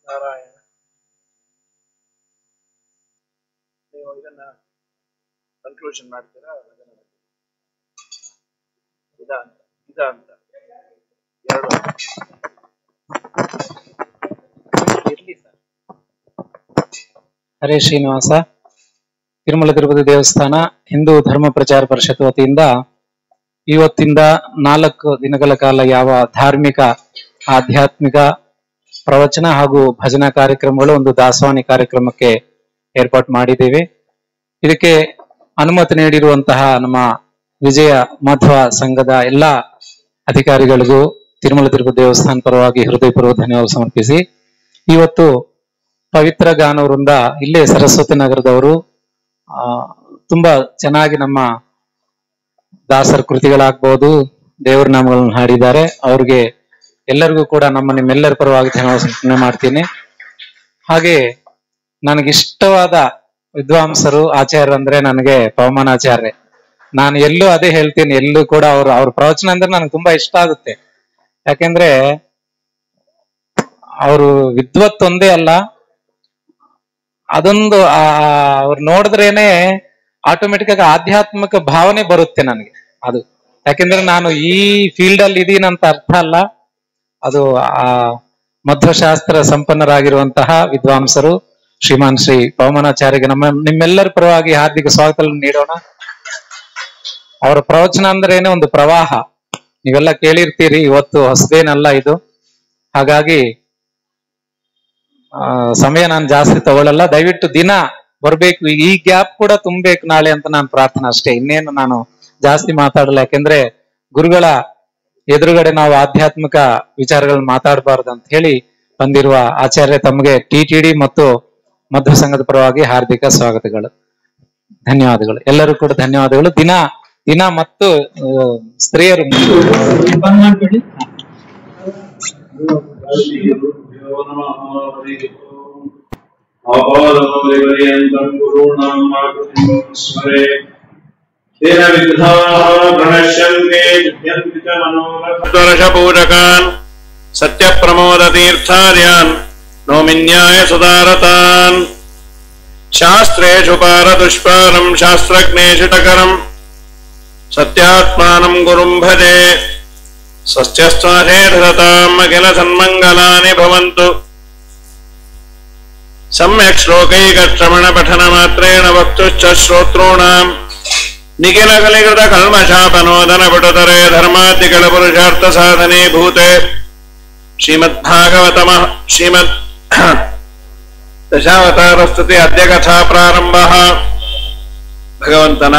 ನಾರಾಯಣ. ನೀವು ಇದನ್ನ ಕನ್ಕ್ಲೂಷನ್ ಮಾಡ್ತೀರಾ? ಇದ ಅಂತ ಎರಡು ಇರ್ಲಿ ಸರ್. ಹರೇ ಶ್ರೀನಿವಾಸ. ತಿರುಮಲ ತಿರುಪತಿ ದೇವಸ್ಥಾನ ಹಿಂದೂ ಧರ್ಮ ಪ್ರಚಾರ ಪರಿಷತ್ ವತಿಯಿಂದ ಇವತ್ತಿಂದ 4 ದಿನಗಳ ಕಾಲ ಯಾವ ಧಾರ್ಮಿಕ ಆಧ್ಯಾತ್ಮಿಕ ಪ್ರವಚನ ಹಾಗೂ ಭಜನಾ ಕಾರ್ಯಕ್ರಮಗಳು, ಒಂದು ದಾಸವಾಣಿ ಕಾರ್ಯಕ್ರಮಕ್ಕೆ ಏರ್ಪಾಟ್ ಮಾಡಿದ್ದೇವೆ. ಇದಕ್ಕೆ ಅನುಮತಿ ನೀಡಿರುವಂತಹ ನಮ್ಮ ವಿಜಯ ಮಾಧ್ವ ಸಂಘದ ಎಲ್ಲ ಅಧಿಕಾರಿಗಳಿಗೂ ತಿರುಮಲ ತಿರುಪತಿ ದೇವಸ್ಥಾನ ಪರವಾಗಿ ಹೃದಯಪೂರ್ವಕ ಧನ್ಯವಾದ ಸಮರ್ಪಿಸಿ, ಇವತ್ತು ಪವಿತ್ರ ಗಾನ ವೃಂದ ಇಲ್ಲೇ ಸರಸ್ವತಿ ನಗರದವರು ತುಂಬಾ ಚೆನ್ನಾಗಿ ನಮ್ಮ ದಾಸರ ಕೃತಿಗಳಾಗಬಹುದು, ದೇವರ ನಾಮಗಳನ್ನು ಹಾಡಿದ್ದಾರೆ. ಅವ್ರಿಗೆ ಎಲ್ಲರಿಗೂ ಕೂಡ ನಿಮ್ಮೆಲ್ಲರ ಪರವಾಗಿ ಧನ್ಯವಾದ ಸಮರ್ಪಣೆ ಮಾಡ್ತೀನಿ. ಹಾಗೆ ನನಗಿಷ್ಟವಾದ ವಿದ್ವಾಂಸರು ಆಚಾರ್ಯ ಅಂದ್ರೆ ನನಗೆ ಪವಮಾನಾಚಾರ್ಯ. ನಾನು ಎಲ್ಲೂ ಅದೇ ಹೇಳ್ತೀನಿ, ಎಲ್ಲೂ ಕೂಡ ಅವ್ರ ಪ್ರವಚನ ಅಂದ್ರೆ ನನಗೆ ತುಂಬಾ ಇಷ್ಟ ಆಗುತ್ತೆ. ಯಾಕೆಂದ್ರೆ ಅವರು ವಿದ್ವತ್ ಒಂದೇ ಅಲ್ಲ, ಅದೊಂದು ಅವ್ರು ನೋಡಿದ್ರೇನೆ ಆಟೋಮೆಟಿಕ್ ಆಗಿ ಆಧ್ಯಾತ್ಮಿಕ ಭಾವನೆ ಬರುತ್ತೆ ನನಗೆ ಅದು. ಯಾಕೆಂದ್ರೆ ನಾನು ಈ ಫೀಲ್ಡ್ ಅಲ್ಲಿ ಇದೀನಂತ ಅರ್ಥ ಅಲ್ಲ, ಅದು ಮಧ್ವಶಾಸ್ತ್ರ ಸಂಪನ್ನರಾಗಿರುವಂತಹ ವಿದ್ವಾಂಸರು ಶ್ರೀಮಾನ್ ಶ್ರೀ ಪವಮಾನಾಚಾರ್ಯಗೆ ನಿಮ್ಮೆಲ್ಲರ ಪರವಾಗಿ ಹಾರ್ದಿಕ ಸ್ವಾಗತ ನೀಡೋಣ. ಅವರ ಪ್ರವಚನ ಅಂದ್ರೇನೆ ಒಂದು ಪ್ರವಾಹ, ನೀವೆಲ್ಲ ಕೇಳಿರ್ತೀರಿ, ಇವತ್ತು ಹೊಸದೇನಲ್ಲ ಇದು. ಹಾಗಾಗಿ ಸಮಯ ನಾನು ಜಾಸ್ತಿ ತಗೊಳ್ಳಲ್ಲ, ದಯವಿಟ್ಟು ದಿನ ಬರ್ಬೇಕು. ಈ ಗ್ಯಾಪ್ ಕೂಡ ತುಂಬಬೇಕು ನಾಳೆ ಅಂತ ನಾನು ಪ್ರಾರ್ಥನೆ ಅಷ್ಟೇ, ಇನ್ನೇನು ನಾನು ಜಾಸ್ತಿ ಮಾತಾಡಲ್ಲ. ಯಾಕೆಂದ್ರೆ ಗುರುಗಳ ಎದುರುಗಡೆ ನಾವು ಆಧ್ಯಾತ್ಮಿಕ ವಿಚಾರಗಳನ್ನ ಮಾತಾಡಬಾರ್ದು ಅಂತ ಹೇಳಿ ಬಂದಿರುವ ಆಚಾರ್ಯ ತಮಗೆ TTD ಮತ್ತು ಮಧ್ವ ಸಂಘದ ಪರವಾಗಿ ಹಾರ್ದಿಕ ಸ್ವಾಗತಗಳು, ಧನ್ಯವಾದಗಳು. ಎಲ್ಲರೂ ಕೂಡ ಧನ್ಯವಾದಗಳು. ದಿನ ಮತ್ತು ಸ್ತ್ರೀಯರು ಪೂಜಕಾನ್ ಸತ್ಯ ಪ್ರಮೋದ ತೀರ್ಥಾರ್ಯಾನ್ ನೋಮಿನ್ಯಾಯ ಸುಧಾರತಾನ್ ಶಾಸ್ತ್ರೇಷು ಪಾರದುಷ್ಪಾರಂ ಶಾಸ್ತ್ರಜ್ಞೇಷು ಟಕರಂ ಸತ್ಯಾತ್ಮಾನಂ ಗುರುಂ ಭಜೆ ಸ್ವಸ್ತ್ಯಸ್ತ್ವಧೇಧತಾಂ ಅಖಿಲ ಸನ್ಮಂಗಲಾನಿ ಭವಂತು. ಸಮ್ಯಕ್ ಶ್ಲೋಕೈಕಶ್ರವಣ ಪಠನ ಮಾತ್ರೇಣ ವಕ್ತುಶ್ಚ ಶ್ರೋತॄಣಾಂ ನಿಖಿಲ ಕಲಿಕೃತ ಕಲ್ಮಷಾಪನೋದನ ಪಟುತರೆ ಧರ್ಮಾದಿಗಳ ಪುರುಷಾರ್ಥ ಸಾಧನೆ ಭೂತೆ ಶ್ರೀಮದ್ ದಶಾವತಾರ ಸ್ತುತಿ ಅದ್ಯ ಕಥಾ ಪ್ರಾರಂಭ. ಭಗವಂತನ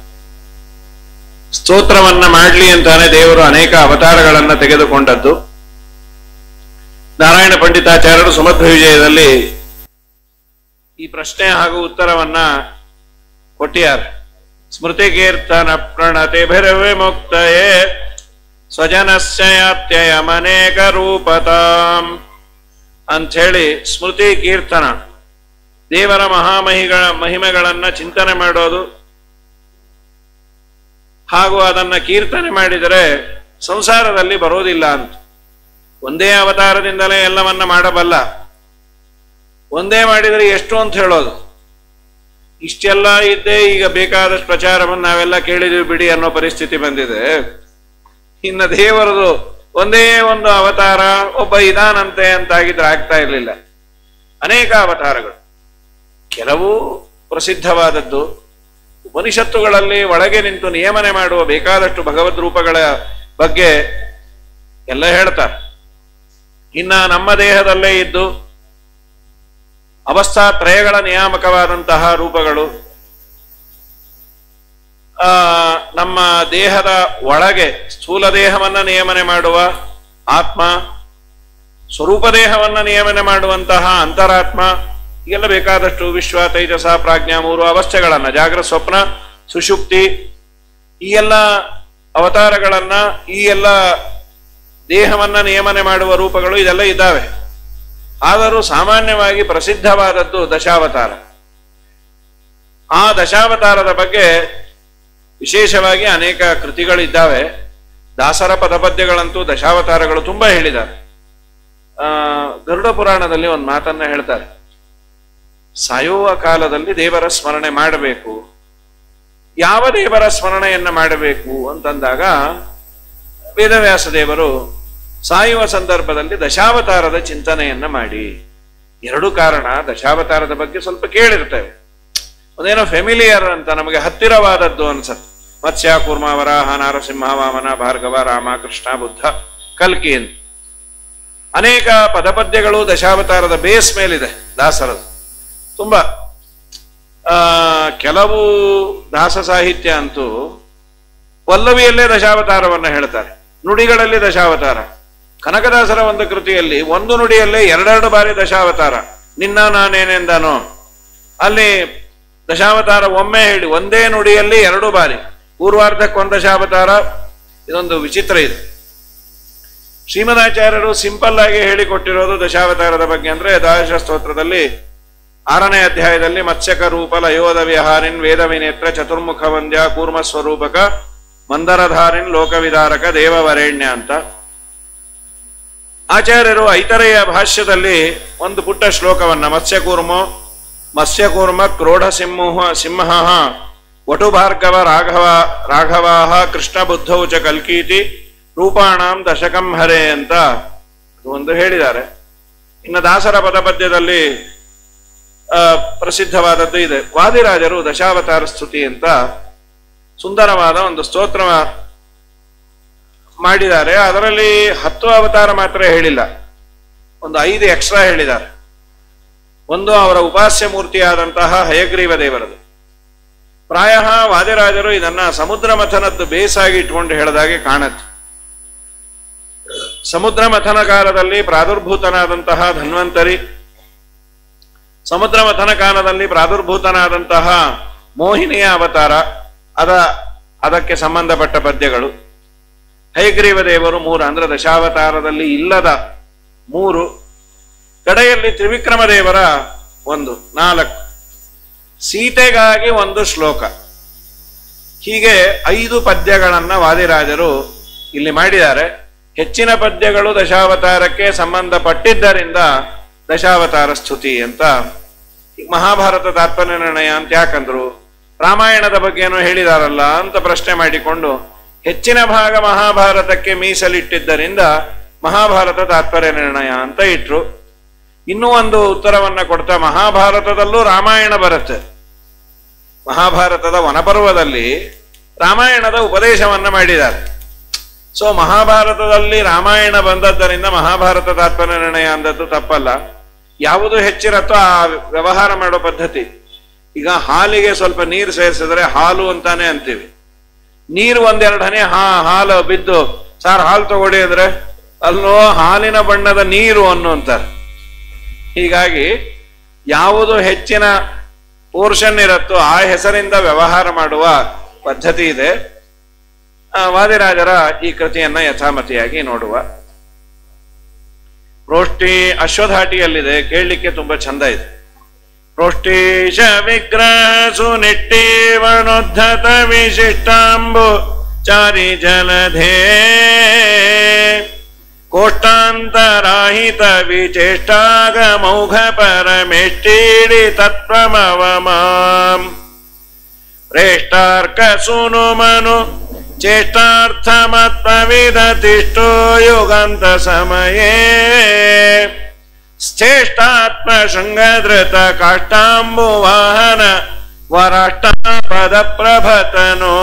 ಸ್ತೋತ್ರವನ್ನ ಮಾಡ್ಲಿ ಅಂತಾನೆ ದೇವರು ಅನೇಕ ಅವತಾರಗಳನ್ನ ತೆಗೆದುಕೊಂಡದ್ದು. ನಾರಾಯಣ ಪಂಡಿತಾಚಾರ್ಯರು ಸುಮಧ್ವ ವಿಜಯದಲ್ಲಿ ಈ ಪ್ರಶ್ನೆ ಹಾಗೂ ಉತ್ತರವನ್ನ ಕೊಟ್ಟಿದ್ದಾರೆ. ಸ್ಮೃತಿ ಕೀರ್ತನ ಪ್ರಣತಿಭಿರ್ವಿಮುಕ್ತಯೇ ಸ್ವಜನಸ್ಯತ್ಯಯಮನೇಕ ರೂಪತಾಂ ಅಂಥೇಳಿ ಸ್ಮೃತಿ ಕೀರ್ತನ, ದೇವರ ಮಹಿಮೆಗಳನ್ನ ಚಿಂತನೆ ಮಾಡೋದು ಹಾಗೂ ಅದನ್ನ ಕೀರ್ತನೆ ಮಾಡಿದರೆ ಸಂಸಾರದಲ್ಲಿ ಬರೋದಿಲ್ಲ ಅಂತ. ಒಂದೇ ಅವತಾರದಿಂದಲೇ ಎಲ್ಲವನ್ನ ಮಾಡಬಲ್ಲ, ಒಂದೇ ಮಾಡಿದರೆ ಎಷ್ಟು ಅಂತ ಹೇಳೋದು. ಇಷ್ಟೆಲ್ಲ ಇದ್ದೇ ಈಗ ಬೇಕಾದಷ್ಟು ಪ್ರಚಾರವನ್ನು ನಾವೆಲ್ಲ ಕೇಳಿದ್ವಿ ಬಿಡಿ ಅನ್ನೋ ಪರಿಸ್ಥಿತಿ ಬಂದಿದೆ. ಇನ್ನು ದೇವರದು ಒಂದೇ ಒಂದು ಅವತಾರ, ಒಬ್ಬ ಇದಾನಂತೆ ಅಂತಾಗಿದ್ರೆ ಆಗ್ತಾ ಇರಲಿಲ್ಲ. ಅನೇಕ ಅವತಾರಗಳು, ಕೆಲವು ಪ್ರಸಿದ್ಧವಾದದ್ದು. ಉಪನಿಷತ್ತುಗಳಲ್ಲಿ ಒಳಗೆ ನಿಂತು ನಿಯಮನೆ ಮಾಡುವ ಬೇಕಾದಷ್ಟು ಭಗವದ್ ರೂಪಗಳ ಬಗ್ಗೆ ಎಲ್ಲ ಹೇಳ್ತಾರೆ. ಇನ್ನ ನಮ್ಮ ದೇಹದಲ್ಲೇ ಇದ್ದು ಅವಸ್ಥಾತ್ರಯಗಳ ನಿಯಾಮಕವಾದಂತಹ ರೂಪಗಳು, ನಮ್ಮ ದೇಹದ ಒಳಗೆ ಸ್ಥೂಲ ದೇಹವನ್ನ ನಿಯಮನೆ ಮಾಡುವ ಆತ್ಮ, ಸ್ವರೂಪ ದೇಹವನ್ನ ನಿಯಮನೆ ಮಾಡುವಂತಹ ಅಂತರಾತ್ಮ, ಈಗೆಲ್ಲ ಬೇಕಾದಷ್ಟು ವಿಶ್ವ ತೈಜಸ ಪ್ರಾಜ್ಞಾ 3 ಅವಸ್ಥೆಗಳನ್ನ, ಜಾಗ್ರತ ಸ್ವಪ್ನ ಸುಷುಪ್ತಿ, ಈ ಎಲ್ಲ ಅವತಾರಗಳನ್ನ, ಈ ಎಲ್ಲ ದೇಹವನ್ನ ನಿಯಮನೆ ಮಾಡುವ ರೂಪಗಳು ಇದೆಲ್ಲ ಇದ್ದಾವೆ. ಆದರೂ ಸಾಮಾನ್ಯವಾಗಿ ಪ್ರಸಿದ್ಧವಾದದ್ದು ದಶಾವತಾರ. ಆ ದಶಾವತಾರದ ಬಗ್ಗೆ ವಿಶೇಷವಾಗಿ ಅನೇಕ ಕೃತಿಗಳಿದ್ದಾವೆ. ದಾಸರ ಪದಪದ್ಯಗಳಂತೂ ದಶಾವತಾರಗಳು ತುಂಬಾ ಹೇಳಿದ್ದಾರೆ. ಗರುಡ ಪುರಾಣದಲ್ಲಿ ಒಂದು ಮಾತನ್ನ ಹೇಳ್ತಾರೆ. ಸಾಯುವ ಕಾಲದಲ್ಲಿ ದೇವರ ಸ್ಮರಣೆ ಮಾಡಬೇಕು. ಯಾವ ದೇವರ ಸ್ಮರಣೆಯನ್ನ ಮಾಡಬೇಕು ಅಂತಂದಾಗ ವೇದವ್ಯಾಸ ದೇವರು ಸಾಯುವ ಸಂದರ್ಭದಲ್ಲಿ ದಶಾವತಾರದ ಚಿಂತನೆಯನ್ನ ಮಾಡಿ. ಎರಡು ಕಾರಣ. ದಶಾವತಾರದ ಬಗ್ಗೆ ಸ್ವಲ್ಪ ಕೇಳಿರ್ತೇವೆ, ಅದೇನೋ ಫೆಮಿಲಿಯರ್ ಅಂತ ನಮಗೆ ಹತ್ತಿರವಾದದ್ದು ಅನ್ಸತ್ತೆ. ಮತ್ಸ್ಯ, ಕೂರ್ಮ, ವರಾಹ, ನಾರಸಿಂಹ, ವಾಮನ, ಭಾರ್ಗವ, ರಾಮ, ಕೃಷ್ಣ, ಬುದ್ಧ, ಕಲ್ಕಿ ಅಂತ ಅನೇಕ ಪದಪದ್ಯಗಳು ದಶಾವತಾರದ ಬೇಸ್ ಮೇಲಿದೆ ದಾಸರದು. ತುಂಬಾ ಕೆಲವು ದಾಸ ಸಾಹಿತ್ಯ ಅಂತೂ ಪಲ್ಲವಿಯಲ್ಲೇ ದಶಾವತಾರವನ್ನ ಹೇಳ್ತಾರೆ, ನುಡಿಗಳಲ್ಲಿ ದಶಾವತಾರ. ಕನಕದಾಸರ ಒಂದು ಕೃತಿಯಲ್ಲಿ ಒಂದು ನುಡಿಯಲ್ಲೇ ಎರಡೆರಡು ಬಾರಿ ದಶಾವತಾರ. ನಿನ್ನ ನಾನೇನೆಂದನೋ ಅಲ್ಲಿ ದಶಾವತಾರ ಒಮ್ಮೆ ಹೇಳಿ ಒಂದೇ ನುಡಿಯಲ್ಲಿ ಎರಡು ಬಾರಿ. ಪೂರ್ವಾರ್ಧಕ್ಕೊಂದು ದಶಾವತಾರ. ಇದೊಂದು ವಿಚಿತ್ರ ಇದೆ. ಶ್ರೀಮದಾಚಾರ್ಯರು ಸಿಂಪಲ್ ಆಗಿ ಹೇಳಿಕೊಟ್ಟಿರೋದು ದಶಾವತಾರದ ಬಗ್ಗೆ ಅಂದ್ರೆ ದಾಶ ಸ್ತೋತ್ರದಲ್ಲಿ 6ನೇ ಅಧ್ಯಾಯದಲ್ಲಿ ಮತ್ಸ್ಯಕ ರೂಪ ಲಯೋಧ ವಿಹಾರಿನ್ ವೇದ ವಿನೇತ್ರ ಚತುರ್ಮುಖ ವಂದ್ಯ ಕೂರ್ಮ ಸ್ವರೂಪಕ ಮಂದರಧಾರಿನ್ ಲೋಕವಿದಾರಕ ದೇವವರೇಣ್ಯ ಅಂತ. ಆಚಾರ್ಯರು ಐತರೆಯ ಭಾಷ್ಯದಲ್ಲಿ ಒಂದು ಪುಟ್ಟ ಶ್ಲೋಕವನ್ನ ಮತ್ಸ್ಯಕೂರ್ಮ ಕ್ರೋಢ ಸಿಂಹ ವಟು ಭಾರ್ಗವ ರಾಘವಾಹ ಕೃಷ್ಣ ಬುದ್ಧೌ ಚ ಕಲ್ಕೀತಿ ರೂಪಾಣಾಂ ದಶಕಂ ಹರೆ ಅಂತ ಒಂದು ಹೇಳಿದ್ದಾರೆ. ಇನ್ನು ದಾಸರ ಪದಪದ್ಯದಲ್ಲಿ ಪ್ರಸಿದ್ಧವಾದದ್ದು ಇದೆ. ವಾದಿರಾಜರು ದಶಾವತಾರ ಸ್ತುತಿ ಅಂತ ಸುಂದರವಾದ ಒಂದು ಸ್ತೋತ್ರ ಮಾಡಿದ್ದಾರೆ. ಅದರಲ್ಲಿ 10 ಅವತಾರ ಮಾತ್ರ ಹೇಳಿಲ್ಲ, ಒಂದು 5 ಎಕ್ಸ್ಟ್ರಾ ಹೇಳಿದ್ದಾರೆ. ಒಂದು ಅವರ ಉಪಾಸ್ಯ ಮೂರ್ತಿಯಾದಂತಹ ಹಯಗ್ರೀವ ದೇವರದು. ಪ್ರಾಯ ವಾದಿರಾಜರು ಇದನ್ನ ಸಮುದ್ರ ಮಥನದ್ದು ಬೇಸಾಗಿ ಇಟ್ಕೊಂಡು ಹೇಳಿದಾಗೆ ಕಾಣುತ್ತೆ. ಸಮುದ್ರ ಮಥನ ಕಾಲದಲ್ಲಿ ಪ್ರಾದುರ್ಭೂತನಾದಂತಹ ಧನ್ವಂತರಿ, ಸಮುದ್ರ ಮಥನ ಕಾಲದಲ್ಲಿ ಪ್ರಾದುರ್ಭೂತನಾದಂತಹ ಮೋಹಿನಿಯ ಅವತಾರ, ಅದಕ್ಕೆ ಸಂಬಂಧಪಟ್ಟ ಪದ್ಯಗಳು. ಹಯಗ್ರೀವ ದೇವರು 3 ಅಂದ್ರೆ ದಶಾವತಾರದಲ್ಲಿ ಇಲ್ಲದ 3. ಕಡೆಯಲ್ಲಿ ತ್ರಿವಿಕ್ರಮ ದೇವರ 1, 4. ಸೀತೆಗಾಗಿ 1 ಶ್ಲೋಕ. ಹೀಗೆ 5 ಪದ್ಯಗಳನ್ನ ವಾದಿರಾಜರು ಇಲ್ಲಿ ಮಾಡಿದ್ದಾರೆ. ಹೆಚ್ಚಿನ ಪದ್ಯಗಳು ದಶಾವತಾರಕ್ಕೆ ಸಂಬಂಧಪಟ್ಟಿದ್ದರಿಂದ ದಶಾವತಾರ ಸ್ತುತಿ ಅಂತ. ಮಹಾಭಾರತ ತಾತ್ಪರ್ಯ ನಿರ್ಣಯ ಅಂತ ಯಾಕಂದ್ರು, ರಾಮಾಯಣದ ಬಗ್ಗೆನೂ ಹೇಳಿದಾರಲ್ಲ ಅಂತ ಪ್ರಶ್ನೆ ಮಾಡಿಕೊಂಡು ಹೆಚ್ಚಿನ ಭಾಗ ಮಹಾಭಾರತಕ್ಕೆ ಮೀಸಲಿಟ್ಟಿದ್ದರಿಂದ ಮಹಾಭಾರತ ತಾತ್ಪರ್ಯ ನಿರ್ಣಯ ಅಂತ ಇಟ್ರು. ಇನ್ನೂ ಒಂದು ಉತ್ತರವನ್ನ ಕೊಡ್ತಾ, ಮಹಾಭಾರತದಲ್ಲೂ ರಾಮಾಯಣ ಬರುತ್ತೆ. ಮಹಾಭಾರತದ ವನಪರ್ವದಲ್ಲಿ ರಾಮಾಯಣದ ಉಪದೇಶವನ್ನ ಮಾಡಿದ್ದಾರೆ. ಸೊ ಮಹಾಭಾರತದಲ್ಲಿ ರಾಮಾಯಣ ಬಂದದ್ದರಿಂದ ಮಹಾಭಾರತ ತಾತ್ಪರ್ಯ ನಿರ್ಣಯ ಅಂದದ್ದು ತಪ್ಪಲ್ಲ. ಯಾವುದು ಹೆಚ್ಚಿರತ್ತೋ ಆ ವ್ಯವಹಾರ ಮಾಡೋ ಪದ್ಧತಿ. ಈಗ ಹಾಲಿಗೆ ಸ್ವಲ್ಪ ನೀರು ಸೇರಿಸಿದ್ರೆ ಹಾಲು ಅಂತಾನೆ ಅಂತೀವಿ. ನೀರು 1-2 ಹನಿ ಹಾಲು ಬಿದ್ದು ಸಾರ್ ಹಾಲು ತಗೊಳ್ಳಿ ಅಂದ್ರೆ ಅಲ್ಲೋ ಹಾಲಿನ ಬಣ್ಣದ ನೀರು ಅನ್ನುವಂತಾರೆ. ಹೀಗಾಗಿ ಯಾವುದು ಹೆಚ್ಚಿನ ಪೋರ್ಷನ್ ಇರುತ್ತೋ ಆ ಹೆಸರಿಂದ ವ್ಯವಹಾರ ಮಾಡುವ ಪದ್ಧತಿ ಇದೆ. ವಾದಿರಾಜರ ಈ ಕೃತಿಯನ್ನ ಯಥಾಮತಿಯಾಗಿ ನೋಡುವ. ಪ್ರೋಷ್ಟಿ ಅಶ್ವಧಾಟಿಯಲ್ಲಿದೆ, ಕೇಳಲಿಕ್ಕೆ ತುಂಬಾ ಚಂದ ಇದೆ. ಪ್ರೋಷ್ಟೀಶ ವಿಗ್ರಹ ಸುನಿಟ್ಟೀವನೋದ್ಧತ ವಿಶಿಷ್ಟಾಂಬು ಚಾರಿ ಜಲಧೇ ಕೋಷ್ಟಾಂತರಾಹಿತ ವಿಚೇಷ್ಟಾಗಮೌಘ ಪರಮೇಷ್ಟೀಡಿ ತತ್ವಮವಮಾಂ ಪ್ರೇಷ್ಟಾರ್ಕ ಸುನುಮನು ಚೇಷ್ಟಾರ್ಥಮತ್ಮವಿದತಿಷ್ಠೋ ಯುಗಾಂತ ಸಮಯೇ ಶ್ರೇಷ್ಠಾತ್ಮ ಶೃಂಗಧೃತ ಕಾಷ್ಟಾಂಬು ವಾಹನ ವರಾಷ್ಟಾಪದ ಪ್ರಭತನೋ.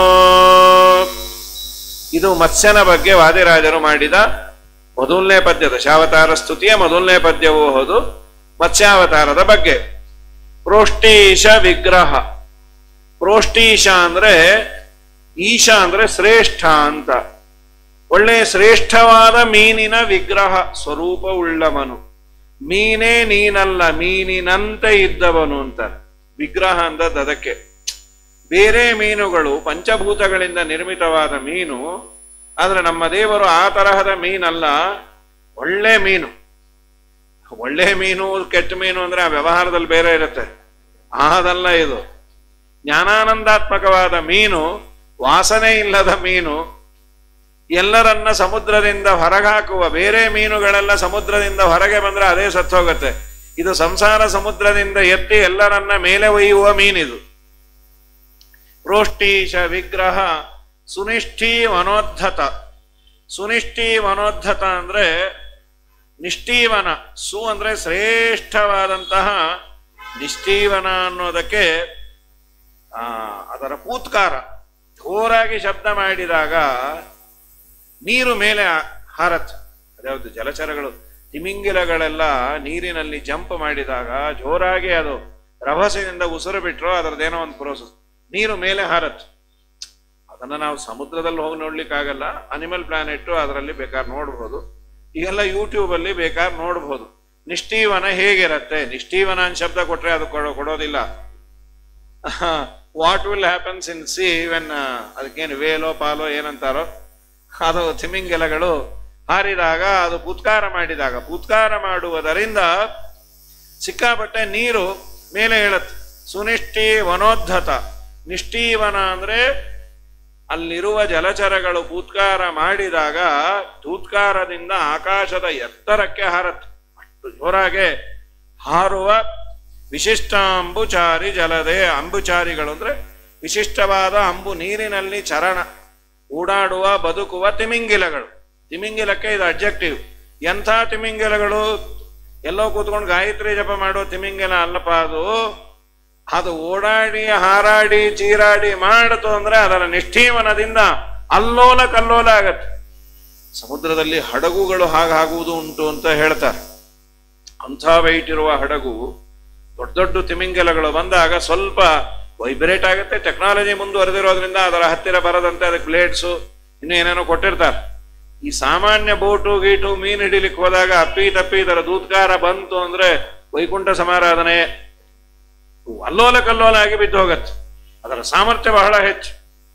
ಇದು ಮತ್ಸ್ಯನ ಬಗ್ಗೆ ವಾದಿರಾಜರು ಮಾಡಿದ ಮೊದಲನೇ ಪದ್ಯ. ದಶಾವತಾರ ಸ್ತುತಿಯ ಮೊದಲನೇ ಪದ್ಯವೂ ಹೌದು. ಮತ್ಸ್ಯಾವತಾರದ ಬಗ್ಗೆ. ಪ್ರೋಷ್ಟೀಶ ವಿಗ್ರಹ. ಪ್ರೋಷ್ಟೀಶ ಅಂದ್ರೆ ಈಶ ಅಂದ್ರೆ ಶ್ರೇಷ್ಠ ಅಂತ. ಒಳ್ಳೆ ಶ್ರೇಷ್ಠವಾದ ಮೀನಿನ ವಿಗ್ರಹ ಸ್ವರೂಪ ಉಳ್ಳವನು. ಮೀನೇ ನೀನಲ್ಲ, ಮೀನಿನಂತೆ ಇದ್ದವನು ಅಂತ ವಿಗ್ರಹ ಅಂದದ್ದು ಅದಕ್ಕೆ. ಬೇರೆ ಮೀನುಗಳು ಪಂಚಭೂತಗಳಿಂದ ನಿರ್ಮಿತವಾದ ಮೀನು, ಆದ್ರೆ ನಮ್ಮ ದೇವರು ಆ ತರಹದ ಮೀನಲ್ಲ, ಒಳ್ಳೆ ಮೀನು. ಒಳ್ಳೆ ಮೀನು ಕೆಟ್ಟ ಮೀನು ಅಂದ್ರೆ ಆ ವ್ಯವಹಾರದಲ್ಲಿ ಬೇರೆ ಇರುತ್ತೆ. ಅದಲ್ಲ ಇದು. ಜ್ಞಾನಾನಂದಾತ್ಮಕವಾದ ಮೀನು, ವಾಸನೆ ಇಲ್ಲದ ಮೀನು. ಎಲ್ಲರನ್ನ ಸಮುದ್ರದಿಂದ ಹೊರಗಾಕುವ. ಬೇರೆ ಮೀನುಗಳೆಲ್ಲ ಸಮುದ್ರದಿಂದ ಹೊರಗೆ ಬಂದ್ರೆ ಅದೇ ಸತ್ತೋಗತ್ತೆ. ಇದು ಸಂಸಾರ ಸಮುದ್ರದಿಂದ ಎತ್ತಿ ಎಲ್ಲರನ್ನ ಮೇಲೆ ಒಯ್ಯುವ ಮೀನಿದು. ಪ್ರೋಷ್ಟೀಶ ವಿಗ್ರಹ ಸುನಿಷ್ಠಿ ಮನೋದ್ಧತ. ಸುನಿಷ್ಠಿ ಮನೋದ್ಧತ ಅಂದ್ರೆ ನಿಷ್ಠೀವನ. ಸು ಅಂದ್ರೆ ಶ್ರೇಷ್ಠವಾದಂತಹ, ನಿಷ್ಠೀವನ ಅನ್ನೋದಕ್ಕೆ ಅದರ ಪೂತ್ಕಾರ. ಜೋರಾಗಿ ಶಬ್ದ ಮಾಡಿದಾಗ ನೀರು ಮೇಲೆ ಹಾರತ್. ಅದ್ಯಾವುದು ಜಲಚರಗಳು, ತಿಮಿಂಗಿಲಗಳೆಲ್ಲ ನೀರಿನಲ್ಲಿ ಜಂಪ್ ಮಾಡಿದಾಗ ಜೋರಾಗಿ ಅದು ರಭಸದಿಂದ ಉಸಿರು ಬಿಟ್ರು ಅದರದ್ದೇನೋ ಒಂದು ಪ್ರೋಸೆಸ್, ನೀರು ಮೇಲೆ ಹಾರತ್. ಅದನ್ನ ನಾವು ಸಮುದ್ರದಲ್ಲಿ ಹೋಗಿ ನೋಡ್ಲಿಕ್ಕಾಗಲ್ಲ. ಅನಿಮಲ್ ಪ್ಲಾನೆಟ್ ಅದರಲ್ಲಿ ಬೇಕಾದ್ರೆ ನೋಡ್ಬೋದು. ಈಗೆಲ್ಲ ಯೂಟ್ಯೂಬ್ ಅಲ್ಲಿ ಬೇಕಾದ್ರೆ ನೋಡ್ಬೋದು ನಿಷ್ಠೀವನ ಹೇಗಿರತ್ತೆ. ನಿಷ್ಠೀವನ ಅಂತ ಶಬ್ದ ಕೊಟ್ರೆ ಅದು ಕೊಡೋದಿಲ್ಲ. What will happens in see when, ಅದಕ್ಕೇನು ವೇಲೋ ಪಾಲೋ ಏನಂತಾರೋ, ಅದು ತಿಮಿಂಗಿಲಗಳು ಹಾರಿದಾಗ, ಅದು ಪೂತ್ಕಾರ ಮಾಡಿದಾಗ, ಪೂತ್ಕಾರ ಮಾಡುವುದರಿಂದ ಸಿಕ್ಕಾಪಟ್ಟೆ ನೀರು ಮೇಲೆ ಹೇಳುತ್ತೆ. ಸುನಿಷ್ಠಿ ವನೋದ್ಧತ. ನಿಷ್ಠೀವನ ಅಂದ್ರೆ ಅಲ್ಲಿರುವ ಜಲಚರಗಳು ಪೂತ್ಕಾರ ಮಾಡಿದಾಗ ತೂತ್ಕಾರದಿಂದ ಆಕಾಶದ ಎತ್ತರಕ್ಕೆ ಹಾರತ್ತೆ. ಅಷ್ಟು ಜೋರಾಗೆ ಹಾರುವ ವಿಶಿಷ್ಟ ಅಂಬುಚಾರಿ ಜಲದೆ. ಅಂಬುಚಾರಿಗಳು ಅಂದ್ರೆ ವಿಶಿಷ್ಟವಾದ ಅಂಬು, ನೀರಿನಲ್ಲಿ ಚರಣ ಓಡಾಡುವ ಬದುಕುವ ತಿಮಿಂಗಿಲಗಳು. ತಿಮಿಂಗಿಲಕ್ಕೆ ಇದು ಅಬ್ಜೆಕ್ಟಿವ್. ಎಂಥ ತಿಮಿಂಗಿಲಗಳು? ಎಲ್ಲೋ ಕೂತ್ಕೊಂಡು ಗಾಯತ್ರಿ ಜಪ ಮಾಡೋ ತಿಮಿಂಗಿಲ ಅಲ್ಲಪ್ಪ ಅದು. ಅದು ಓಡಾಡಿ ಹಾರಾಡಿ ಚೀರಾಡಿ ಮಾಡತು ಅಂದ್ರೆ ಅದರ ನಿಷ್ಠೀವನದಿಂದ ಅಲ್ಲೋಲ ಕಲ್ಲೋಲ ಆಗತ್ತೆ. ಸಮುದ್ರದಲ್ಲಿ ಹಡಗುಗಳು ಹಾಗಾಗುವುದು ಉಂಟು ಅಂತ ಹೇಳ್ತಾರೆ. ಅಂಥ ವೈಟ್ ಇರುವ ಹಡಗು, ದೊಡ್ಡ ದೊಡ್ಡ ತಿಮಿಂಗಿಲಗಳು ಬಂದಾಗ ಸ್ವಲ್ಪ ವೈಬ್ರೇಟ್ ಆಗುತ್ತೆ. ಟೆಕ್ನಾಲಜಿ ಮುಂದುವರೆದಿರೋದ್ರಿಂದ ಅದರ ಹತ್ತಿರ ಬರದಂತೆ ಅದಕ್ಕೆ ಬ್ಲೇಡ್ಸು ಇನ್ನು ಏನೇನೋ ಕೊಟ್ಟಿರ್ತಾರೆ. ಈ ಸಾಮಾನ್ಯ ಬೋಟು ಗೀಟು ಮೀನು ಹಿಡಿಲಿಕ್ಕೆ ಹೋದಾಗ ಅಪ್ಪಿ ತಪ್ಪಿ ಇದರ ದೂತ್ಕಾರ ಬಂತು ಅಂದ್ರೆ ವೈಕುಂಠ ಸಮಾರಾಧನೆ, ಅಲ್ಲೋಲ ಕಲ್ಲೋಲ ಆಗಿ ಬಿದ್ದು ಹೋಗತ್ತೆ. ಅದರ ಸಾಮರ್ಥ್ಯ ಬಹಳ ಹೆಚ್ಚು.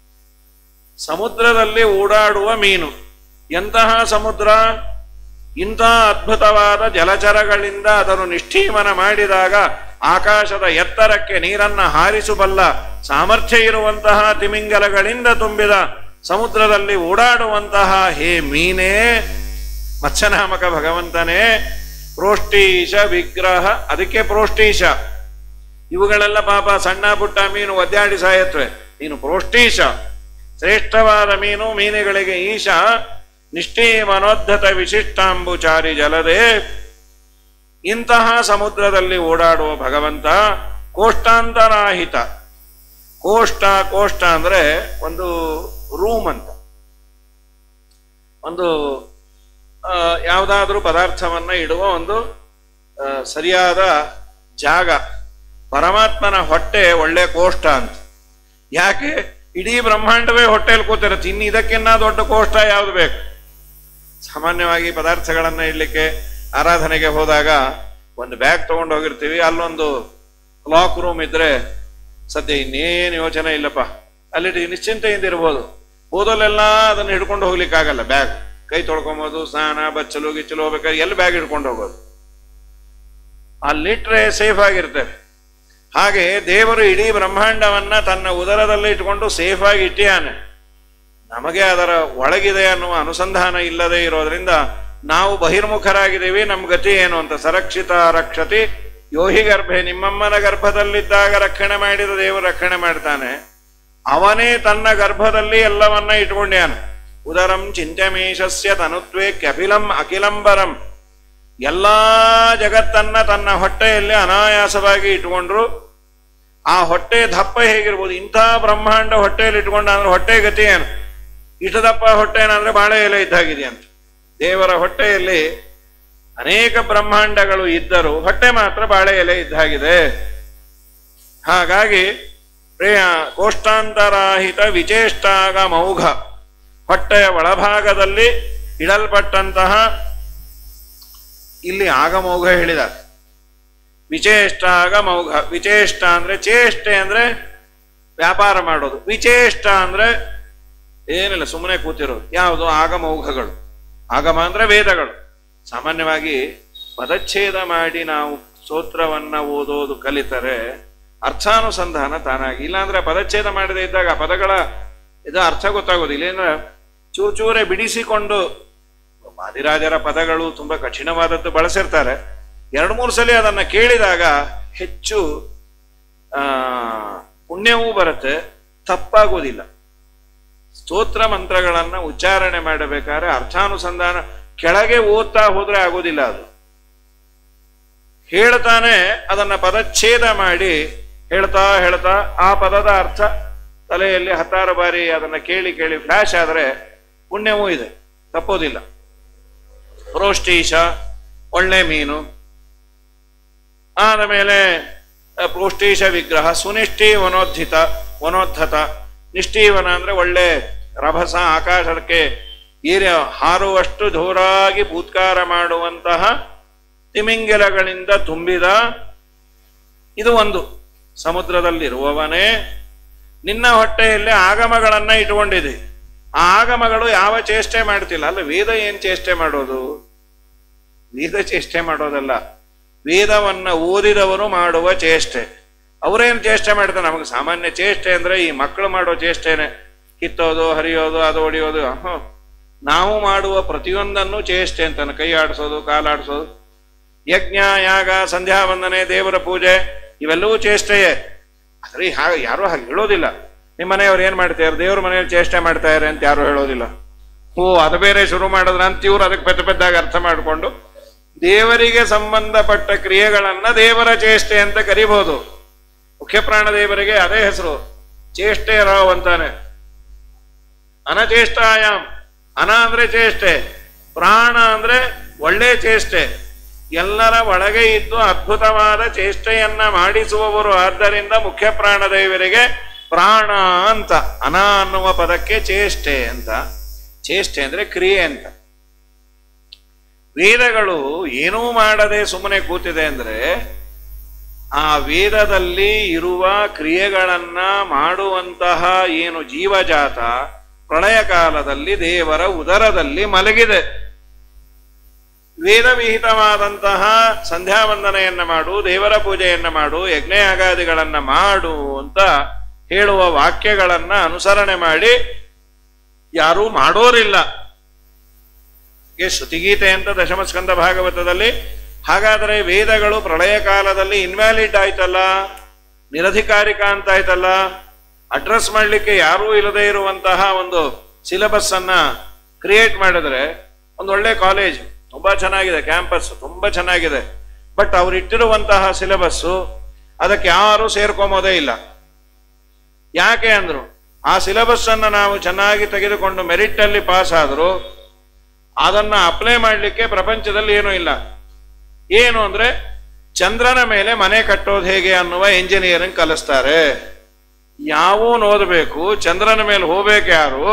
ಸಮುದ್ರದಲ್ಲಿ ಓಡಾಡುವ ಮೀನು. ಎಂತಹ ಸಮುದ್ರ? ಇಂತಹ ಅದ್ಭುತವಾದ ಜಲಚರಗಳಿಂದ ಅದನ್ನು ನಿಷ್ಠೀಮನ ಮಾಡಿದಾಗ ಆಕಾಶದ ಎತ್ತರಕ್ಕೆ ನೀರನ್ನ ಹಾರಿಸಬಲ್ಲ ಸಾಮರ್ಥ್ಯ ಇರುವಂತಹ ತಿಮಿಂಗಲಗಳಿಂದ ತುಂಬಿದ ಸಮುದ್ರದಲ್ಲಿ ಓಡಾಡುವಂತಹ ಹೇ ಮೀನೇ, ಮತ್ಸ್ಯನಾಮಕ ಭಗವಂತನೇ, ಪ್ರೋಷ್ಟೀಶ ವಿಗ್ರಹ. ಅದಕ್ಕೆ ಪ್ರೋಷ್ಟೀಶ. ಇವುಗಳೆಲ್ಲ ಪಾಪ ಸಣ್ಣ ಪುಟ್ಟ ಮೀನು ಒದ್ದಾಡಿ ಸಾಯತ್ವೆ. ನೀನು ಪ್ರೋಷ್ಟೀಶ, ಶ್ರೇಷ್ಠವಾದ ಮೀನು, ಮೀನುಗಳಿಗೆ ಈಶ. ನಿಷ್ಠೀಮನೋದ್ಧತ ವಿಶಿಷ್ಟಾಂಬುಚಾರಿ ಜಲದೆ. ಇಂತಹ ಸಮುದ್ರದಲ್ಲಿ ಓಡಾಡುವ ಭಗವಂತ ಕೋಷ್ಟಾಂತರಾಹಿತ. ಕೋಷ್ಟ ಅಂದ್ರೆ ಒಂದು ರೂಮ್ ಅಂತ, ಒಂದು ಯಾವುದಾದ್ರೂ ಪದಾರ್ಥವನ್ನ ಇಡುವ ಒಂದು ಸರಿಯಾದ ಜಾಗ. ಪರಮಾತ್ಮನ ಹೊಟ್ಟೆ ಒಳ್ಳೆ ಕೋಷ್ಟ ಅಂತ. ಯಾಕೆ? ಇಡೀ ಬ್ರಹ್ಮಾಂಡವೇ ಹೊಟ್ಟೆಯಲ್ಲಿ ಕೂತಿರುತ್ತೆ. ಇನ್ನು ಇದಕ್ಕಿನ್ನ ದೊಡ್ಡ ಕೋಷ್ಟ ಯಾವುದು ಬೇಕು? ಸಾಮಾನ್ಯವಾಗಿ ಪದಾರ್ಥಗಳನ್ನ ಇಡ್ಲಿಕ್ಕೆ ಆರಾಧನೆಗೆ ಹೋದಾಗ ಒಂದು ಬ್ಯಾಗ್ ತಗೊಂಡು ಹೋಗಿರ್ತೀವಿ. ಅಲ್ಲೊಂದು ಕ್ಲಾಕ್ ರೂಮ್ ಇದ್ರೆ ಸದ್ಯ ಇನ್ನೇನು ಯೋಚನೆ ಇಲ್ಲಪ್ಪ, ಅಲ್ಲಿ ನಿಶ್ಚಿಂತೆಯಿಂದ ಇರ್ಬೋದು. ಹೋದಲ್ಲೆಲ್ಲ ಅದನ್ನು ಹಿಡ್ಕೊಂಡು ಹೋಗ್ಲಿಕ್ಕಾಗಲ್ಲ. ಬ್ಯಾಗ್ ಕೈ ತೊಳ್ಕೊಂಬೋದು, ಸ್ನಾನ ಬಚ್ಚಲು ಗಿಚ್ಚಲು ಹೋಗ್ಬೇಕಾದ್ರೆ ಎಲ್ಲಿ ಬ್ಯಾಗ್ ಹಿಡ್ಕೊಂಡು ಹೋಗೋದು? ಅಲ್ಲಿಟ್ರೆ ಸೇಫ್ ಆಗಿರ್ತೇವೆ. ಹಾಗೆ ದೇವರು ಇಡೀ ಬ್ರಹ್ಮಾಂಡವನ್ನ ತನ್ನ ಉದರದಲ್ಲಿ ಇಟ್ಕೊಂಡು ಸೇಫ್ ಆಗಿ ಇಟ್ಟಿಯಾನೆ. ನಮಗೆ ಅದರ ಒಳಗಿದೆ ಅನ್ನುವ ಅನುಸಂಧಾನ ಇಲ್ಲದೆ ಇರೋದ್ರಿಂದ ನಾವು ಬಹಿರ್ಮುಖರಾಗಿದ್ದೀವಿ. ನಮ್ಮ ಗತಿ ಏನು ಅಂತ. ಸರಕ್ಷಿತ ರಕ್ಷತಿ ಯೋಹಿ ಗರ್ಭೆ. ನಿಮ್ಮಮ್ಮನ ಗರ್ಭದಲ್ಲಿದ್ದಾಗ ರಕ್ಷಣೆ ಮಾಡಿದ ದೇವರು ರಕ್ಷಣೆ ಮಾಡ್ತಾನೆ. ಅವನೇ ತನ್ನ ಗರ್ಭದಲ್ಲಿ ಎಲ್ಲವನ್ನ ಇಟ್ಕೊಂಡ್ಯಾನ. ಉದರಂ ಚಿಂತ್ಯಮೇಶಸ್ಯ ತನುತ್ವೇ ಕ್ಯಪಿಲಂ ಅಖಿಲಂಬರಂ. ಎಲ್ಲಾ ಜಗತ್ತನ್ನ ತನ್ನ ಹೊಟ್ಟೆಯಲ್ಲಿ ಅನಾಯಾಸವಾಗಿ ಇಟ್ಕೊಂಡ್ರು. ಆ ಹೊಟ್ಟೆ ದಪ್ಪ ಹೇಗಿರ್ಬೋದು? ಇಂಥ ಬ್ರಹ್ಮಾಂಡ ಹೊಟ್ಟೆಯಲ್ಲಿ ಇಟ್ಕೊಂಡ ಅಂದ್ರೆ ಹೊಟ್ಟೆ ಗತಿ ಏನು? ಇಷ್ಟು ದಪ್ಪ ಹೊಟ್ಟೆ ಏನಂದ್ರೆ ಬಾಳೆ ಎಲೆ ಇದ್ದಾಗಿದೆ ಅಂತ. ದೇವರ ಹೊಟ್ಟೆಯಲ್ಲಿ ಅನೇಕ ಬ್ರಹ್ಮಾಂಡಗಳು ಇದ್ದರೂ ಹೊಟ್ಟೆ ಮಾತ್ರ ಬಾಳೆ ಎಲೆ ಇದ್ದಾಗಿದೆ. ಹಾಗಾಗಿ ಕೋಷ್ಟಾಂತರಾಹಿತ ವಿಚೇಷ್ಟಾಗ ಮೌಘ. ಹೊಟ್ಟೆಯ ಒಳಭಾಗದಲ್ಲಿ ಇಡಲ್ಪಟ್ಟಂತಹ, ಇಲ್ಲಿ ಆಗಮೌಘ ಹೇಳಿದ್ದಾರೆ. ವಿಚೇಷ್ಟ ಆಗಮೌಘ. ವಿಚೇಷ್ಟ ಅಂದ್ರೆ ಚೇಷ್ಟೆ ಅಂದ್ರೆ ವ್ಯಾಪಾರ ಮಾಡೋದು. ವಿಚೇಷ್ಟ ಅಂದ್ರೆ ಏನಿಲ್ಲ, ಸುಮ್ಮನೆ ಕೂತಿರೋದು. ಯಾವುದು? ಆಗಮೌಘಗಳು. ಆಗಮ ಅಂದ್ರೆ ವೇದಗಳು. ಸಾಮಾನ್ಯವಾಗಿ ಪದಚ್ಛೇದ ಮಾಡಿ ನಾವು ಸ್ತೋತ್ರವನ್ನ ಓದೋದು ಕಲಿತರೆ ಅರ್ಥಾನುಸಂಧಾನ ತಾನಾಗಿ. ಇಲ್ಲಾಂದ್ರೆ ಪದಚ್ಛೇದ ಮಾಡದೇ ಇದ್ದಾಗ ಪದಗಳ ಇದು ಅರ್ಥ ಗೊತ್ತಾಗೋದಿಲ್ಲ. ಏನಂದ್ರೆ ಚೂರೇ ಬಿಡಿಸಿಕೊಂಡು, ವಾದಿರಾಜರ ಪದಗಳು ತುಂಬಾ ಕಠಿಣವಾದದ್ದು ಬಳಸಿರ್ತಾರೆ. 2-3 ಸಲ ಅದನ್ನ ಕೇಳಿದಾಗ ಹೆಚ್ಚು ಪುಣ್ಯವೂ ಬರುತ್ತೆ, ತಪ್ಪಾಗುವುದಿಲ್ಲ. ಸ್ತೋತ್ರ ಮಂತ್ರಗಳನ್ನ ಉಚ್ಚಾರಣೆ ಮಾಡಬೇಕಾದ್ರೆ ಅರ್ಥಾನುಸಂಧಾನ ಕೆಳಗೆ ಓದ್ತಾ ಹೋದ್ರೆ ಆಗೋದಿಲ್ಲ. ಅದು ಹೇಳ್ತಾನೆ ಅದನ್ನ ಪದಚ್ಛೇದ ಮಾಡಿ ಹೇಳ್ತಾ ಆ ಪದದ ಅರ್ಥ ತಲೆಯಲ್ಲಿ 10 ಬಾರಿ ಅದನ್ನ ಕೇಳಿ ಫ್ಲಾಶ್ ಆದ್ರೆ ಪುಣ್ಯವೂ ಇದೆ, ತಪ್ಪೋದಿಲ್ಲ. ಪ್ರೋಷ್ಟೀಶ ಒಳ್ಳೆ ಮೀನು, ಆದ ಮೇಲೆ ಪ್ರೋಷ್ಟೀಶ ವಿಗ್ರಹ, ಸುನಿಷ್ಠಿ ವನೋದ್ಧತ. ನಿಷ್ಠೀವನ ಅಂದ್ರೆ ಒಳ್ಳೆ ರಭಸ, ಆಕಾಶಕ್ಕೆ ಹಾರುವಷ್ಟು ಜೋರಾಗಿ ಭೂತ್ಕಾರ ಮಾಡುವಂತಹ ತಿಮಿಂಗಿಲಗಳಿಂದ ತುಂಬಿದ. ಇದು ಒಂದು. ಸಮುದ್ರದಲ್ಲಿರುವವನೇ ನಿನ್ನ ಹೊಟ್ಟೆಯಲ್ಲಿ ಆಗಮಗಳನ್ನ ಇಟ್ಕೊಂಡಿದೆ. ಆ ಆಗಮಗಳು ಯಾವ ಚೇಷ್ಟೆ ಮಾಡ್ತಿಲ್ಲ. ಅಲ್ಲ, ವೇದ ಏನ್ ಚೇಷ್ಟೆ ಮಾಡೋದು? ವೇದ ಚೇಷ್ಟೆ ಮಾಡೋದಲ್ಲ, ವೇದವನ್ನ ಓದಿದವರು ಮಾಡುವ ಚೇಷ್ಟೆ. ಅವರೇನು ಚೇಷ್ಟೆ ಮಾಡ್ತಾರೆ? ನಮಗೆ ಸಾಮಾನ್ಯ ಚೇಷ್ಟೆ ಅಂದ್ರೆ ಈ ಮಕ್ಕಳು ಮಾಡೋ ಚೇಷ್ಟೆನೆ, ಕಿತ್ತೋದು, ಹರಿಯೋದು, ಅದು ಹೊಡಿಯೋದು. ನಾವು ಮಾಡುವ ಪ್ರತಿಯೊಂದನ್ನು ಚೇಷ್ಟೆ ಅಂತಾನೆ. ಕೈ ಆಡಿಸೋದು, ಕಾಲಾಡಿಸೋದು, ಯಜ್ಞ, ಯಾಗ, ಸಂಧ್ಯಾ ವಂದನೆ, ದೇವರ ಪೂಜೆ, ಇವೆಲ್ಲವೂ ಚೇಷ್ಟೆಯೇ. ಆದ್ರೆ ಯಾರು ಹಾಗೆ ಹೇಳೋದಿಲ್ಲ. ನಿಮ್ಮ ಮನೆಯವ್ರು ಏನ್ ಮಾಡ್ತಾರೆ? ದೇವ್ರ ಮನೆಯಲ್ಲಿ ಚೇಷ್ಟೆ ಮಾಡ್ತಾರೆ ಅಂತ ಯಾರು ಹೇಳೋದಿಲ್ಲ. ಅದು ಬೇರೆ ಶುರು ಮಾಡಿದ್ರ ಅಂತ ಇವ್ರು ಅದಕ್ಕೆ ಪೆದ್ದಾಗಿ ಅರ್ಥ ಮಾಡಿಕೊಂಡು ದೇವರಿಗೆ ಸಂಬಂಧಪಟ್ಟ ಕ್ರಿಯೆಗಳನ್ನ ದೇವರ ಚೇಷ್ಟೆ ಅಂತ ಕರಿಬಹುದು. ಮುಖ್ಯ ಪ್ರಾಣ ದೇವರಿಗೆ ಅದೇ ಹೆಸರು, ಚೇಷ್ಟೆ ರಾವ್ ಅಂತಾನೆ. ಅನಚೇಷ್ಟಾಯಾಮ್, ಅನ ಅಂದ್ರೆ ಚೇಷ್ಟೆ, ಪ್ರಾಣ ಅಂದ್ರೆ ಒಳ್ಳೆ ಚೇಷ್ಟೆ. ಎಲ್ಲರ ಒಳಗೆ ಇದ್ದು ಅದ್ಭುತವಾದ ಚೇಷ್ಟೆಯನ್ನ ಮಾಡಿಸುವವರು. ಆದ್ದರಿಂದ ಮುಖ್ಯ ಪ್ರಾಣದೇವರಿಗೆ ಪ್ರಾಣ ಅಂತ. ಅನ ಅನ್ನುವ ಪದಕ್ಕೆ ಚೇಷ್ಟೆ ಅಂತ. ಚೇಷ್ಟೆ ಅಂದ್ರೆ ಕ್ರಿಯೆ ಅಂತ. ವೇದಗಳು ಏನೂ ಮಾಡದೆ ಸುಮ್ಮನೆ ಕೂತಿದೆ ಅಂದ್ರೆ ಆ ವೇದದಲ್ಲಿ ಇರುವ ಕ್ರಿಯೆಗಳನ್ನ ಮಾಡುವಂತಹ ಏನು ಜೀವಜಾತ ಪ್ರಳಯ ಕಾಲದಲ್ಲಿ ದೇವರ ಉದರದಲ್ಲಿ ಮಲಗಿದೆ. ವೇದ ವಿಹಿತವಾದಂತಹ ಸಂಧ್ಯಾ ವಂದನೆಯನ್ನ ಮಾಡು, ದೇವರ ಪೂಜೆಯನ್ನ ಮಾಡು, ಯಜ್ಞಯಾಗಾದಿಗಳನ್ನ ಮಾಡು ಅಂತ ಹೇಳುವ ವಾಕ್ಯಗಳನ್ನ ಅನುಸರಣೆ ಮಾಡಿ ಯಾರೂ ಮಾಡೋರಿಲ್ಲ. ಶ್ರುತಿಗೀತೆ ಅಂತ ದಶಮಸ್ಕಂದ ಭಾಗವತದಲ್ಲಿ. ಹಾಗಾದರೆ ವೇದಗಳು ಪ್ರಳಯ ಕಾಲದಲ್ಲಿ ಇನ್ವ್ಯಾಲಿಡ್ ಆಯ್ತಲ್ಲ, ನಿರಧಿಕಾರಿಕ ಅಂತ ಆಯ್ತಲ್ಲ. ಅಡ್ರೆಸ್ ಮಾಡಲಿಕ್ಕೆ ಯಾರೂ ಇಲ್ಲದೆ ಇರುವಂತಹ ಒಂದು ಸಿಲೆಬಸ್ ಅನ್ನ ಕ್ರಿಯೇಟ್ ಮಾಡಿದ್ರೆ, ಒಂದು ಒಳ್ಳೆ ಕಾಲೇಜ್ ತುಂಬಾ ಚೆನ್ನಾಗಿದೆ, ಕ್ಯಾಂಪಸ್ ತುಂಬಾ ಚೆನ್ನಾಗಿದೆ, ಬಟ್ ಅವ್ರು ಇಟ್ಟಿರುವಂತಹ ಸಿಲೆಬಸ್ಸು ಅದಕ್ಕೆ ಯಾರು ಸೇರ್ಕೊಂಬೋದೇ ಇಲ್ಲ. ಯಾಕೆ ಅಂದ್ರು, ಆ ಸಿಲೆಬಸ್ ಅನ್ನ ನಾವು ಚೆನ್ನಾಗಿ ತೆಗೆದುಕೊಂಡು ಮೆರಿಟ್ ಅಲ್ಲಿ ಪಾಸ್ ಆದ್ರು ಅದನ್ನ ಅಪ್ಲೈ ಮಾಡ್ಲಿಕ್ಕೆ ಪ್ರಪಂಚದಲ್ಲಿ ಏನೂ ಇಲ್ಲ. ಏನು ಅಂದ್ರೆ ಚಂದ್ರನ ಮೇಲೆ ಮನೆ ಕಟ್ಟೋದು ಹೇಗೆ ಅನ್ನುವ ಇಂಜಿನಿಯರಿಂಗ್ ಕಲಿಸ್ತಾರೆ. ಯಾವೂನ್ ಓದಬೇಕು, ಚಂದ್ರನ ಮೇಲೆ ಹೋಗ್ಬೇಕು ಯಾರು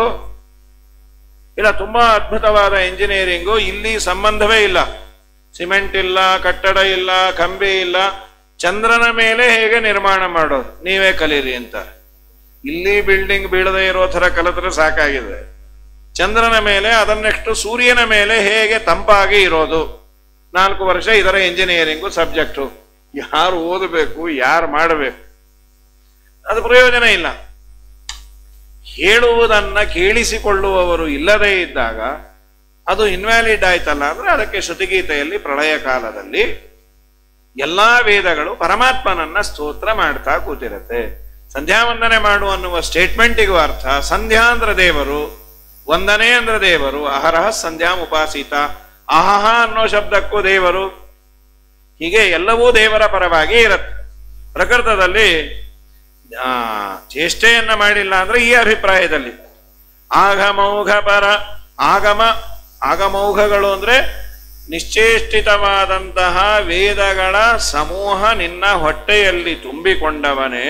ಇಲ್ಲ. ತುಂಬಾ ಅದ್ಭುತವಾದ ಇಂಜಿನಿಯರಿಂಗು. ಇಲ್ಲಿ ಸಂಬಂಧವೇ ಇಲ್ಲ, ಸಿಮೆಂಟ್ ಇಲ್ಲ, ಕಟ್ಟಡ ಇಲ್ಲ, ಕಂಬಿ ಇಲ್ಲ. ಚಂದ್ರನ ಮೇಲೆ ಹೇಗೆ ನಿರ್ಮಾಣ ಮಾಡೋದು ನೀವೇ ಕಲೀರಿ ಅಂತ. ಇಲ್ಲಿ ಬಿಲ್ಡಿಂಗ್ ಬೀಳದೆ ಇರೋ ಥರ ಕಲಿತ್ರೆ ಸಾಕಾಗಿದೆ. ಚಂದ್ರನ ಮೇಲೆ, ಅದನ್ನೆಷ್ಟು ಸೂರ್ಯನ ಮೇಲೆ ಹೇಗೆ ತಂಪಾಗಿ ಇರೋದು, 4 ವರ್ಷ ಇದರ ಇಂಜಿನಿಯರಿಂಗು ಸಬ್ಜೆಕ್ಟು. ಯಾರು ಓದಬೇಕು, ಯಾರು ಮಾಡಬೇಕು? ಅದು ಪ್ರಯೋಜನ ಇಲ್ಲ. ಹೇಳುವುದನ್ನ ಕೇಳಿಸಿಕೊಳ್ಳುವವರು ಇಲ್ಲದೇ ಇದ್ದಾಗ ಅದು ಇನ್ವ್ಯಾಲಿಡ್ ಆಯ್ತಲ್ಲ. ಅಂದ್ರೆ ಅದಕ್ಕೆ ಶ್ರುತಿಗೀತೆಯಲ್ಲಿ ಪ್ರಳಯ ಕಾಲದಲ್ಲಿ ಎಲ್ಲಾ ವೇದಗಳು ಪರಮಾತ್ಮನನ್ನ ಸ್ತೋತ್ರ ಮಾಡ್ತಾ ಕೂತಿರತ್ತೆ. ಸಂಧ್ಯಾ ವಂದನೆ ಮಾಡು ಅನ್ನುವ ಸ್ಟೇಟ್ಮೆಂಟಿಗೂ ಅರ್ಥ ಸಂಧ್ಯಾ ಅಂದ್ರೆ ದೇವರು, ವಂದನೆ ಅಂದ್ರೆ ದೇವರು. ಅಹರಹ ಸಂಧ್ಯಾ ಉಪಾಸಿತ, ಅಹಹ ಅನ್ನೋ ಶಬ್ದಕ್ಕೂ ದೇವರು. ಹೀಗೆ ಎಲ್ಲವೂ ದೇವರ ಪರವಾಗಿ ಇರತ್ತೆ. ಪ್ರಕೃತದಲ್ಲಿ ಚೇಷ್ಟೆಯನ್ನ ಮಾಡಿಲ್ಲ ಅಂದ್ರೆ ಈ ಅಭಿಪ್ರಾಯದಲ್ಲಿ ಆಗಮೌಘ ಪರ. ಆಗಮೌಘಗಳು ಅಂದ್ರೆ ನಿಶ್ಚೇಷ್ಟಿತವಾದಂತಹ ವೇದಗಳ ಸಮೂಹ ನಿನ್ನ ಹೊಟ್ಟೆಯಲ್ಲಿ ತುಂಬಿಕೊಂಡವನೇ.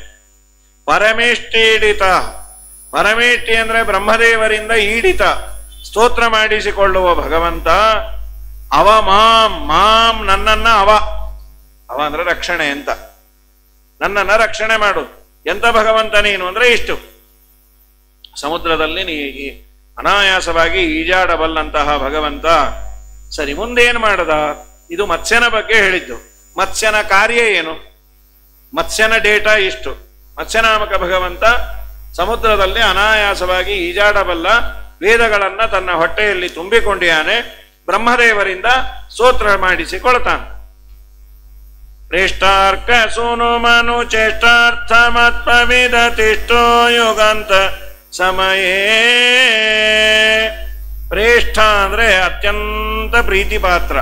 ಪರಮೇಷ್ಟೀಡಿತ, ಪರಮೇಷ್ಟಿ ಅಂದ್ರೆ ಬ್ರಹ್ಮದೇವರಿಂದ ಈಡಿತ, ಸ್ತೋತ್ರ ಮಾಡಿಸಿಕೊಳ್ಳುವ ಭಗವಂತ. ಅವ ಮಾಂ ನನ್ನನ್ನ ಅವ ಅಂದ್ರೆ ರಕ್ಷಣೆ ಅಂತ. ನನ್ನನ್ನ ರಕ್ಷಣೆ ಮಾಡು. ಎಂತ ಭಗವಂತ ನೀನು ಅಂದ್ರೆ ಇಷ್ಟು. ಸಮುದ್ರದಲ್ಲಿ ನೀ ಅನಾಯಾಸವಾಗಿ ಈಜಾಡಬಲ್ಲಂತಹ ಭಗವಂತ. ಸರಿ, ಮುಂದೇನು ಮಾಡದ? ಇದು ಮತ್ಸ್ಯನ ಬಗ್ಗೆ ಹೇಳಿದ್ದು. ಮತ್ಸ್ಯನ ಕಾರ್ಯ ಏನು? ಮತ್ಸ್ಯನ ಡೇಟಾ ಇಷ್ಟು. ಮತ್ಸ್ಯನಾಮಕ ಭಗವಂತ ಸಮುದ್ರದಲ್ಲಿ ಅನಾಯಾಸವಾಗಿ ಈಜಾಡಬಲ್ಲ ವೇದಗಳನ್ನ ತನ್ನ ಹೊಟ್ಟೆಯಲ್ಲಿ ತುಂಬಿಕೊಂಡಿಯಾನೆ. ಬ್ರಹ್ಮದೇವರಿಂದ ಸ್ತೋತ್ರ ಮಾಡಿಸಿಕೊಳ್ತಾನೆ. ಪ್ರೇಷ್ಟಾರ್ಕ ಸೂನು ಮನು ಚೇಷ್ಟಾರ್ಥಮತ್ಮವಿದ ತಿಷ್ಟೋ ಯುಗಾಂತ ಸಮಯೇ. ಪ್ರೇಷ್ಠ ಅಂದ್ರೆ ಅತ್ಯಂತ ಪ್ರೀತಿ ಪಾತ್ರ.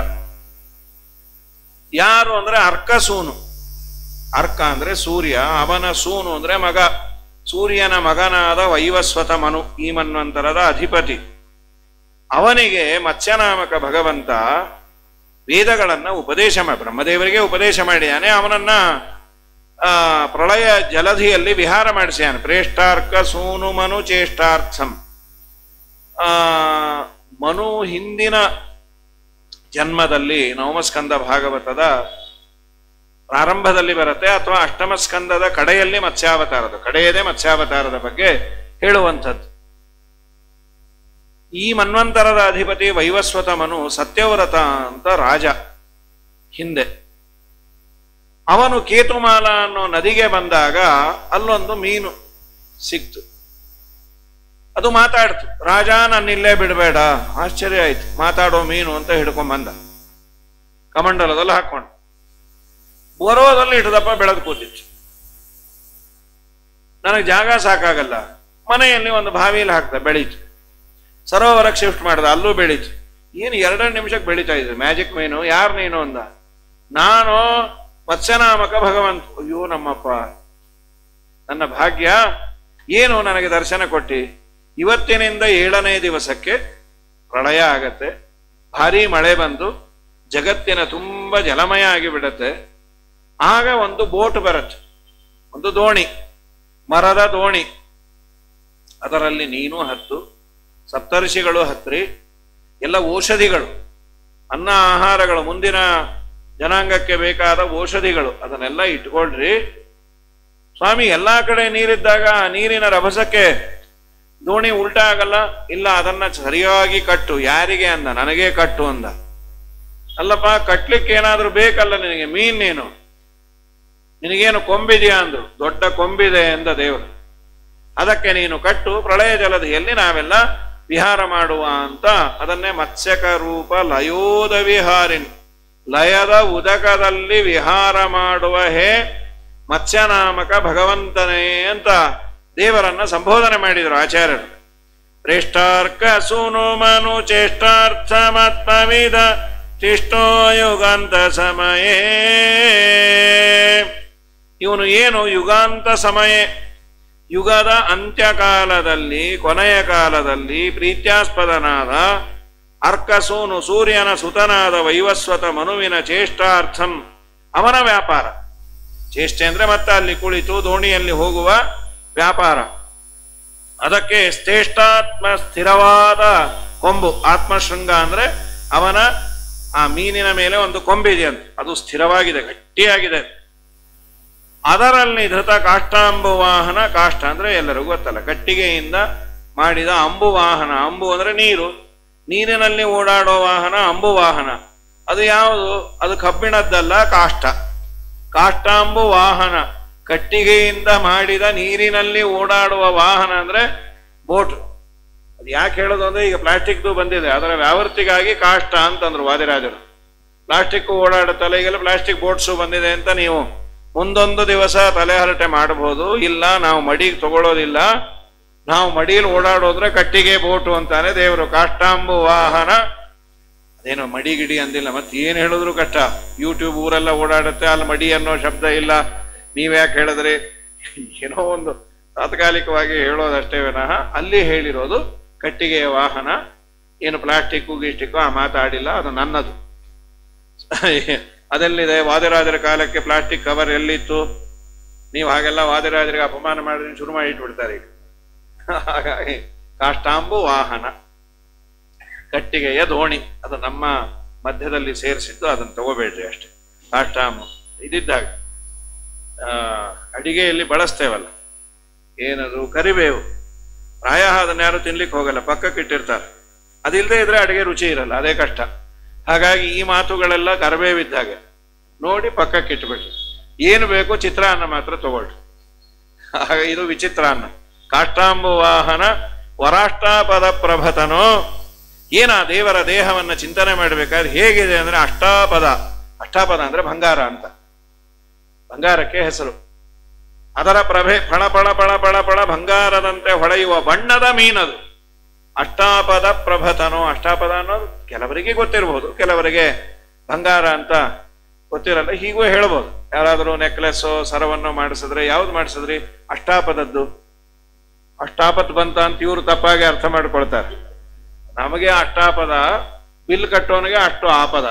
ಯಾರು ಅಂದ್ರೆ ಅರ್ಕಸೂನು. ಅರ್ಕ ಅಂದ್ರೆ ಸೂರ್ಯ, ಅವನ ಸೂನು ಅಂದ್ರೆ ಮಗ. ಸೂರ್ಯನ ಮಗನಾದ ವೈವಸ್ವತ ಮನು ಈ ಮನ್ವಂತರದ ಅಧಿಪತಿ. ಅವನಿಗೆ ಮತ್ಸ್ಯನಾಮಕ ಭಗವಂತ ವೇದಗಳನ್ನ ಬ್ರಹ್ಮದೇವರಿಗೆ ಉಪದೇಶ ಮಾಡಿದಾನೆ. ಅವನನ್ನ ಪ್ರಳಯ ಜಲಧಿಯಲ್ಲಿ ವಿಹಾರ ಮಾಡಿಸ್ಯಾನೆ. ಪ್ರೇಷ್ಟಾರ್ಕ ಸೂನು ಮನು ಚೇಷ್ಟಾರ್ಥಂ. ಮನು ಹಿಂದಿನ ಜನ್ಮದಲ್ಲಿ ನವಮಸ್ಕಂದ ಭಾಗವತದ ಪ್ರಾರಂಭದಲ್ಲಿ ಬರುತ್ತೆ, ಅಥವಾ ಅಷ್ಟಮ ಸ್ಕಂದದ ಕಡೆಯಲ್ಲಿ ಮತ್ಸ್ಯಾವತಾರದ ಕಡೆಯದೇ ಮತ್ಸ್ಯಾವತಾರದ ಬಗ್ಗೆ ಹೇಳುವಂಥದ್ದು. ಈ ಮನ್ವಂತರದ ಅಧಿಪತಿ ವೈವಸ್ವತ ಮನು ಸತ್ಯವ್ರತ ಅಂತ ರಾಜ ಹಿಂದೆ. ಅವನು ಕೇತುಮಾಲ ಅನ್ನೋ ನದಿಗೆ ಬಂದಾಗ ಅಲ್ಲೊಂದು ಮೀನು ಸಿಕ್ತು. ಅದು ಮಾತಾಡ್ತು. ರಾಜ ನನ್ನಿಲ್ಲೇ ಬಿಡಬೇಡ. ಆಶ್ಚರ್ಯ ಆಯ್ತು. ಮಾತಾಡೋ ಮೀನು ಅಂತ ಹಿಡ್ಕೊಂಡ್ಬಂದ, ಕಮಂಡಲದಲ್ಲಿ ಹಾಕೊಂಡು. ಬರೋದಲ್ಲಿ ಹಿಡಿದಪ್ಪ ಬೆಳೆದು ಕೂತಿತ್ತು. ನನಗೆ ಜಾಗ ಸಾಕಾಗಲ್ಲ, ಮನೆಯಲ್ಲಿ ಒಂದು ಬಾವಿಯಲ್ಲಿ ಹಾಕ್ದ, ಬೆಳೀತು. ಸರೋವರಕ್ಕೆ ಶಿಫ್ಟ್ ಮಾಡ್ದ, ಅಲ್ಲೂ ಬೆಳೀತು. ಏನು 2 ನಿಮಿಷಕ್ಕೆ ಬೆಳೀತಾ ಇದ್ರು. ಮ್ಯಾಜಿಕ್ ಮೀನು. ಯಾರು ನೀನು ಅಂದ. ನಾನು ಮತ್ಸ್ಯನಾಮಕ ಭಗವಂತ. ಅಯ್ಯೋ ನಮ್ಮಪ್ಪ, ನನ್ನ ಭಾಗ್ಯ, ಏನು ನನಗೆ ದರ್ಶನ ಕೊಟ್ಟಿ. ಇವತ್ತಿನಿಂದ 7ನೇ ದಿವಸಕ್ಕೆ ಪ್ರಳಯ ಆಗತ್ತೆ. ಭಾರೀ ಮಳೆ ಬಂದು ಜಗತ್ತಿನ ತುಂಬ ಜಲಮಯ ಆಗಿಬಿಡತ್ತೆ. ಆಗ ಒಂದು ಬೋಟ್ ಬರುತ್ತೆ, ಒಂದು ದೋಣಿ, ಮರದ ದೋಣಿ. ಅದರಲ್ಲಿ ನೀನು ಹತ್ತು, ಸಪ್ತರ್ಷಿಗಳು ಹತ್ರಿ, ಎಲ್ಲ ಔಷಧಿಗಳು, ಅನ್ನ ಆಹಾರಗಳು, ಮುಂದಿನ ಜನಾಂಗಕ್ಕೆ ಬೇಕಾದ ಔಷಧಿಗಳು ಅದನ್ನೆಲ್ಲ ಇಟ್ಕೊಳ್ರಿ. ಸ್ವಾಮಿ, ಎಲ್ಲಾ ಕಡೆ ನೀರಿದ್ದಾಗ ನೀರಿನ ರಭಸಕ್ಕೆ ದೋಣಿ ಉಲ್ಟಾ ಆಗಲ್ಲ. ಇಲ್ಲ, ಅದನ್ನ ಸರಿಯಾಗಿ ಕಟ್ಟು. ಯಾರಿಗೆ ಅಂದ. ನನಗೇ ಕಟ್ಟು ಅಂದ. ಅಲ್ಲಪ್ಪ, ಕಟ್ಲಿಕ್ಕೆ ಏನಾದ್ರೂ ಬೇಕಲ್ಲ ನಿನಗೆ. ಮೀನೇನು, ನಿನಗೇನು ಕೊಂಬಿದೆಯಾ ಅಂದ್ರು. ದೊಡ್ಡ ಕೊಂಬಿದೆ ಎಂದ ದೇವರು. ಅದಕ್ಕೆ ನೀನು ಕಟ್ಟು, ಪ್ರಳಯ ಜಲಧಿಯಲ್ಲಿ ನಾವೆಲ್ಲ ವಿಹಾರ ಮಾಡುವ ಅಂತ. ಅದನ್ನೇ ಮತ್ಸ್ಯಕ ರೂಪ ಲಯೋದ ವಿಹಾರಿನ್, ಲಯದ ಉದಕದಲ್ಲಿ ವಿಹಾರ ಮಾಡುವ ಹೇ ಮತ್ಸ್ಯನಾಮಕ ಭಗವಂತನೇ ಅಂತ ದೇವರನ್ನ ಸಂಬೋಧನೆ ಮಾಡಿದರು ಆಚಾರ್ಯರು. ಪ್ರೇಷ್ಟಾರ್ಕ ಸೂನು ಮನು ಚೇಷ್ಟಾರ್ಥಮಾತ್ಮವಿದ ತಿಷ್ಟೋ ಯುಗಾಂತ ಸಮಯೇ. ಇವನು ಏನು ಯುಗಾಂತ ಸಮಯ, ಯುಗದ ಅಂತ್ಯಕಾಲದಲ್ಲಿ, ಕೊನೆಯ ಕಾಲದಲ್ಲಿ ಪ್ರೀತ್ಯಾಸ್ಪದನಾದ ಅರ್ಕಸೂನು, ಸೂರ್ಯನ ಸುತನಾದ ವೈವಸ್ವತ ಮನುವಿನ ಚೇಷ್ಟಾರ್ಥಂ, ಅವನ ವ್ಯಾಪಾರ. ಚೇಷ್ಟೆ ಅಂದ್ರೆ ಮತ್ತೆ ಅಲ್ಲಿ ಕುಳಿತು ದೋಣಿಯಲ್ಲಿ ಹೋಗುವ ವ್ಯಾಪಾರ. ಅದಕ್ಕೆ ಶ್ರೇಷ್ಠಾತ್ಮ, ಸ್ಥಿರವಾದ ಕೊಂಬು. ಆತ್ಮಶೃಂಗ ಅಂದ್ರೆ ಅವನ ಆ ಮೀನಿನ ಮೇಲೆ ಒಂದು ಕೊಂಬಿದೆ ಅಂತ, ಅದು ಸ್ಥಿರವಾಗಿದೆ, ಗಟ್ಟಿಯಾಗಿದೆ. ಅದರಲ್ಲಿ ಧೃತ ಕಾಷ್ಟಾಂಬುವಾಹನ. ಕಾಷ್ಠ ಅಂದ್ರೆ ಎಲ್ಲರಿಗೂ ಗೊತ್ತಲ್ಲ, ಕಟ್ಟಿಗೆಯಿಂದ ಮಾಡಿದ ಅಂಬುವಾಹನ. ಅಂಬು ಅಂದ್ರೆ ನೀರು, ನೀರಿನಲ್ಲಿ ಓಡಾಡೋ ವಾಹನ ಅಂಬುವಾಹನ. ಅದು ಯಾವುದು? ಅದು ಕಬ್ಬಿಣದ್ದಲ್ಲ, ಕಾಷ್ಠ. ಕಾಷ್ಟಾಂಬು ವಾಹನ, ಕಟ್ಟಿಗೆಯಿಂದ ಮಾಡಿದ ನೀರಿನಲ್ಲಿ ಓಡಾಡುವ ವಾಹನ ಅಂದ್ರೆ ಬೋಟ್. ಅದು ಯಾಕೆ ಹೇಳೋದು ಅಂದ್ರೆ, ಈಗ ಪ್ಲಾಸ್ಟಿಕ್ದು ಬಂದಿದೆ, ಅದರ ವ್ಯಾವೃತ್ತಿಗಾಗಿ ಕಾಷ್ಠ ಅಂತಂದ್ರು ವಾದಿರಾಜರು. ಪ್ಲಾಸ್ಟಿಕ್ ಓಡಾಡುತ್ತಲ್ಲ, ಈಗೆಲ್ಲ ಪ್ಲಾಸ್ಟಿಕ್ ಬೋಟ್ಸು ಬಂದಿದೆ ಅಂತ ನೀವು ಮುಂದೊಂದು ದಿವಸ ತಲೆಹರಟೆ ಮಾಡಬಹುದು. ಇಲ್ಲ, ನಾವು ಮಡಿಗೆ ತಗೊಳ್ಳೋದಿಲ್ಲ, ನಾವು ಮಡಿಯಲ್ಲಿ ಓಡಾಡೋದ್ರೆ ಕಟ್ಟಿಗೆ ಬೋಟು ಅಂತಾನೆ ದೇವರು. ಕಾಷ್ಟಾಂಬು ವಾಹನ. ಅದೇನೋ ಮಡಿ ಗಿಡಿ ಅಂದಿಲ್ಲ, ಮತ್ತೆ ಏನ್ ಹೇಳಿದ್ರು ಕಷ್ಟ. ಯೂಟ್ಯೂಬ್ ಊರೆಲ್ಲ ಓಡಾಡುತ್ತೆ, ಅಲ್ಲಿ ಮಡಿ ಅನ್ನೋ ಶಬ್ದ ಇಲ್ಲ. ನೀವ್ಯಾಕೆ ಹೇಳಿದ್ರಿ? ಏನೋ ಒಂದು ತಾತ್ಕಾಲಿಕವಾಗಿ ಹೇಳೋದಷ್ಟೇ ವಿನಃ ಅಲ್ಲಿ ಹೇಳಿರೋದು ಕಟ್ಟಿಗೆಯ ವಾಹನ. ಏನು ಪ್ಲಾಸ್ಟಿಕ್ಕು ಗಿಸ್ಟಿಕ್ಕು ಆ ಮಾತಾಡಿಲ್ಲ, ಅದು ನನ್ನದು. ಅದೆಲ್ಲಿದೆ? ವಾದಿರಾಜರ ಕಾಲಕ್ಕೆ ಪ್ಲಾಸ್ಟಿಕ್ ಕವರ್ ಎಲ್ಲಿತ್ತು? ನೀವು ಹಾಗೆಲ್ಲ ವಾದಿರಾಜರಿಗೆ ಅಪಮಾನ ಮಾಡಿದ್ರೆ ಶುರು ಮಾಡಿ ಇಟ್ಬಿಡ್ತಾರೆ ಈಗ. ಹಾಗಾಗಿ ಕಾಷ್ಟಾಂಬು ವಾಹನ, ಕಟ್ಟಿಗೆಯ ದೋಣಿ, ಅದು ನಮ್ಮ ಮಧ್ಯದಲ್ಲಿ ಸೇರಿಸಿದ್ದು, ಅದನ್ನು ತಗೋಬೇಡ್ರಿ ಅಷ್ಟೇ. ಕಾಷ್ಟಾಂಬು ಇದಿದ್ದಾಗ ಅಡಿಗೆಯಲ್ಲಿ ಬಳಸ್ತೇವಲ್ಲ, ಏನದು? ಕರಿಬೇವು. ಪ್ರಾಯ ಅದನ್ನ ಯಾರು ತಿನ್ಲಿಕ್ಕೆ ಹೋಗಲ್ಲ, ಪಕ್ಕಕ್ಕೆ ಇಟ್ಟಿರ್ತಾರೆ. ಅದಿಲ್ಲದೆ ಇದ್ರೆ ಅಡಿಗೆ ರುಚಿ ಇರಲ್ಲ, ಅದೇ ಕಷ್ಟ. ಹಾಗಾಗಿ ಈ ಮಾತುಗಳೆಲ್ಲ ಕರಿಬೇವಿದ್ದಾಗ ನೋಡಿ ಪಕ್ಕಕ್ಕೆ ಇಟ್ಬಿಟ್ರಿ. ಏನು ಬೇಕು? ಚಿತ್ರಾನ್ನ ಮಾತ್ರ ತಗೊಳ್ರಿ. ಹಾಗೆ ಇದು ವಿಚಿತ್ರಾನ್ನ. ಕಾಷ್ಟಾಂಬು ವಾಹನ ವರಾಷ್ಟಾಪದ ಪ್ರಭತನೋ. ಏನ ದೇವರ ದೇಹವನ್ನು ಚಿಂತನೆ ಮಾಡಬೇಕಾದ್ರೆ ಹೇಗಿದೆ ಅಂದ್ರೆ ಅಷ್ಟಾಪದ. ಅಷ್ಟಾಪದ ಅಂದ್ರೆ ಬಂಗಾರ ಅಂತ, ಬಂಗಾರಕ್ಕೆ ಹೆಸರು. ಅದರ ಪ್ರಭೆ ಫಳ ಫಳ ಫಳ ಫಳ ಫಳ ಬಂಗಾರದಂತೆ ಹೊಳೆಯುವ ಬಣ್ಣದ ಮೀನದು. ಅಷ್ಟಾಪದ ಪ್ರಭತನೋ. ಅಷ್ಟಾಪದ ಅನ್ನೋದು ಕೆಲವರಿಗೆ ಗೊತ್ತಿರಬಹುದು, ಕೆಲವರಿಗೆ ಬಂಗಾರ ಅಂತ ಗೊತ್ತಿರಲ್ಲ. ಹೀಗೂ ಹೇಳ್ಬೋದು. ಯಾರಾದರೂ ನೆಕ್ಲೆಸ್ ಸರವನ್ನು ಮಾಡಿಸಿದ್ರೆ ಯಾವ್ದು ಮಾಡಿಸಿದ್ರಿ? ಅಷ್ಟಾಪದದ್ದು. ಅಷ್ಟಾಪತ್ ಬಂತ ಅಂತ ಇವರು ತಪ್ಪಾಗಿ ಅರ್ಥ ಮಾಡ್ಕೊಳ್ತಾರೆ. ನಮಗೆ ಅಷ್ಟಾಪದ, ಬಿಲ್ ಕಟ್ಟೋನಿಗೆ ಅಷ್ಟು ಆಪದ.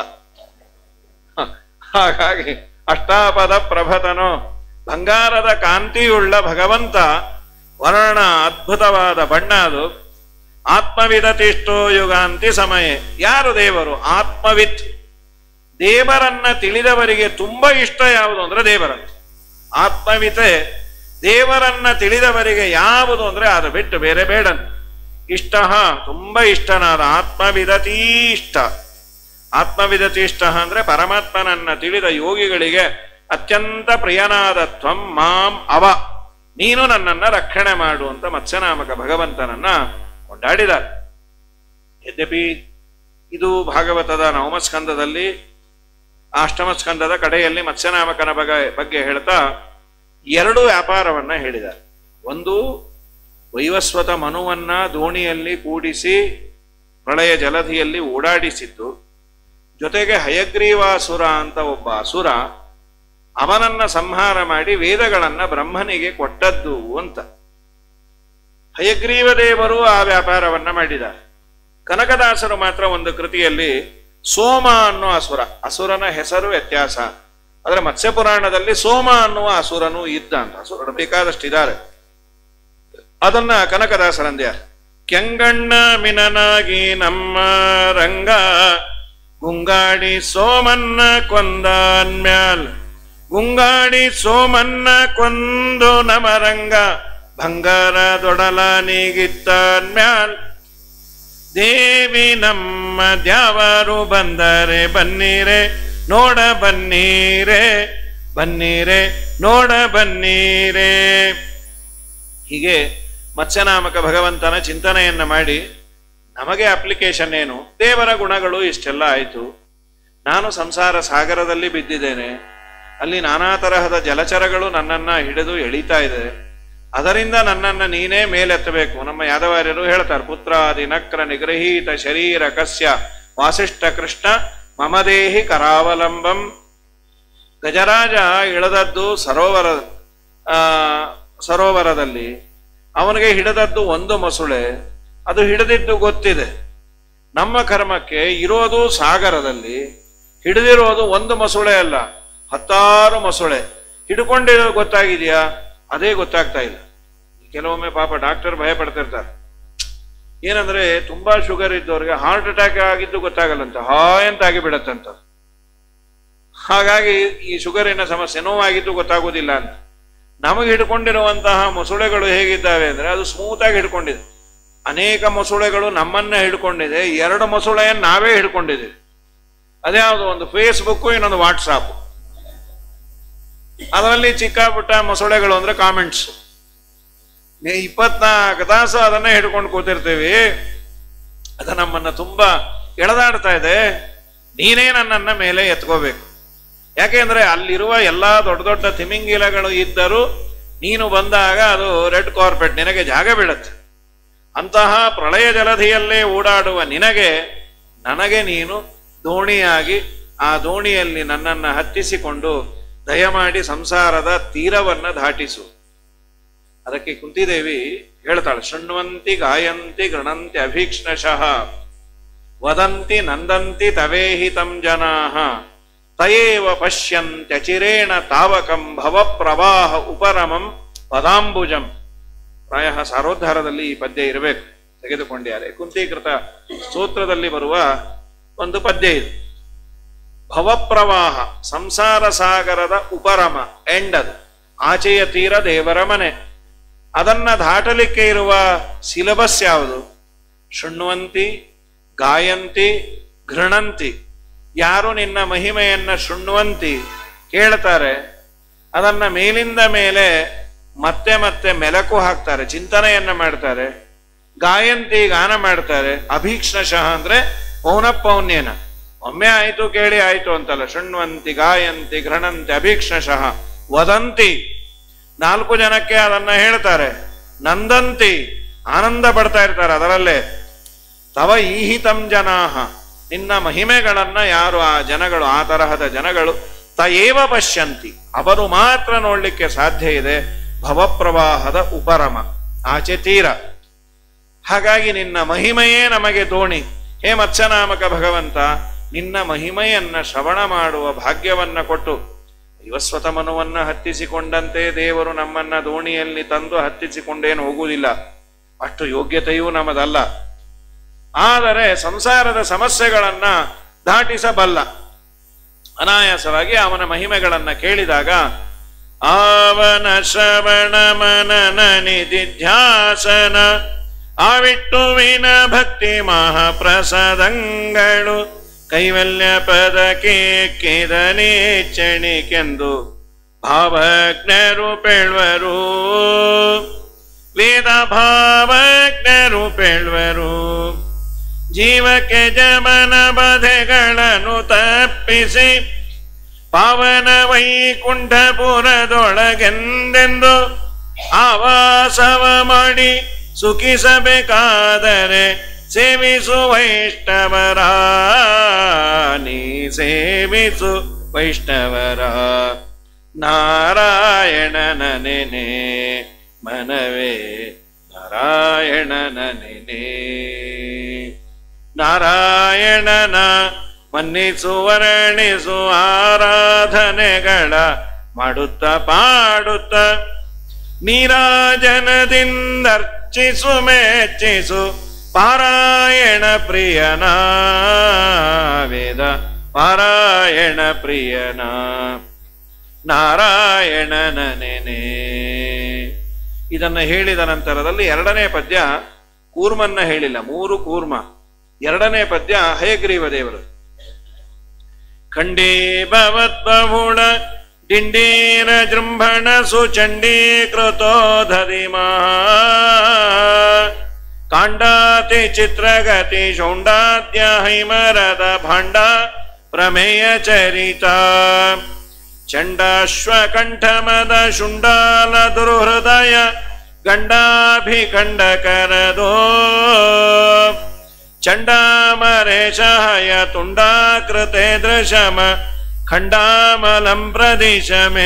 ಹಾಗಾಗಿ ಅಷ್ಟಾಪದ ಪ್ರಭತನೋ. ಬಂಗಾರದ ಕಾಂತಿಯುಳ್ಳ ಭಗವಂತ, ವರ್ಣ ಅದ್ಭುತವಾದ ಬಣ್ಣ ಅದು. ಆತ್ಮವಿದತಿಷ್ಟೋ ಯುಗಾಂತಿ ಸಮಯ. ಯಾರು ದೇವರು? ಆತ್ಮವಿತ್. ದೇವರನ್ನ ತಿಳಿದವರಿಗೆ ತುಂಬಾ ಇಷ್ಟ ಯಾವುದು ಅಂದ್ರೆ ದೇವರನ್ನ. ಆತ್ಮವಿತೆ ದೇವರನ್ನ ತಿಳಿದವರಿಗೆ ಯಾವುದು ಅಂದ್ರೆ ಅದು ಬಿಟ್ಟು ಬೇರೆ ಬೇಡ. ಇಷ್ಟ ತುಂಬಾ ಇಷ್ಟನಾದ ಆತ್ಮವಿದತೀಷ್ಟ. ಆತ್ಮವಿದತೀಷ್ಟ ಅಂದ್ರೆ ಪರಮಾತ್ಮನನ್ನ ತಿಳಿದ ಯೋಗಿಗಳಿಗೆ ಅತ್ಯಂತ ಪ್ರಿಯನಾದ ತ್ವಂ ಮಾಂ ಅವ, ನೀನು ನನ್ನನ್ನ ರಕ್ಷಣೆ ಮಾಡು ಅಂತ ಮತ್ಸ್ಯನಾಮಕ ಭಗವಂತನನ್ನ ಕೊಂಡಾಡಿದ್ದಾರೆ. ಯದ್ಯಪಿ ಇದು ಭಾಗವತದ ನವಮ ಸ್ಕಂದದಲ್ಲಿ, ಅಷ್ಟಮ ಸ್ಕಂದದ ಕಡೆಯಲ್ಲಿ ಮತ್ಸ್ಯನಾಮಕನ ಬಗ್ಗೆ ಹೇಳ್ತಾ ಎರಡು ವ್ಯಾಪಾರವನ್ನ ಹೇಳಿದ್ದಾರೆ. ಒಂದು, ವೈವಸ್ವತ ಮನುವನ್ನ ದೋಣಿಯಲ್ಲಿ ಕೂಡಿಸಿ ಪ್ರಳಯ ಜಲಧಿಯಲ್ಲಿ ಓಡಾಡಿಸಿದ್ದು, ಜೊತೆಗೆ ಹಯಗ್ರೀವಾಸುರ ಅಂತ ಒಬ್ಬ ಅಸುರ, ಅವನನ್ನ ಸಂಹಾರ ಮಾಡಿ ವೇದಗಳನ್ನ ಬ್ರಹ್ಮನಿಗೆ ಕೊಟ್ಟದ್ದು ಅಂತ. ಹಯಗ್ರೀವ ದೇವರು ಆ ವ್ಯಾಪಾರವನ್ನ ಮಾಡಿದ್ದಾರೆ. ಕನಕದಾಸರು ಮಾತ್ರ ಒಂದು ಕೃತಿಯಲ್ಲಿ ಸೋಮ ಅನ್ನೋ ಅಸುರ, ಅಸುರನ ಹೆಸರು ವ್ಯತ್ಯಾಸ. ಆದ್ರೆ ಮತ್ಸ್ಯ ಪುರಾಣದಲ್ಲಿ ಸೋಮ ಅನ್ನುವ ಅಸುರನು ಇದ್ದ ಅಂತ. ಅಸುರರು ಬೇಕಾದಷ್ಟಿದ್ದಾರೆ. ಅದನ್ನ ಕನಕದಾಸರಂದ್ಯಾರ. ಕೆಂಗಣ್ಣ ಮಿನನಾಗಿ ನಮ್ಮ ರಂಗ ಗುಂಗಾಡಿ ಸೋಮನ್ನ ಕೊಂದಾನ್ಮ್ಯಾಲ್, ಗುಂಗಾಡಿ ಸೋಮನ್ನ ಕೊಂದು ನಮರಂಗ ಬಂಗಾರದೊಡಲ ನೀಗಿತ್ತಾನ್ಮ್ಯಾಲ್, ದೇವಿ ನಮ್ಮ ದ್ಯಾವರು ಬಂದರೆ ಬನ್ನೀರೆ ನೋಡ ಬನ್ನೀರೆ, ಬನ್ನೀರೆ ನೋಡ ಬನ್ನೀರೆ. ಹೀಗೆ ಮತ್ಸ್ಯನಾಮಕ ಭಗವಂತನ ಚಿಂತನೆಯನ್ನ ಮಾಡಿ ನಮಗೆ ಅಪ್ಲಿಕೇಶನ್ ಏನು? ದೇವರ ಗುಣಗಳು ಇಷ್ಟೆಲ್ಲ ಆಯಿತು. ನಾನು ಸಂಸಾರ ಸಾಗರದಲ್ಲಿ ಬಿದ್ದಿದ್ದೇನೆ. ಅಲ್ಲಿ ನಾನಾ ತರಹದ ಜಲಚರಗಳು ನನ್ನನ್ನ ಹಿಡಿದು ಎಳಿತಾ ಇದೆ. ಅದರಿಂದ ನನ್ನನ್ನ ನೀನೇ ಮೇಲೆತ್ತಬೇಕು. ನಮ್ಮ ಯಾದವಾರ್ಯರು ಹೇಳ್ತಾರೆ, ಪುತ್ರಾದಿ ನಕ್ರ ನಿಗೃಹೀತ ಶರೀರ ಕಸ್ಯ ವಾಸಿಷ್ಠ ಕೃಷ್ಣ ಮಮದೇಹಿ ಕರಾವಲಂಬಂ. ಗಜರಾಜ ಇಳದದ್ದು ಸರೋವರದಲ್ಲಿ. ಅವನಿಗೆ ಹಿಡಿದದ್ದು ಒಂದು ಮೊಸುಳೆ, ಅದು ಹಿಡಿದಿದ್ದು ಗೊತ್ತಿದೆ. ನಮ್ಮ ಕರ್ಮಕ್ಕೆ ಇರೋದು ಸಾಗರದಲ್ಲಿ, ಹಿಡಿದಿರೋದು ಒಂದು ಮೊಸುಳೆ ಅಲ್ಲ, 10 ಮೊಸುಳೆ. ಹಿಡ್ಕೊಂಡಿರೋದು ಗೊತ್ತಾಗಿದೆಯಾ? ಅದೇ ಗೊತ್ತಾಗ್ತಾ ಇಲ್ಲ. ಕೆಲವೊಮ್ಮೆ ಪಾಪ ಡಾಕ್ಟರ್ ಭಯ ಪಡ್ತಿರ್ತಾರೆ. ಏನಂದ್ರೆ ತುಂಬಾ ಶುಗರ್ ಇದ್ದವ್ರಿಗೆ ಹಾರ್ಟ್ ಅಟ್ಯಾಕ್ ಆಗಿದ್ದು ಗೊತ್ತಾಗಲ್ಲಂತ, ಹಾಯ್ ಅಂತ ಆಗಿಬಿಡತ್ತಂತ. ಹಾಗಾಗಿ ಈ ಶುಗರಿನ ಸಮಸ್ಯೆ, ನೋವಾಗಿದ್ದು ಗೊತ್ತಾಗೋದಿಲ್ಲ ಅಂತ. ನಮಗೆ ಹಿಡ್ಕೊಂಡಿರುವಂತಹ ಮೊಸುಳೆಗಳು ಹೇಗಿದ್ದಾವೆ ಅಂದ್ರೆ ಅದು ಸ್ಮೂತ್ ಆಗಿ ಹಿಡ್ಕೊಂಡಿದೆ. ಅನೇಕ ಮೊಸುಳೆಗಳು ನಮ್ಮನ್ನ ಹಿಡ್ಕೊಂಡಿದೆ, 2 ಮೊಸುಳೆಯನ್ನು ನಾವೇ ಹಿಡ್ಕೊಂಡಿದ್ದೀವಿ. ಅದ್ಯಾವುದು? ಒಂದು ಫೇಸ್ಬುಕ್, ಇನ್ನೊಂದು ವಾಟ್ಸಾಪ್. ಅದರಲ್ಲಿ ಚಿಕ್ಕ ಪುಟ್ಟ ಮೊಸುಳೆಗಳು ಅಂದ್ರೆ ಕಾಮೆಂಟ್ಸ್. 24 ತಾಸು ಅದನ್ನೇ ಹಿಡ್ಕೊಂಡು ಕೂತಿರ್ತೀವಿ. ಅದು ನಮ್ಮನ್ನ ತುಂಬಾ ಎಳೆದಾಡ್ತಾ ಇದೆ. ನೀನೇ ನನ್ನನ್ನ ಮೇಲೆ ಎತ್ಕೋಬೇಕು. ಯಾಕೆಂದ್ರೆ ಅಲ್ಲಿರುವ ಎಲ್ಲಾ ದೊಡ್ಡ ದೊಡ್ಡ ತಿಮಿಂಗಿಲಗಳು ಇದ್ದರೂ ನೀನು ಬಂದಾಗ ಅದು ರೆಡ್ ಕಾರ್ಪೆಟ್, ನಿನಗೆ ಜಾಗ ಬೀಳುತ್ತೆ. ಅಂತಹ ಪ್ರಳಯ ಜಲಧಿಯಲ್ಲೇ ಓಡಾಡುವ ನಿನಗೆ, ನನಗೆ ನೀನು ದೋಣಿಯಾಗಿ ಆ ದೋಣಿಯಲ್ಲಿ ನನ್ನನ್ನ ಹತ್ತಿಸಿಕೊಂಡು ದಯಮಾಡಿ ಸಂಸಾರದ ತೀರವನ್ನ ದಾಟಿಸು. ಅದಕ್ಕೆ ಕುಂತಿದೇವಿ ಹೇಳ್ತಾಳೆ, ಶೃಣ್ವಂತಿ ಗಾಯಂತಿ ಗೃಣಂತಿ ಅಭೀಕ್ಷ್ಣಶಃ ವದಂತಿ ನಂದಂತಿ ತವೇಹಿತಂ ಜನಾಃ ತಯೇವ ಪಶ್ಯಂತ್ಯಚಿರೇಣ ತಾವಕಂ ಭವ ಪ್ರವಾಹ ಉಪರಮಂ ಪದಾಂಬುಜಂ. ಪ್ರಾಯ ಸಾರೋದ್ಧಾರದಲ್ಲಿ ಈ ಪದ್ಯ ಇರಬೇಕು, ತೆಗೆದುಕೊಂಡಿದ್ದಾರೆ. ಕುಂತೀಕೃತ ಸ್ತೋತ್ರದಲ್ಲಿ ಬರುವ ಒಂದು ಪದ್ಯ ಇದು. ಭವಪ್ರವಾಹ, ಸಂಸಾರ ಸಾಗರದ ಉಪರಮ, ಎಂಡದು, ಆಚೆಯ ತೀರ ದೇವರ ಮನೆ. ಅದನ್ನ ದಾಟಲಿಕ್ಕೆ ಇರುವ ಸಿಲಬಸ್ ಯಾವುದು? ಶೃಣ್ವಂತಿ, ಗಾಯಂತಿ, ಗೃಣಂತಿ. ಯಾರು ನಿನ್ನ ಮಹಿಮೆಯನ್ನ ಶೃಣ್ವಂತಿ ಕೇಳ್ತಾರೆ, ಅದನ್ನ ಮೇಲಿಂದ ಮೇಲೆ ಮತ್ತೆ ಮತ್ತೆ ಮೆಲಕು ಹಾಕ್ತಾರೆ, ಚಿಂತನೆಯನ್ನ ಮಾಡ್ತಾರೆ. ಗಾಯಂತಿ ಗಾನ ಮಾಡ್ತಾರೆ. ಅಭೀಕ್ಷ್ಣಶಃ ಅಂದ್ರೆ ಪೌನಃಪೌನ್ಯೇನ, ಒಮ್ಮೆ ಆಯ್ತು ಕೇಳಿ ಆಯ್ತು ಅಂತಲ್ಲ. ಶೃಣ್ವಂತಿ ಗಾಯಂತಿ ಘೃಣಂತಿ ಅಭೀಕ್ಷ್ಣಶಃ ವದಂತಿ, 4 ಜನಕ್ಕೆ ಅದನ್ನ ಹೇಳ್ತಾರೆ. ನಂದಂತಿ, ಆನಂದ ಪಡ್ತಾ ಇರ್ತಾರೆ ಅದರಲ್ಲೇ. ತವ ಈಹಿತಂ ಜನಾಹ, ನಿನ್ನ ಮಹಿಮೆಗಳನ್ನ ಯಾರು ಆ ಜನಗಳು, ಆ ತರಹದ ಜನಗಳು ತಯೇವ ಪಶ್ಯಂತಿ, ಅವರು ಮಾತ್ರ ನೋಡ್ಲಿಕ್ಕೆ ಸಾಧ್ಯ ಇದೆ. ಭವಪ್ರವಾಹದ ಉಪರಮ, ಆಚೆ ತೀರ. ಹಾಗಾಗಿ ನಿನ್ನ ಮಹಿಮೆಯೇ ನಮಗೆ ದೋಣಿ. ಹೇ ಮತ್ಸ್ಯನಾಮಕ ಭಗವಂತ, ನಿನ್ನ ಮಹಿಮೆಯನ್ನ ಶ್ರವಣ ಮಾಡುವ ಭಾಗ್ಯವನ್ನ ಕೊಟ್ಟು, ಐವಸ್ವತ ಮನುವನ್ನ ಹತ್ತಿಸಿಕೊಂಡಂತೆ ದೇವರು ನಮ್ಮನ್ನ ದೋಣಿಯಲ್ಲಿ ತಂದು ಹತ್ತಿಸಿಕೊಂಡೇನು ಹೋಗುವುದಿಲ್ಲ, ಅಷ್ಟು ಯೋಗ್ಯತೆಯೂ ನಮ್ಮದಲ್ಲ. ಆದರೆ ಸಂಸಾರದ ಸಮಸ್ಯೆಗಳನ್ನ ದಾಟಿಸಬಲ್ಲ. ಅನಾಯಾಸವಾಗಿ ಅವನ ಮಹಿಮೆಗಳನ್ನ ಕೇಳಿದಾಗ ಅವನ ಶ್ರವಣ ಮನನ ನಿಧಿಧ್ಯಾಸನ ಆವಿಟ್ಟುವಿನ ಭಕ್ತಿ ಮಹಾಪ್ರಸಾದಂಗಳು ಕೈವಲ್ಯ ಪದಕ್ಕೆ ಕಿದನೇಚ್ಚಣಿಕೆಂದು ಭಾವಜ್ಞರು ಪೇಳ್ವರು, ವೇದ ಭಾವಜ್ಞರು ಪೇಳ್ವರು. ಜೀವಕ್ಕೆ ಜಮನ ಬಧೆಗಳನ್ನು ತಪ್ಪಿಸಿ ಪಾವನ ವೈಕುಂಠಪುರದೊಳಗೆಂದೆಂದು ಆವಾಸವ ಮಾಡಿ ಸುಖಿಸಬೇಕಾದರೆ ಸೇವಿಸು ವೈಷ್ಣವರ, ನೀ ಸೇವಿಸು ವೈಷ್ಣವರ. ನಾರಾಯಣನ ನೆನೆ ಮನವೇ ನಾರಾಯಣನ ನೆನೆ, ನಾರಾಯಣನ ಮನ್ನಿಸು ವರ್ಣಿಸು ಆರಾಧನೆಗಳ ಮಾಡುತ್ತ ಪಾಡುತ್ತ ನೀರಾಜನದಿಂದರ್ಚಿಸು ಮೆಚ್ಚಿಸು ಪಾರಾಯಣ ಪ್ರಿಯನ, ವೇದ ಪಾರಾಯಣ ಪ್ರಿಯನ. ನಾರಾಯಣನ ನೆನೆ. ಇದನ್ನ ಹೇಳಿದ ನಂತರದಲ್ಲಿ 2ನೇ ಪದ್ಯ ಕೂರ್ಮನ್ನ ಹೇಳಿಲ್ಲ, 3 ಕೂರ್ಮ. 2ನೇ ಪದ್ಯ ಹಯಗ್ರೀವ ದೇವರು. ಖಂಡೇ ಭವದ್ಬಹುಳ ಡಿಂಡೀರ ಜೃಂಭಣ ಸುಚಂಡೀಕೃತೋಧರಿ ಮಹಾ ಕಾಂಡಾತಿ ಚಿತ್ರಗತಿ ಶೌಂಡಾದ್ಯ ಹೈಮರದ ಭಾಂಡ ಪ್ರಮೇಯ ಚರಿತ ಚಂಡಾಶ್ವಕಂಠಮದ ಶುಂಡಾಲ ದುರ್ಹೃದಯ ಗಂಡಾಭಿಖಂಡಕರದೋ ಚಂಡಾಮರೇಶಹಯ ತುಂಡಾಕೃತೆ ದೃಶಮ ಖಂಡಾಮಲಂ ಪ್ರದಿಶಮೇ.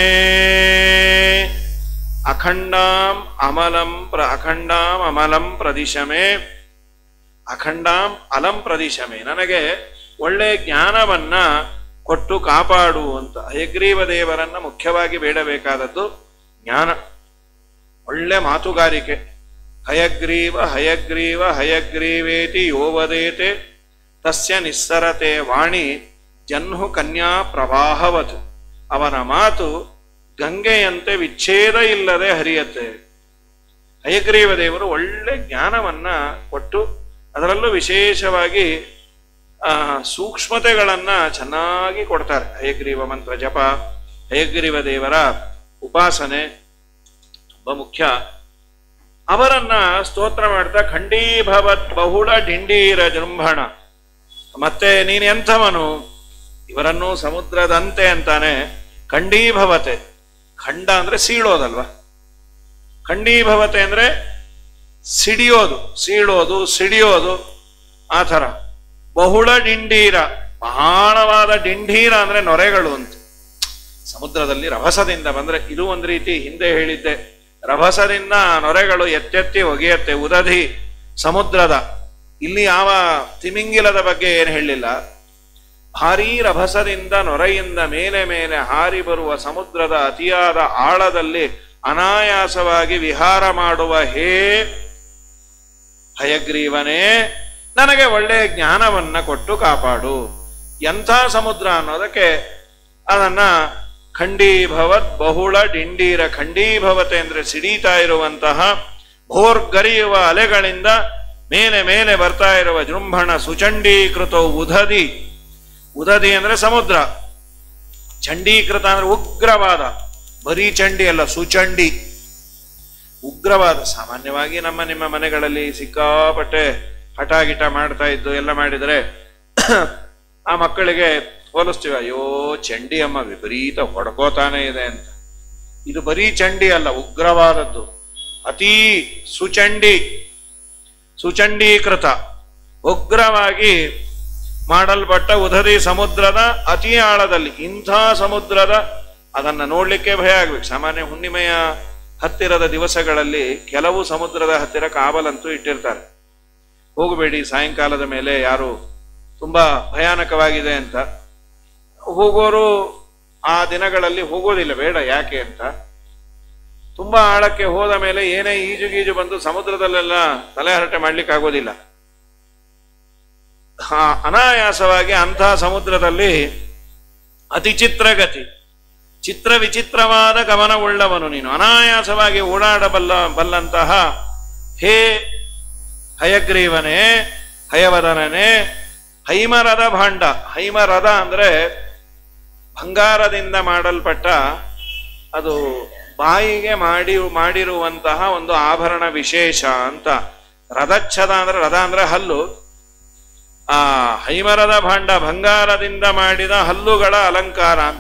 ಅಖಂಡಾಂ ಅಮಲಂ ಅಖಂಡಾಂ ಅಮಲಂ ಪ್ರದಿಶಮೇ, ಅಖಂಡಾಂ ಅಲಂ ಪ್ರದಿಶಮೇ. ನನಗೆ ಒಳ್ಳೆ ಜ್ಞಾನವನ್ನ ಕೊಟ್ಟು ಕಾಪಾಡು ಅಂತ ಹಯಗ್ರೀವ ದೇವರನ್ನ ಮುಖ್ಯವಾಗಿ ಬೇಡಬೇಕಾದದ್ದು ಜ್ಞಾನ, ಒಳ್ಳೆ ಮಾತುಗಾರಿಕೆ. ಹಯಗ್ರೀವ ಹಯಗ್ರೀವ ಹಯಗ್ರೀವೇತಿ ಯೋವದೇತೆ ತಸ್ಯ ನಿಸ್ಸರತೆ ವಾಣಿ ಜನ್ಹು ಕನ್ಯಾ ಪ್ರವಾಹವತ್. ಅವನ ಮಾತು ಗಂಗೆಯಂತೆ ವಿಚ್ಛೇದ ಇಲ್ಲದೆ ಹರಿಯತ್ತೆ. ಹಯಗ್ರೀವ ದೇವರು ಒಳ್ಳೆ ಜ್ಞಾನವನ್ನ ಕೊಟ್ಟು ಅದರಲ್ಲೂ ವಿಶೇಷವಾಗಿ ಸೂಕ್ಷ್ಮತೆಗಳನ್ನ ಚೆನ್ನಾಗಿ ಕೊಡ್ತಾರೆ. ಹಯಗ್ರೀವ ಮಂತ್ರ ಜಪ, ಹಯಗ್ರೀವ ದೇವರ ಉಪಾಸನೆ ತುಂಬಾ ಮುಖ್ಯ. ಅವರನ್ನ ಸ್ತೋತ್ರ ಮಾಡ್ತಾ ಖಂಡೀಭವತ್ ಬಹುಳ ಡಿಂಡೀರ ಜೃಂಭಣ. ಮತ್ತೆ ನೀನ್ ಎಂಥವನು, ಇವರನ್ನು ಸಮುದ್ರದಂತೆ ಅಂತಾನೆ. ಖಂಡೀಭವತೆ, ಖಂಡ ಅಂದ್ರೆ ಸೀಳೋದಲ್ವಾ, ಖಂಡೀಭವತೆ ಅಂದ್ರೆ ಸಿಡಿಯೋದು, ಸೀಳೋದು, ಸಿಡಿಯೋದು, ಆ ಥರ. ಬಹುಳ ಡಿಂಡೀರ, ಬಹಳವಾದ ಡಿಂಡೀರ ಅಂದ್ರೆ ನೊರೆಗಳು ಅಂತ. ಸಮುದ್ರದಲ್ಲಿ ರಭಸದಿಂದ ಬಂದ್ರೆ, ಇದು ಒಂದು ರೀತಿ ಹಿಂದೆ ಹೇಳಿದ್ದೆ, ರಭಸದಿಂದ ನೊರೆಗಳು ಎತ್ತೆತ್ತಿ ಒಗೆಯತ್ತೆ. ಉದಧಿ ಸಮುದ್ರದ, ಇಲ್ಲಿ ಯಾವ ತಿಮಿಂಗಿಲದ ಬಗ್ಗೆ ಏನು ಹೇಳಿಲ್ಲ. ಭಾರೀ ರಭಸದಿಂದ ನೊರೆಯಿಂದ ಮೇಲೆ ಮೇಲೆ ಹಾರಿ ಬರುವ ಸಮುದ್ರದ ಅತಿಯಾದ ಆಳದಲ್ಲಿ ಅನಾಯಾಸವಾಗಿ ವಿಹಾರ ಮಾಡುವ ಹೇ ಹಯಗ್ರೀವನೇ, ನನಗೆ ಒಳ್ಳೆಯ ಜ್ಞಾನವನ್ನ ಕೊಟ್ಟು ಕಾಪಾಡು. ಎಂಥ ಸಮುದ್ರ ಅನ್ನೋದಕ್ಕೆ ಅದನ್ನ ಖಂಡೀಭವತ್ ಬಹುಳ ಡಿಂಡೀರ. ಖಂಡೀಭವತೆ ಅಂದ್ರೆ ಸಿಡೀತಾ ಇರುವಂತಹ ಭೋರ್ಗರಿಯುವ ಅಲೆಗಳಿಂದ ಮೇಲೆ ಮೇಲೆ ಬರ್ತಾ ಇರುವ ಜೃಂಭಣ ಸುಚಂಡೀಕೃತ ಉದಧಿ. ಉದಧಿ ಅಂದ್ರೆ ಸಮುದ್ರ, ಚಂಡೀಕೃತ ಅಂದ್ರೆ ಉಗ್ರವಾದ, ಬರೀ ಚಂಡಿ ಅಲ್ಲ, ಸುಚಂಡಿ. ಉಗ್ರವಾದ. ಸಾಮಾನ್ಯವಾಗಿ ನಿಮ್ಮ ಮನೆಗಳಲ್ಲಿ ಸಿಕ್ಕಾಪಟ್ಟೆ ಹಠ ಗಿಟ ಮಾಡ್ತಾ ಇದ್ದು ಎಲ್ಲ ಮಾಡಿದರೆ ಆ ಮಕ್ಕಳಿಗೆ ಹೋಲಿಸ್ತೀವಿ, ಅಯ್ಯೋ ಚಂಡಿ ಅಮ್ಮ ವಿಪರೀತ ಹೊಡ್ಕೋತಾನೆ ಇದೆ ಅಂತ. ಇದು ಬರೀ ಚಂಡಿ ಅಲ್ಲ, ಉಗ್ರವಾದದ್ದು, ಅತೀ ಸುಚಂಡೀಕೃತ ಉಗ್ರವಾಗಿ ಮಾಡಲ್ಪಟ್ಟ ಉದರಿ ಸಮುದ್ರದ ಅತಿ ಆಳದಲ್ಲಿ. ಇಂಥ ಸಮುದ್ರದ ಅದನ್ನ ನೋಡ್ಲಿಕ್ಕೆ ಭಯ ಆಗ್ಬೇಕು. ಸಾಮಾನ್ಯ ಹುಣ್ಣಿಮೆಯ ಹತ್ತಿರದ ದಿವಸಗಳಲ್ಲಿ ಕೆಲವು ಸಮುದ್ರದ ಹತ್ತಿರ ಕಾವಲಂತೂ ಇಟ್ಟಿರ್ತಾರೆ, ಹೋಗಬೇಡಿ ಸಾಯಂಕಾಲದ ಮೇಲೆ ಯಾರು ತುಂಬಾ ಭಯಾನಕವಾಗಿದೆ ಅಂತ. ಹೋಗೋರು ಆ ದಿನಗಳಲ್ಲಿ ಹೋಗೋದಿಲ್ಲ, ಬೇಡ ಯಾಕೆ ಅಂತ. ತುಂಬಾ ಆಳಕ್ಕೆ ಹೋದ ಮೇಲೆ ಏನೇ ಈಜು ಬಂದು ಸಮುದ್ರದಲ್ಲೆಲ್ಲ ತಲೆಹರಟೆ ಮಾಡ್ಲಿಕ್ಕೆ ಆಗೋದಿಲ್ಲ. ಅನಾಯಾಸವಾಗಿ ಅಂಥ ಸಮುದ್ರದಲ್ಲಿ ಅತಿ ವಿಚಿತ್ರವಾದ ಗಮನವುಳ್ಳವನು ನೀನು, ಅನಾಯಾಸವಾಗಿ ಓಡಾಡಬಲ್ಲಂತಹ ಹೇ ಹಯಗ್ರೀವನೇ, ಹಯವದನನೇ, ಹೈಮರದ ಭಾಂಡ. ಹೈಮರದ ಅಂದ್ರೆ ಬಂಗಾರದಿಂದ ಮಾಡಲ್ಪಟ್ಟ, ಅದು ಬಾಯಿಗೆ ಮಾಡಿರುವಂತಹ ಒಂದು ಆಭರಣ ವಿಶೇಷ ಅಂತ. ರಥಚ್ಛದ ಅಂದ್ರೆ, ರಥ ಅಂದ್ರೆ ಹಲ್ಲು. ಆ ಹೈಮರದ ಭಾಂಡ, ಬಂಗಾರದಿಂದ ಮಾಡಿದ ಹಲ್ಲುಗಳ ಅಲಂಕಾರ ಅಂತ.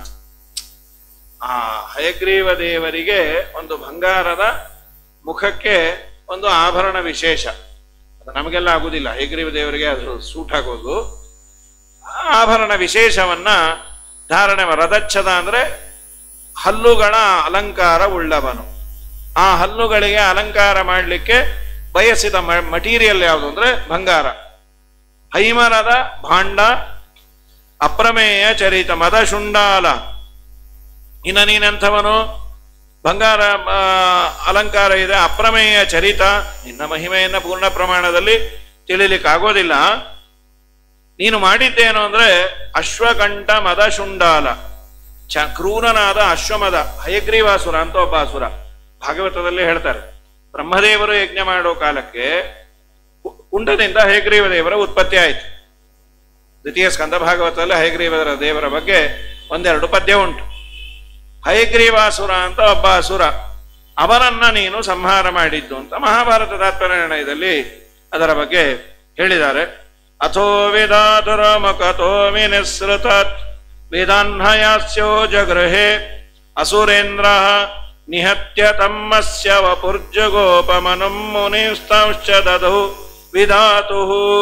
ಆ ಹಯಗ್ರೀವ ದೇವರಿಗೆ ಒಂದು ಬಂಗಾರದ ಮುಖಕ್ಕೆ ಒಂದು ಆಭರಣ ವಿಶೇಷ. ನಮಗೆಲ್ಲ ಆಗುದಿಲ್ಲ, ಹಯಗ್ರೀವ ದೇವರಿಗೆ ಅದು ಸೂಟ್ ಆಗೋದು. ಆಭರಣ ವಿಶೇಷವನ್ನ ಧಾರಣೆ. ರಥಚ್ಛದ ಅಂದ್ರೆ ಹಲ್ಲುಗಳ ಅಲಂಕಾರ ಉಳ್ಳವನು. ಆ ಹಲ್ಲುಗಳಿಗೆ ಅಲಂಕಾರ ಮಾಡಲಿಕ್ಕೆ ಬಯಸಿದ ಮಟೀರಿಯಲ್ ಯಾವುದು ಅಂದ್ರೆ ಬಂಗಾರ. ಹೈಮರದ ಭಾಂಡ, ಅಪ್ರಮೇಯ ಚರಿತ ಮದಶುಂಡಾಲ. ಇನ್ನ ನೀನೆಂಥವನು? ಬಂಗಾರ ಅಲಂಕಾರ ಇದೆ, ಅಪ್ರಮೇಯ ಚರಿತ. ನಿನ್ನ ಮಹಿಮೆಯನ್ನ ಪೂರ್ಣ ಪ್ರಮಾಣದಲ್ಲಿ ತಿಳಿಲಿಕ್ಕಾಗೋದಿಲ್ಲ. ನೀನು ಮಾಡಿದ್ದೇನು ಅಂದ್ರೆ ಅಶ್ವಕಂಠ ಮದಶುಂಡಾಲ, ಕ್ರೂರನಾದ ಅಶ್ವಮದ. ಹಯಗ್ರೀವಾಸುರ ಅಂತ ಒಬ್ಬ ಅಸುರ, ಭಾಗವತದಲ್ಲಿ ಹೇಳ್ತಾರೆ. ಬ್ರಹ್ಮದೇವರು ಯಜ್ಞ ಮಾಡೋ ಕಾಲಕ್ಕೆ ಕುಂಡದಿಂದ ಹಯಗ್ರೀವ ದೇವರ ಉತ್ಪತ್ತಿ ಆಯಿತು. ದ್ವಿತೀಯ ಸ್ಕಂದ ಭಾಗವತದಲ್ಲಿ ಹಯಗ್ರೀವ ದೇವರ ಬಗ್ಗೆ ಒಂದೆರಡು ಪದ್ಯ ಉಂಟು. ಹಯಗ್ರೀವಾಸುರ ಅಂತ ಒಬ್ಬ ಅಸುರ, ಅವರನ್ನ ನೀನು ಸಂಹಾರ ಮಾಡಿದ್ದು ಅಂತ ಮಹಾಭಾರತ ತಾತ್ಪರ್ಯನಿರ್ಣಯದಲ್ಲಿ ಅದರ ಬಗ್ಗೆ ಹೇಳಿದ್ದಾರೆ. ಅಥೋ ವೇದಾತುರಮಕಥೋ ವಿನಿಸೃತಾತ್ ವೇದಾನ್ಹಯಾಸ್ಯೋ ಜಗೃಹೇ ಅಸುರೇಂದ್ರ ನಿಹತ್ಯ ತಮ್ಮಸ್ಯ ವಪುರ್ಜಗೋಪಮನುಂ ಮುನಿಸ್ತಂಶ್ಚ ದಧು ವಿಧಾತು.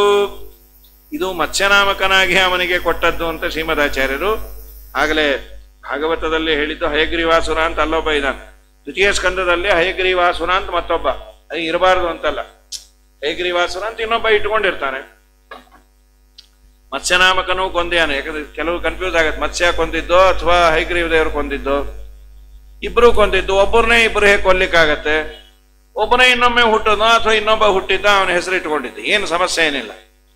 ಇದು ಮತ್ಸ್ಯನಾಮಕನಾಗಿ ಅವನಿಗೆ ಕೊಟ್ಟದ್ದು ಅಂತ ಶ್ರೀಮದಾಚಾರ್ಯರು. ಆಗಲೇ ಭಾಗವತದಲ್ಲಿ ಹೇಳಿದ್ದು ಹಯಗ್ರೀವಾಸುರ ಅಂತ ಅಲ್ಲೊಬ್ಬ ಇದ್ದಾನೆ. ದ್ವಿತೀಯ ಸ್ಕಂದದಲ್ಲಿ ಹಯಗ್ರೀವಾಸುರ ಅಂತ ಮತ್ತೊಬ್ಬ, ಅದು ಇರಬಾರ್ದು ಅಂತಲ್ಲ, ಹಯಗ್ರೀವಾಸುರ ಅಂತ ಇನ್ನೊಬ್ಬ ಇಟ್ಕೊಂಡಿರ್ತಾನೆ. ಮತ್ಸ್ಯನಾಮಕನೂ ಕೊಂದಿಯಾನೆ. ಯಾಕಂದ್ರೆ ಕೆಲವು ಕನ್ಫ್ಯೂಸ್ ಆಗತ್ತೆ, ಮತ್ಸ್ಯ ಕೊಂದಿದ್ದೋ ಅಥವಾ ಹಯಗ್ರೀವ ದೇವರು ಕೊಂದಿದ್ದೋ. ಇಬ್ರು ಕೊಂದಿದ್ದು, ಒಬ್ಬರನ್ನೇ ಇಬ್ರು ಹೇಗೆ ಕೊಲ್ಲಿಕ್ಕಾಗತ್ತೆ? ಒಬ್ಬನೇ ಇನ್ನೊಮ್ಮೆ ಹುಟ್ಟೋದು ಅಥವಾ ಇನ್ನೊಬ್ಬ ಹುಟ್ಟಿದ್ದ, ಅವನ ಹೆಸರು ಇಟ್ಕೊಂಡಿದ್ದ, ಏನು ಸಮಸ್ಯೆ ಏನಿಲ್ಲ.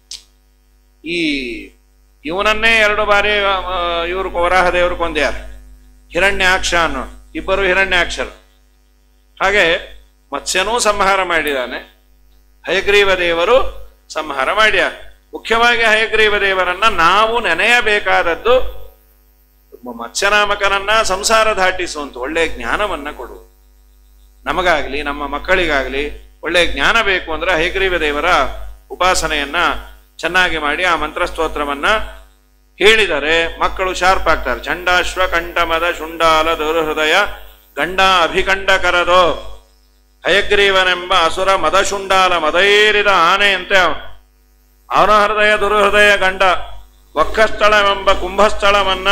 ಇವನನ್ನೇ 2 ಬಾರಿ ಇವರು ವರಾಹ ದೇವರು ಕೊಂದ್ಯಾರ. ಹಿರಣ್ಯಾಕ್ಷ ಅನ್ನೋ ಇಬ್ಬರು ಹಿರಣ್ಯಾಕ್ಷರು. ಹಾಗೆ ಮತ್ಸ್ಯನೂ ಸಂಹಾರ ಮಾಡಿದಾನೆ, ಹಯಗ್ರೀವ ದೇವರು ಸಂಹಾರ ಮಾಡ್ಯಾರ. ಮುಖ್ಯವಾಗಿ ಹಯಗ್ರೀವ ದೇವರನ್ನ ನಾವು ನೆನೆಯಬೇಕಾದದ್ದು ಮತ್ಸ್ಯನಾಮಕನನ್ನ ಸಂಸಾರ ದಾಟಿಸುವಂತ ಒಳ್ಳೆಯ ಜ್ಞಾನವನ್ನ ಕೊಡು. ನಮಗಾಗ್ಲಿ ನಮ್ಮ ಮಕ್ಕಳಿಗಾಗ್ಲಿ ಒಳ್ಳೆಯ ಜ್ಞಾನ ಬೇಕು ಅಂದ್ರೆ ಹಯಗ್ರೀವ ದೇವರ ಉಪಾಸನೆಯನ್ನ ಚೆನ್ನಾಗಿ ಮಾಡಿ ಆ ಮಂತ್ರಸ್ತೋತ್ರವನ್ನ ಹೇಳಿದರೆ ಮಕ್ಕಳು ಶಾರ್ಪ್ ಆಗ್ತಾರೆ. ಚಂಡಾಶ್ವ ಕಂಠಮದ ಶುಂಡಾಲ ದುರ್ಹೃದಯ ಗಂಡ ಅಭಿಕಂಡ ಕರದೋ. ಹಯಗ್ರೀವನೆಂಬ ಅಸುರ ಮದಶುಂಡಾಲ, ಮದೈರಿದ ಆನೆಯಂತೆ ಅವನ ಹೃದಯ ದುರ್ಹೃದಯ ಗಂಡ. ವಕ್ಷಸ್ಥಳವೆಂಬ ಕುಂಭಸ್ಥಳವನ್ನ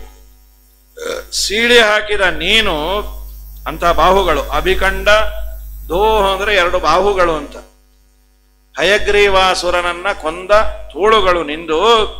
ಸೀಳಿ ಹಾಕಿದ ನೀನು ಅಂತ ಬಾಹುಗಳು. ಅಭಿಕಂಡ ದೋಹ ಅಂದ್ರೆ 2 ಬಾಹುಗಳು ಅಂತ. ಹಯಗ್ರೀವಾಸುರನನ್ನ ಕೊಂದ ತೋಳುಗಳು ನಿಂದು.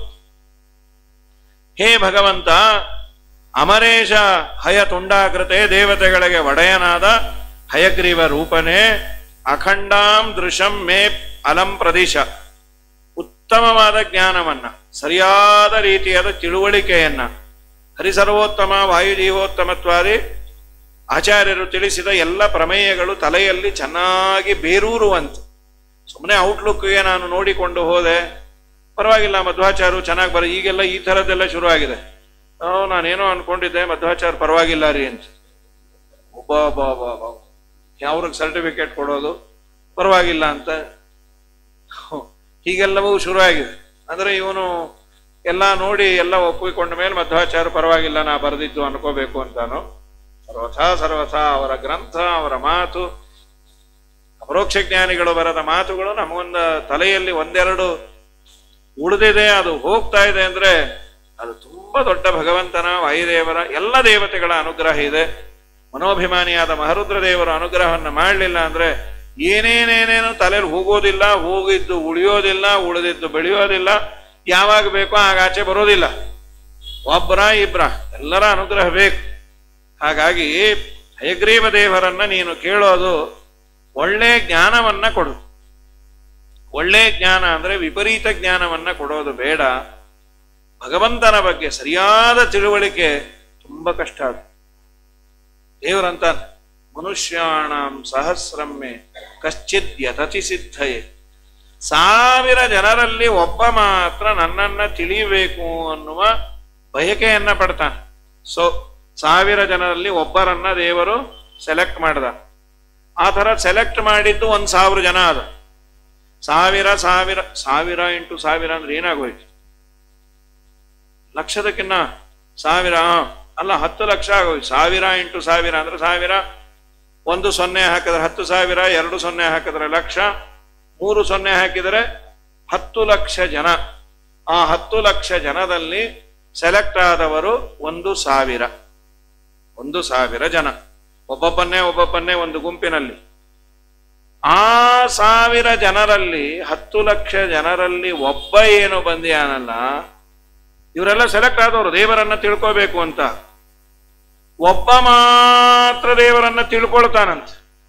ಹೇ ಭಗವಂತ, ಅಮರೇಶ ಹಯ ತುಂಡಾಕೃತೆ, ದೇವತೆಗಳಿಗೆ ಒಡೆಯನಾದ ಹಯಗ್ರೀವ ರೂಪನೇ, ಅಖಂಡಾಂ ದೃಶಂ ಮೇ ಅಲಂ ಪ್ರದಿಶ. ಉತ್ತಮವಾದ ಜ್ಞಾನವನ್ನ, ಸರಿಯಾದ ರೀತಿಯಾದ ತಿಳುವಳಿಕೆಯನ್ನ, ಹರಿಸರ್ವೋತ್ತಮ ವಾಯುಜೀವೋತ್ತಮತ್ವಾದಿ ಆಚಾರ್ಯರು ತಿಳಿಸಿದ ಎಲ್ಲ ಪ್ರಮೇಯಗಳು ತಲೆಯಲ್ಲಿ ಚೆನ್ನಾಗಿ ಬೇರೂರುವಂತೆ. ಸುಮ್ಮನೆ ಔಟ್ಲುಕ್ಗೆ ನಾನು ನೋಡಿಕೊಂಡು ಹೋದೆ, ಪರವಾಗಿಲ್ಲ ಮಧ್ವಾಚಾರ್ಯರು ಚೆನ್ನಾಗಿ ಈಗೆಲ್ಲ ಈ ಥರದ್ದೆಲ್ಲ ಶುರು ಆಗಿದೆ. ನಾನೇನೋ ಅನ್ಕೊಂಡಿದ್ದೆ ಮಧ್ವಾಚಾರ್ಯ ಪರವಾಗಿಲ್ಲ ರೀ ಅಂತ. ಅವ್ರಿಗೆ ಸರ್ಟಿಫಿಕೇಟ್ ಕೊಡೋದು ಪರವಾಗಿಲ್ಲ ಅಂತ ಹೀಗೆಲ್ಲವೂ ಶುರುವಾಗಿದೆ. ಅಂದರೆ ಇವನು ಎಲ್ಲ ನೋಡಿ ಎಲ್ಲ ಒಪ್ಪಿಕೊಂಡ ಮೇಲೆ ಮಧ್ವಾಚಾರ್ಯ ಪರವಾಗಿಲ್ಲ ನಾ ಬರೆದಿದ್ದು ಅನ್ಕೋಬೇಕು ಅಂತಾನು. ಸರ್ವಥಾ ಅವರ ಗ್ರಂಥ, ಅವರ ಮಾತು, ಅಪರೋಕ್ಷ ಜ್ಞಾನಿಗಳು ಬರೆದ ಮಾತುಗಳು ನಮಗೊಂದು ತಲೆಯಲ್ಲಿ ಒಂದೆರಡು ಉಳಿದಿದೆ, ಅದು ಹೋಗ್ತಾ ಇದೆ ಅಂದ್ರೆ ಅದು ತುಂಬಾ ದೊಡ್ಡ ಭಗವಂತನ, ವಾಯುದೇವರ, ಎಲ್ಲ ದೇವತೆಗಳ ಅನುಗ್ರಹ ಇದೆ. ಮನೋಭಿಮಾನಿಯಾದ ಮಹರುದ್ರ ದೇವರ ಅನುಗ್ರಹವನ್ನು ಮಾಡಲಿಲ್ಲ ಅಂದ್ರೆ ಏನೇನೇನೇನು ತಲೆಯಲ್ಲಿ ಹೋಗೋದಿಲ್ಲ, ಹೋಗಿದ್ದು ಉಳಿಯೋದಿಲ್ಲ, ಉಳಿದಿದ್ದು ಬೆಳೆಯೋದಿಲ್ಲ, ಯಾವಾಗ ಬೇಕೋ ಆಗ ಆಚೆ ಬರೋದಿಲ್ಲ. ಒಬ್ಬರ ಇಬ್ರ ಎಲ್ಲರ ಅನುಗ್ರಹ ಬೇಕು. ಹಾಗಾಗಿ ಹಯಗ್ರೀವ ದೇವರನ್ನ ನೀನು ಕೇಳೋದು ಒಳ್ಳೆ ಜ್ಞಾನವನ್ನ ಕೊಡು. ಒಳ್ಳೆ ಜ್ಞಾನ ಅಂದ್ರೆ ವಿಪರೀತ ಜ್ಞಾನವನ್ನ ಕೊಡೋದು ಬೇಡ. ಭಗವಂತನ ಬಗ್ಗೆ ಸರಿಯಾದ ತಿಳುವಳಿಕೆ ತುಂಬಾ ಕಷ್ಟ ಅದು. ದೇವರಂತ ಮನುಷ್ಯಾಣಂ ಸಹಸ್ರಮ್ಮೆ ಕಶ್ಚಿದ್ ಯತತಿ ಸಿದ್ಧಯೇ. 1000 ಜನರಲ್ಲಿ ಒಬ್ಬ ಮಾತ್ರ ನನ್ನನ್ನ ತಿಳಿಯಬೇಕು ಅನ್ನುವ ಬಯಕೆಯನ್ನ ಪಡ್ತಾನೆ. ಸೊ 1000 ಜನರಲ್ಲಿ ಒಬ್ಬರನ್ನ ದೇವರು ಸೆಲೆಕ್ಟ್ ಮಾಡ್ದ. ಆ ಥರ ಸೆಲೆಕ್ಟ್ ಮಾಡಿದ್ದು 1000 ಜನ ಅದ. 1000 ಇಂಟು 1000 ಅಂದ್ರೆ ಏನಾಗೋಯ್ತು? ಲಕ್ಷದಕ್ಕಿನ್ನ 1000 ಅಲ್ಲ, 10 ಲಕ್ಷ ಆಗೋಯ್ತು. 1000 ಇಂಟು 1000 ಅಂದ್ರೆ 1000, 1 0 ಹಾಕಿದ್ರೆ 10,000, 2 0 ಹಾಕಿದ್ರೆ ಲಕ್ಷ, 3 0 ಹಾಕಿದರೆ 10 ಲಕ್ಷ ಜನ. ಆ 10 ಲಕ್ಷ ಜನದಲ್ಲಿ ಸೆಲೆಕ್ಟ್ ಆದವರು 1,000 ಜನ. ಒಬ್ಬೊಬ್ಬನ್ನೇ ಒಂದು ಗುಂಪಿನಲ್ಲಿ. ಆ 1000 ಜನರಲ್ಲಿ 10 ಲಕ್ಷ ಜನರಲ್ಲಿ ಒಬ್ಬ ಏನು ಬಂದಿಯಾನಲ್ಲ, ಇವರೆಲ್ಲ ಸೆಲೆಕ್ಟ್ ಆದವರು ದೇವರನ್ನ ತಿಳ್ಕೋಬೇಕು ಅಂತ. ಒಬ್ಬ ಮಾತ್ರ ದೇವರನ್ನ ತಿಳ್ಕೊಳ್ತಾನಂತ.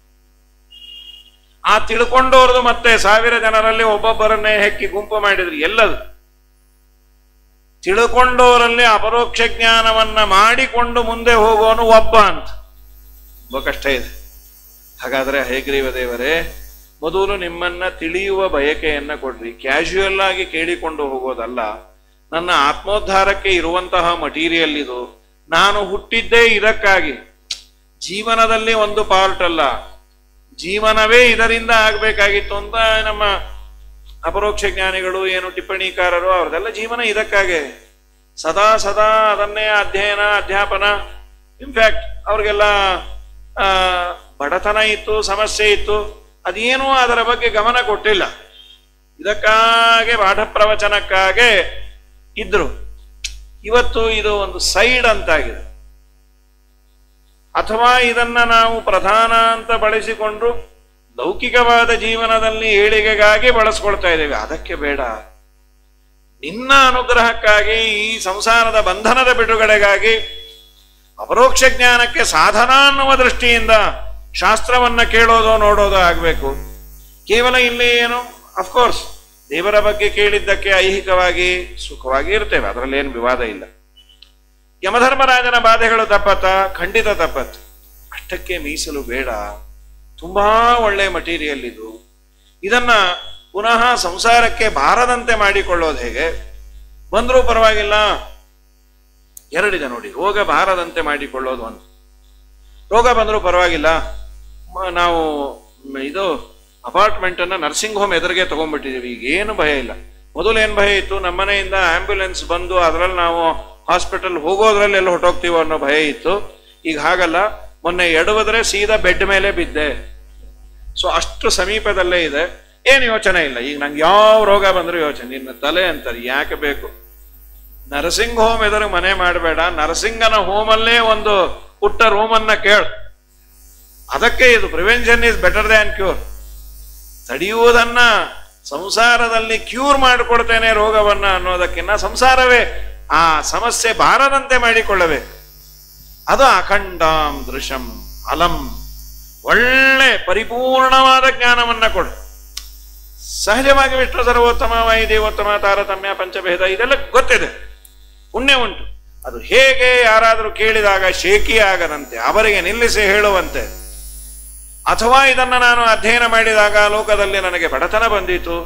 ಆ ತಿಳ್ಕೊಂಡವ್ರದು ಮತ್ತೆ 1000 ಜನರಲ್ಲಿ ಒಬ್ಬೊಬ್ಬರನ್ನೇ ಹೆಕ್ಕಿ ಗುಂಪು ಮಾಡಿದ್ರಿ. ಎಲ್ಲದು ತಿಳ್ಕೊಂಡವರಲ್ಲಿ ಅಪರೋಕ್ಷ ಜ್ಞಾನವನ್ನ ಮಾಡಿಕೊಂಡು ಮುಂದೆ ಹೋಗೋನು ಒಬ್ಬ ಅಂತ. ತುಂಬ ಕಷ್ಟ ಇದೆ. ಹಾಗಾದ್ರೆ ಹಯಗ್ರೀವ ದೇವರೇ, ಮೊದಲು ನಿಮ್ಮನ್ನ ತಿಳಿಯುವ ಬಯಕೆಯನ್ನ ಕೊಡ್ರಿ. ಕ್ಯಾಶುಯಲ್ ಆಗಿ ಕೇಳಿಕೊಂಡು ಹೋಗೋದಲ್ಲ. ನನ್ನ ಆತ್ಮೋದ್ಧಾರಕ್ಕೆ ಇರುವಂತಹ ಮಟೀರಿಯಲ್ ಇದು. ನಾನು ಹುಟ್ಟಿದ್ದೇ ಇದಕ್ಕಾಗಿ. ಜೀವನದಲ್ಲಿ ಒಂದು ಪಾರ್ಟ್ ಅಲ್ಲ, ಜೀವನವೇ ಇದರಿಂದ ಆಗ್ಬೇಕಾಗಿತ್ತು ಅಂತ ನಮ್ಮ ಅಪರೋಕ್ಷ ಜ್ಞಾನಿಗಳು, ಏನು ಟಿಪ್ಪಣಿಕಾರರು, ಅವ್ರದೆಲ್ಲ ಜೀವನ ಇದಕ್ಕಾಗೆ. ಸದಾ ಅದನ್ನೇ ಅಧ್ಯಯನ, ಅಧ್ಯಾಪನ. ಇನ್ಫ್ಯಾಕ್ಟ್ ಅವ್ರಿಗೆಲ್ಲ ಬಡತನ ಇತ್ತು, ಸಮಸ್ಯೆ ಇತ್ತು, ಅದೇನೂ ಅದರ ಬಗ್ಗೆ ಗಮನ ಕೊಟ್ಟಿಲ್ಲ. ಇದಕ್ಕಾಗೆ ಪಾಠ ಪ್ರವಚನಕ್ಕಾಗೆ ಇದ್ರು. ಇವತ್ತು ಇದು ಒಂದು ಸೈಡ್ ಅಂತಾಗಿದೆ. ಅಥವಾ ಇದನ್ನ ನಾವು ಪ್ರಧಾನ ಅಂತ ಬಳಸಿಕೊಂಡು ಲೌಕಿಕವಾದ ಜೀವನದಲ್ಲಿ ಏಳಿಗೆಗಾಗಿ ಬಳಸ್ಕೊಳ್ತಾ ಇದ್ದೇವೆ. ಅದಕ್ಕೆ ಬೇಡ. ನಿನ್ನ ಅನುಗ್ರಹಕ್ಕಾಗಿ, ಈ ಸಂಸಾರದ ಬಂಧನದ ಬಿಡುಗಡೆಗಾಗಿ, ಅಪರೋಕ್ಷ ಜ್ಞಾನಕ್ಕೆ ಸಾಧನ ಅನ್ನುವ ದೃಷ್ಟಿಯಿಂದ ಶಾಸ್ತ್ರವನ್ನ ಕೇಳೋದು, ನೋಡೋದು ಆಗಬೇಕು. ಕೇವಲ ಇಲ್ಲಿ ಏನು, ಅಫ್ಕೋರ್ಸ್ ದೇವರ ಬಗ್ಗೆ ಕೇಳಿದ್ದಕ್ಕೆ ಐಹಿಕವಾಗಿ ಸುಖವಾಗಿ ಇರ್ತೇವೆ, ಅದರಲ್ಲಿ ಏನು ವಿವಾದ ಇಲ್ಲ. ಯಮಧರ್ಮರಾಜನ ಬಾಧೆಗಳು ತಪ್ಪತ್ತ? ಖಂಡಿತ ತಪ್ಪತ್ತು. ಅಷ್ಟಕ್ಕೆ ಮೀಸಲು ಬೇಡ. ತುಂಬಾ ಒಳ್ಳೆ ಮಟೀರಿಯಲ್ ಇದು. ಇದನ್ನ ಪುನಃ ಸಂಸಾರಕ್ಕೆ ಬಾರದಂತೆ ಮಾಡಿಕೊಳ್ಳೋದು ಹೇಗೆ? ಬಂದರೂ ಪರವಾಗಿಲ್ಲ. ಎರಡಿದೆ ನೋಡಿ. ರೋಗ ಬಾರದಂತೆ ಮಾಡಿಕೊಳ್ಳೋದು ಒಂದು. ರೋಗ ಬಂದರೂ ಪರವಾಗಿಲ್ಲ. ನಾವು ಇದು ಅಪಾರ್ಟ್ಮೆಂಟ್ ಅನ್ನ ನರ್ಸಿಂಗ್ ಹೋಮ್ ಎದುರಿಗೆ ತಗೊಂಡ್ಬಿಟ್ಟಿದ್ದೀವಿ. ಈಗ ಏನು ಭಯ ಇಲ್ಲ. ಮೊದಲು ಏನು ಭಯ ಇತ್ತು? ನಮ್ಮನೆಯಿಂದ ಆಂಬ್ಯುಲೆನ್ಸ್ ಬಂದು ಅದರಲ್ಲಿ ನಾವು ಹಾಸ್ಪಿಟಲ್ ಹೋಗೋದ್ರಲ್ಲಿ ಎಲ್ಲ ಹೊಟ್ಟೋಗ್ತೀವೋ ಅನ್ನೋ ಭಯ ಇತ್ತು. ಈಗ ಹಾಗಲ್ಲ. ಮೊನ್ನೆ ಎಡವಿದ್ರೆ ಸೀದಾ ಬೆಡ್ ಮೇಲೆ ಬಿದ್ದೆ. ಸೊ ಅಷ್ಟು ಸಮೀಪದಲ್ಲೇ ಇದೆ. ಏನು ಯೋಚನೆ ಇಲ್ಲ. ಈಗ ನಂಗೆ ಯಾವ ರೋಗ ಬಂದರೂ ಯೋಚನೆ, ನಿನ್ನ ತಲೆ ಅಂತಾರೆ. ಯಾಕೆ ಬೇಕು? ನರ್ಸಿಂಗ್ ಹೋಮ್ ಎದುರು ಮನೆ ಮಾಡಬೇಡ. ನರ್ಸಿಂಗನ ಹೋಮಲ್ಲೇ ಒಂದು ಪುಟ್ಟ ರೂಮನ್ನ ಕೇಳು. ಅದಕ್ಕೆ ಇದು prevention is better than cure. ತಡೆಯುವುದನ್ನ ಸಂಸಾರದಲ್ಲಿ ಕ್ಯೂರ್ ಮಾಡಿಕೊಡ್ತೇನೆ ರೋಗವನ್ನ ಅನ್ನೋದಕ್ಕಿಂತ ಸಂಸಾರವೇ ಆ ಸಮಸ್ಯೆ ಬಾರದಂತೆ ಮಾಡಿಕೊಳ್ಳಬೇಕು. ಅದು ಅಖಂಡಾಂ ದೃಶಂ ಅಲಂ. ಒಳ್ಳೆ ಪರಿಪೂರ್ಣವಾದ ಜ್ಞಾನವನ್ನ ಕೊಡು. ಸಹಜವಾಗಿ ವಿಷ್ಣು ಸರ್ವೋತ್ತಮ, ವಾಯುದೇವೋತ್ತಮ, ತಾರತಮ್ಯ, ಪಂಚಭೇದ ಇದೆಲ್ಲ ಗೊತ್ತಿದೆ, ಪುಣ್ಯ ಉಂಟು. ಅದು ಹೇಗೆ ಯಾರಾದರೂ ಕೇಳಿದಾಗ ಶೇಕಿ ಆಗದಂತೆ, ಅವರಿಗೆ ನಿಲ್ಲಿಸಿ ಹೇಳುವಂತೆ. ಅಥವಾ ಇದನ್ನ ನಾನು ಅಧ್ಯಯನ ಮಾಡಿದಾಗ ಲೋಕದಲ್ಲಿ ನನಗೆ ಬಡತನ ಬಂದಿತು,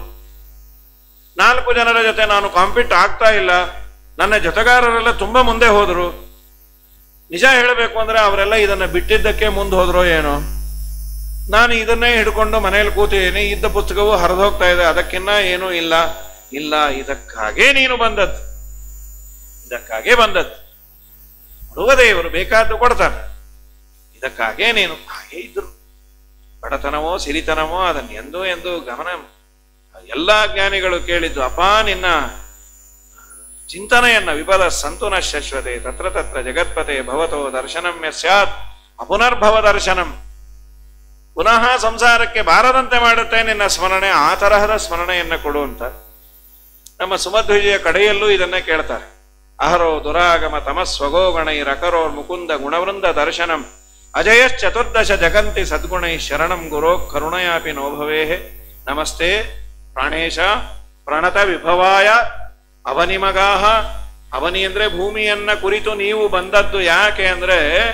4 ಜನರ ಜೊತೆ ನಾನು ಕಾಂಪೀಟ್ ಆಗ್ತಾ ಇಲ್ಲ, ನನ್ನ ಜೊತೆಗಾರರೆಲ್ಲ ತುಂಬಾ ಮುಂದೆ ಹೋದ್ರು. ನಿಜ ಹೇಳಬೇಕು ಅಂದ್ರೆ ಅವರೆಲ್ಲ ಇದನ್ನ ಬಿಟ್ಟಿದ್ದಕ್ಕೆ ಮುಂದೆ ಹೋದ್ರೋ ಏನೋ. ನಾನು ಇದನ್ನೇ ಹಿಡ್ಕೊಂಡು ಮನೇಲಿ ಕೂತಿದ್ದೀನಿ, ಇದ್ದ ಪುಸ್ತಕವು ಹರಿದೋಗ್ತಾ ಇದೆ, ಅದಕ್ಕಿನ್ನ ಏನೂ ಇಲ್ಲ. ಇಲ್ಲ, ಇದಕ್ಕಾಗೇ ನೀನು ಬಂದದ್ದು, ಇದಕ್ಕಾಗೇ ಬಂದದ್ದು. ಕೊಡುವ ದೇವರು ಬೇಕಾದ್ದು ಕೊಡ್ತಾನೆ, ಇದಕ್ಕಾಗೇ ನೀನು ಹಾಗೆ ಇದ್ರು. ಬಡತನವೋ ಸಿರಿತನವೋ ಅದನ್ನು ಎಂದು ಗಮನ ಎಲ್ಲಾ ಜ್ಞಾನಿಗಳು ಕೇಳಿದ್ದು, ಅಪ್ಪ ನಿನ್ನ ಚಿಂತನೆಯನ್ನ ವಿಪದ ಸಂತುನ ಶಶ್ವತೆ ತತ್ರ ತತ್ರ ಜಗತ್ಪತೆ ಭವತೋ ದರ್ಶನಮ್ಯ ಸ್ಯಾತ್ ಅಪುನರ್ಭವ ದರ್ಶನಂ. ಪುನಃ ಸಂಸಾರಕ್ಕೆ ಬಾರದಂತೆ ಮಾಡುತ್ತೆ ನಿನ್ನ ಸ್ಮರಣೆ, ಆ ತರಹದ ಸ್ಮರಣೆಯನ್ನ ಕೊಡು ಅಂತ ನಮ್ಮ ಸುಮಧ್ವಿಜಯ ಕಡೆಯಲ್ಲೂ ಇದನ್ನೇ ಕೇಳ್ತಾರೆ. ಅಹರೋ ದುರಾಗಮ ತಮಸ್ವಗೋಗಣೈರಕರೋರ್ ಮುಕುಂದ ಗುಣವೃಂದ ದರ್ಶನಂ ಅಜಯಶ್ಚತುರ್ದಶ ಜಗಂತಿ ಸದ್ಗುಣೈ ಶರಣಂ ಗುರೋ ಕರುಣಯಾಪಿ ನೋಭವೇ. ನಮಸ್ತೆ ಪ್ರಾಣೇಶ ಪ್ರಣತ ವಿಭವಾಯ ಅವನಿಮಗಾಹ. ಅವನಿ ಅಂದ್ರೆ ಭೂಮಿಯನ್ನ ಕುರಿತು ನೀವು ಬಂದದ್ದು ಯಾಕೆ ಅಂದ್ರೆ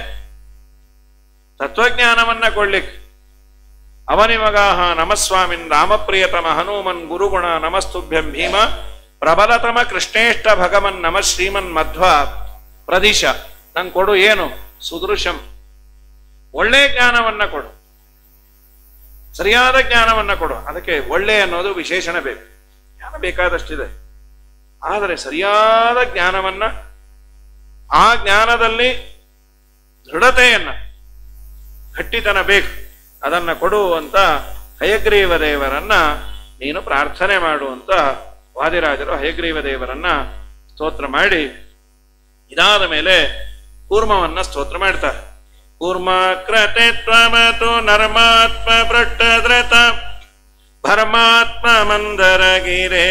ತತ್ವಜ್ಞಾನವನ್ನ ಕೊಡ್ಲಿಕ್ಕೆ. ಅವನಿಮಗಾಹ ನಮಸ್ವಾಮಿನ್ ರಾಮಪ್ರಿಯತಮ ಹನುಮನ್ ಗುರುಗುಣ ನಮಸ್ತುಭ್ಯಂ ಭೀಮ ಪ್ರಬಲತಮ ಕೃಷ್ಣೇಷ್ಟ ಭಗವನ್ ನಮ ಶ್ರೀಮನ್ ಮಧ್ವ ಪ್ರದಿಶ. ನಂಗೆ ಕೊಡು ಏನು ಸುದೃಶಂ, ಒಳ್ಳೆ ಜ್ಞಾನವನ್ನ ಕೊಡು, ಸರಿಯಾದ ಜ್ಞಾನವನ್ನ ಕೊಡು. ಅದಕ್ಕೆ ಒಳ್ಳೆ ಅನ್ನೋದು ವಿಶೇಷಣ ಬೇಕು, ಜ್ಞಾನ ಬೇಕಾದಷ್ಟಿದೆ, ಆದರೆ ಸರಿಯಾದ ಜ್ಞಾನವನ್ನ, ಆ ಜ್ಞಾನದಲ್ಲಿ ದೃಢತೆಯನ್ನ, ಗಟ್ಟಿತನ ಬೇಕು, ಅದನ್ನ ಕೊಡು ಅಂತ ಹಯಗ್ರೀವ ದೇವರನ್ನ ನೀನು ಪ್ರಾರ್ಥನೆ ಮಾಡುವಂತ ವಾದಿರಾಜರು ಹಯಗ್ರೀವ ದೇವರನ್ನ ಸ್ತೋತ್ರ ಮಾಡಿ, ಇದಾದ ಮೇಲೆ ಕೂರ್ಮವನ್ನ ಸ್ತೋತ್ರ ಮಾಡ್ತಾರೆ. ಕೂರ್ಮ ಕ್ರತೆ ತ್ವಮತು ನರ್ಮಾತ್ಮ ಭ್ರಷ್ಟದ್ರತ ಭರ್ಮಾತ್ಮ ಮಂದರಗಿರೇ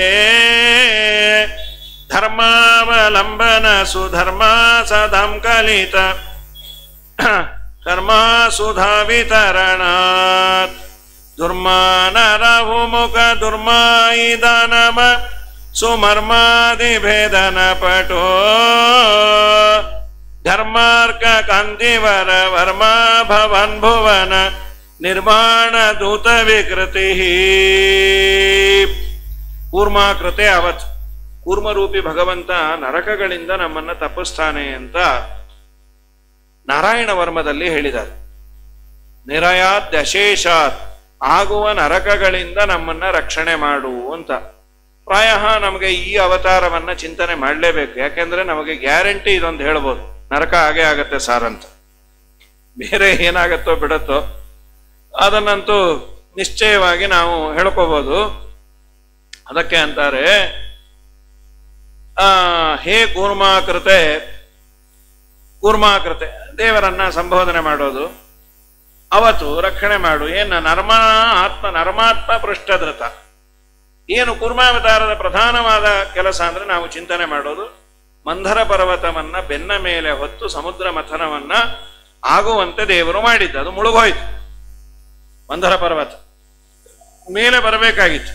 ಧರ್ಮಾವಲಂಬನ ಸುಧರ್ಮ ಸದಂ ಕಲಿತ ಕರ್ಮ ಸುಧಾ ವಿತರಣಾತ್ ದುರ್ಮಾನರಹುಮುಖ ದುರ್ಮಾಯಿದಾನಮ ಸುಮರ್ಮಾದಿ ಭೇದನ ಪಟೋ ಧರ್ಮಾರ್ಕ ಕಾಂತಿವರ ವರ್ಮ ಭವನ್ ಭುವನ ನಿರ್ಮಾಣ ದೂತ ವಿಕೃತಿ. ಕೂರ್ಮಾಕೃತೆ ಅವತ್, ಕೂರ್ಮರೂಪಿ ಭಗವಂತ ನರಕಗಳಿಂದ ನಮ್ಮನ್ನ ತಪ್ಪಿಸ್ತಾನೆ ಅಂತ ನಾರಾಯಣ ವರ್ಮದಲ್ಲಿ ಹೇಳಿದ್ದಾರೆ. ನಿರಯಾತ್ ದಶೇಷಾತ್, ಆಗುವ ನರಕಗಳಿಂದ ನಮ್ಮನ್ನ ರಕ್ಷಣೆ ಮಾಡು ಅಂತ. ಪ್ರಾಯ ನಮಗೆ ಈ ಅವತಾರವನ್ನ ಚಿಂತನೆ ಮಾಡಲೇಬೇಕು, ಯಾಕೆಂದ್ರೆ ನಮಗೆ ಗ್ಯಾರಂಟಿ ಇದೊಂದು ಹೇಳ್ಬೋದು, ನರಕ ಹಾಗೆ ಆಗತ್ತೆ ಸಾರ್ ಅಂತ. ಬೇರೆ ಏನಾಗತ್ತೋ ಬಿಡತ್ತೋ ಅದನ್ನಂತೂ ನಿಶ್ಚಯವಾಗಿ ನಾವು ಹೇಳ್ಕೋಬಹುದು. ಅದಕ್ಕೆ ಅಂತಾರೆ ಹೇ ಕೂರ್ಮಾಕೃತೆ, ಕೂರ್ಮಾಕೃತೆ ದೇವರನ್ನ ಸಂಬೋಧನೆ ಮಾಡೋದು, ಅವತ್ತು ರಕ್ಷಣೆ ಮಾಡು. ಏನ ನರ್ಮಾತ್ಮ ಪೃಷ್ಠಧೃತ. ಏನು ಕೂರ್ಮಾವತಾರದ ಪ್ರಧಾನವಾದ ಕೆಲಸ ಅಂದ್ರೆ ನಾವು ಚಿಂತನೆ ಮಾಡೋದು, ಮಂಧರ ಪರ್ವತವನ್ನ ಬೆನ್ನ ಮೇಲೆ ಹೊತ್ತು ಸಮುದ್ರ ಮಥನವನ್ನ ಆಗುವಂತೆ ದೇವರು ಮಾಡಿದ್ದು. ಅದು ಮುಳುಗೋಯ್ತು, ಮಂಧರ ಪರ್ವತ ಮೇಲೆ ಬರಬೇಕಾಗಿತ್ತು.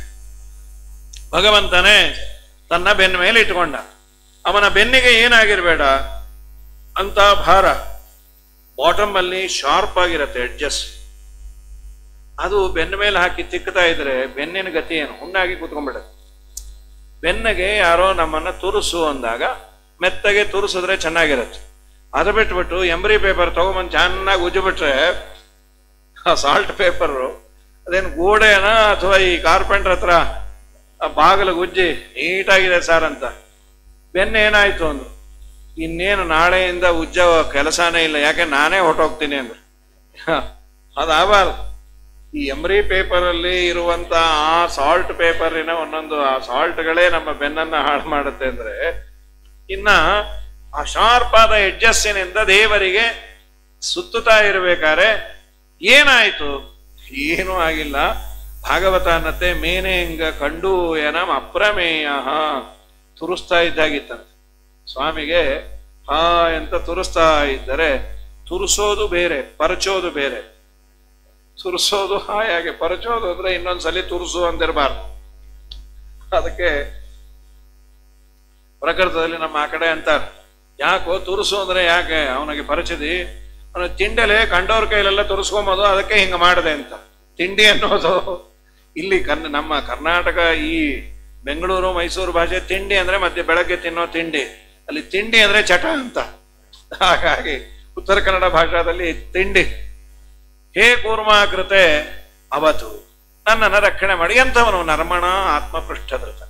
ಭಗವಂತನೇ ತನ್ನ ಬೆನ್ನ ಮೇಲೆ ಇಟ್ಕೊಂಡ. ಅವನ ಬೆನ್ನಿಗೆ ಏನಾಗಿರ್ಬೇಡ ಅಂತ ಭಾರ, ಬಾಟಮ್ ಅಲ್ಲಿ ಶಾರ್ಪ್ ಆಗಿರತ್ತೆ ಎಡ್ಜಸ್. ಅದು ಬೆನ್ನ ಮೇಲೆ ಹಾಕಿ ತಿಕ್ಕತಾ ಇದ್ರೆ ಬೆನ್ನಿನ ಗತಿ ಏನು, ಹುಣ್ಣಾಗಿ ಕೂತ್ಕೊಂಡ್ಬಿಡುತ್ತೆ. ಬೆನ್ನಿಗೆ ಯಾರೋ ನಮ್ಮನ್ನ ತುರುಸು ಅಂದಾಗ ಮೆತ್ತಗೆ ತುರುಸಿದ್ರೆ ಚೆನ್ನಾಗಿರತ್ತೆ. ಅದು ಬಿಟ್ಬಿಟ್ಟು ಎಂಬ್ರಿ ಪೇಪರ್ ತಗೊಂಬಂದು ಚೆನ್ನಾಗಿ ಉಜ್ಜಿಬಿಟ್ರೆ, ಆ ಸಾಲ್ಟ್ ಪೇಪರು ಅದೇನು ಗೋಡೆನ ಅಥವಾ ಈ ಕಾರ್ಪೆಂಟರ್ ಹತ್ರ ಬಾಗಿಲು ಉಜ್ಜಿ ನೀಟಾಗಿದೆ ಸರ್ ಅಂತ. ಬೆನ್ನೇನಾಯ್ತು ಅಂದ್ರು, ಇನ್ನೇನು ನಾಳೆಯಿಂದ ಉಜ್ಜೋ ಕೆಲಸನೇ ಇಲ್ಲ, ಯಾಕೆ ನಾನೇ ಹೊರಟೋಗ್ತೀನಿ ಅಂದ್ರೆ. ಅದಾಗಬಾರ್ದು. ಈ ಎಂಬ್ರಿ ಪೇಪರ್ ಅಲ್ಲಿ ಇರುವಂತ ಆ ಸಾಲ್ಟ್ ಪೇಪರಿನ ಒಂದೊಂದು ಆ ಸಾಲ್ಟ್ಗಳೇ ನಮ್ಮ ಬೆನ್ನನ್ನ ಹಾಳು ಮಾಡುತ್ತೆ ಅಂದ್ರೆ, ಇನ್ನ ಆ ಶಾರ್ಪ್ ಆದ ಎಡ್ಜಸ್ಸಿನಿಂದ ದೇವರಿಗೆ ಸುತ್ತುತ್ತಾ ಇರ್ಬೇಕಾದ್ರೆ ಏನಾಯ್ತು? ಏನೂ ಆಗಿಲ್ಲ. ಭಾಗವತ ಅನ್ನತ್ತೆ ಮೇನೆಂಗ ಕಂಡು ಏನಂ ಅಪ್ರಮೇಯ, ತುರಿಸ್ತಾ ಇದ್ದಾಗಿತ್ತಂತೆ ಸ್ವಾಮಿಗೆ. ಹಾ ಅಂತ ತುರಿಸ್ತಾ ಇದ್ದರೆ, ತುರಿಸೋದು ಬೇರೆ, ಪರಚೋದು ಬೇರೆ. ತುರಿಸೋದು ಹಾಯಾಗೆ, ಪರಚೋದು ಅಂದ್ರೆ ಇನ್ನೊಂದ್ಸಲಿ ತುರಿಸು ಅಂದಿರಬಾರ್ದು. ಅದಕ್ಕೆ ಪ್ರಕೃತದಲ್ಲಿ ನಮ್ಮ ಆ ಕಡೆ ಅಂತಾರೆ, ಯಾಕೋ ತುರಿಸು ಅಂದ್ರೆ ಯಾಕೆ ಅವನಿಗೆ ಪರಚದಿ, ಅವನ ತಿಂಡಲೆ ಕಂಡವ್ರ ಕೈಲೆಲ್ಲ ತುರಿಸ್ಕೊಂಬೋದು, ಅದಕ್ಕೆ ಹಿಂಗ ಮಾಡಿದೆ ಅಂತ. ತಿಂಡಿ ಅನ್ನೋದು ಇಲ್ಲಿ ನಮ್ಮ ಕರ್ನಾಟಕ ಈ ಬೆಂಗಳೂರು ಮೈಸೂರು ಭಾಷೆ ತಿಂಡಿ ಅಂದ್ರೆ ಮತ್ತೆ ಬೆಳಗ್ಗೆ ತಿನ್ನೋ ತಿಂಡಿ, ಅಲ್ಲಿ ತಿಂಡಿ ಅಂದ್ರೆ ಚಟ ಅಂತ. ಹಾಗಾಗಿ ಉತ್ತರ ಕನ್ನಡ ಭಾಷಾದಲ್ಲಿ ತಿಂಡಿ ಹೇ ಕೂರ್ಮಾಕೃತೆ ಅವತು, ನನ್ನನ್ನು ರಕ್ಷಣೆ ಮಾಡಿ. ಎಂಥವನು? ನರ್ಮಣ ಆತ್ಮಪೃಷ್ಠಧೃತ.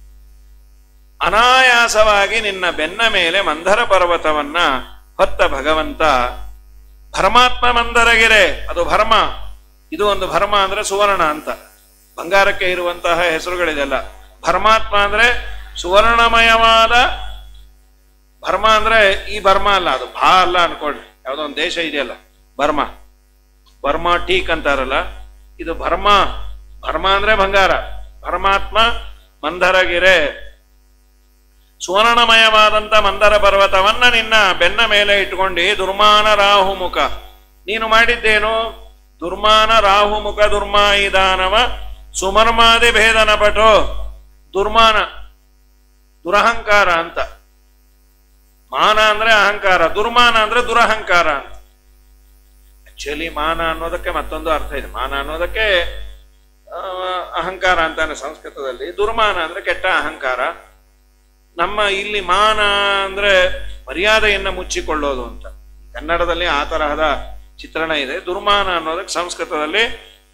ಅನಾಯಾಸವಾಗಿ ನಿನ್ನ ಬೆನ್ನ ಮೇಲೆ ಮಂದರ ಪರ್ವತವನ್ನ ಹೊತ್ತ ಭಗವಂತ ಭರಮಾತ್ಮ ಮಂದರಗಿರೆ. ಅದು ಭರ್ಮ, ಇದು ಒಂದು ಭರ್ಮ ಅಂದ್ರೆ ಸುವರ್ಣ ಅಂತ. ಬಂಗಾರಕ್ಕೆ ಇರುವಂತಹ ಹೆಸರುಗಳಿದೆಲ್ಲ. ಭರ್ಮಾತ್ಮ ಅಂದ್ರೆ ಸುವರ್ಣಮಯವಾದ. ಭರ್ಮ ಅಂದ್ರೆ ಈ ಬರ್ಮ ಅಲ್ಲ, ಅದು ಭಾ ಅಲ್ಲ ಅನ್ಕೊಳ್ಳಿ, ಯಾವುದೋ ಒಂದು ದೇಶ ಇದೆಯಲ್ಲ ಬರ್ಮಾ, ಬರ್ಮಾ ಟೀಕ್ ಅಂತಾರಲ್ಲ, ಇದು ಭರ್ಮ. ಭರ್ಮ ಅಂದ್ರೆ ಬಂಗಾರ. ಭರಮಾತ್ಮ ಮಂದರಗಿರೆ, ಸುವರ್ಣಮಯವಾದಂತ ಮಂದರ ಪರ್ವತವನ್ನ ನಿನ್ನ ಬೆನ್ನ ಮೇಲೆ ಇಟ್ಕೊಂಡು ದುರ್ಮಾನ ರಾಹುಮುಖ. ನೀನು ಮಾಡಿದ್ದೇನು? ದುರ್ಮಾನ ರಾಹುಮುಖ ದುರ್ಮಾಯಿ ದಾನವ ಸುಮರ್ಮಾದಿ ಭೇದನ ಪಟೋ. ದುರ್ಮಾನ ದುರಹಂಕಾರ ಅಂತ. ಮಾನ ಅಂದ್ರೆ ಅಹಂಕಾರ, ದುರ್ಮಾನ ಅಂದ್ರೆ ದುರಹಂಕಾರ ಅಂತ. ಆಕ್ಚುಲಿ ಮಾನ ಅನ್ನೋದಕ್ಕೆ ಮತ್ತೊಂದು ಅರ್ಥ ಇದೆ. ಮಾನ ಅನ್ನೋದಕ್ಕೆ ಅಹಂಕಾರ ಅಂತಾನೆ ಸಂಸ್ಕೃತದಲ್ಲಿ. ದುರ್ಮಾನ ಅಂದ್ರೆ ಕೆಟ್ಟ ಅಹಂಕಾರ. ನಮ್ಮ ಇಲ್ಲಿ ಮಾನ ಅಂದ್ರೆ ಮರ್ಯಾದೆಯನ್ನ ಮುಚ್ಚಿಕೊಳ್ಳೋದು ಅಂತ. ಕನ್ನಡದಲ್ಲಿ ಆ ತರಹದ ಚಿತ್ರಣ ಇದೆ. ದುರ್ಮಾನ ಅನ್ನೋದಕ್ಕೆ ಸಂಸ್ಕೃತದಲ್ಲಿ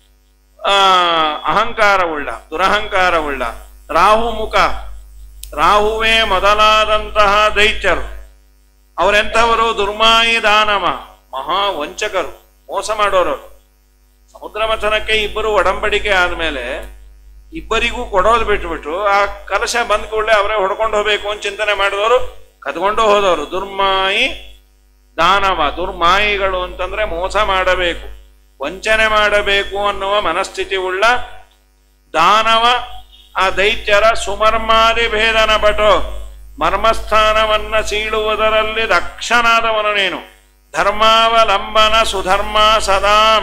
ಅಹಂಕಾರವುಳ್ಳ, ದುರಹಂಕಾರವುಳ್ಳ. ರಾಹುಮುಖ, ರಾಹುವೇ ಮೊದಲಾದಂತಹ ದೈತ್ಯರು. ಅವರೆಂಥವರು? ದುರ್ಮಾಯಿ ದಾನವ, ಮಹಾ ವಂಚಕರು, ಮೋಸ ಮಾಡೋರು. ಸಮುದ್ರ ಮಥನಕ್ಕೆ ಇಬ್ಬರು ಒಡಂಬಡಿಕೆ ಆದ್ಮೇಲೆ ಇಬ್ಬರಿಗೂ ಕೊಡೋದು ಬಿಟ್ಬಿಟ್ಟು ಆ ಕಲಶ ಬಂದ ಕೂಡಲೇ ಅವರೇ ಹೊಡ್ಕೊಂಡು ಹೋಗ್ಬೇಕು ಅಂತ ಚಿಂತನೆ ಮಾಡಿದವರು ಕದ್ಕೊಂಡು ಹೋದವರು. ದುರ್ಮಾಯಿ ದಾನವ, ದುರ್ಮಾಯಿಗಳು ಅಂತಂದ್ರೆ ಮೋಸ ಮಾಡಬೇಕು, ವಂಚನೆ ಮಾಡಬೇಕು ಅನ್ನುವ ಮನಸ್ಥಿತಿ ಉಳ್ಳ ದಾನವ. ಆ ದೈತ್ಯರ ಸುಮರ್ಮಾದಿ ಭೇದನ ಪಟೋ, ಮರ್ಮಸ್ಥಾನವನ್ನ ಸೀಳುವುದರಲ್ಲಿ ದಕ್ಷನಾದವನು ನೀನು. ಧರ್ಮಾವಲಂಬನ ಸುಧರ್ಮ ಸದಾಂ.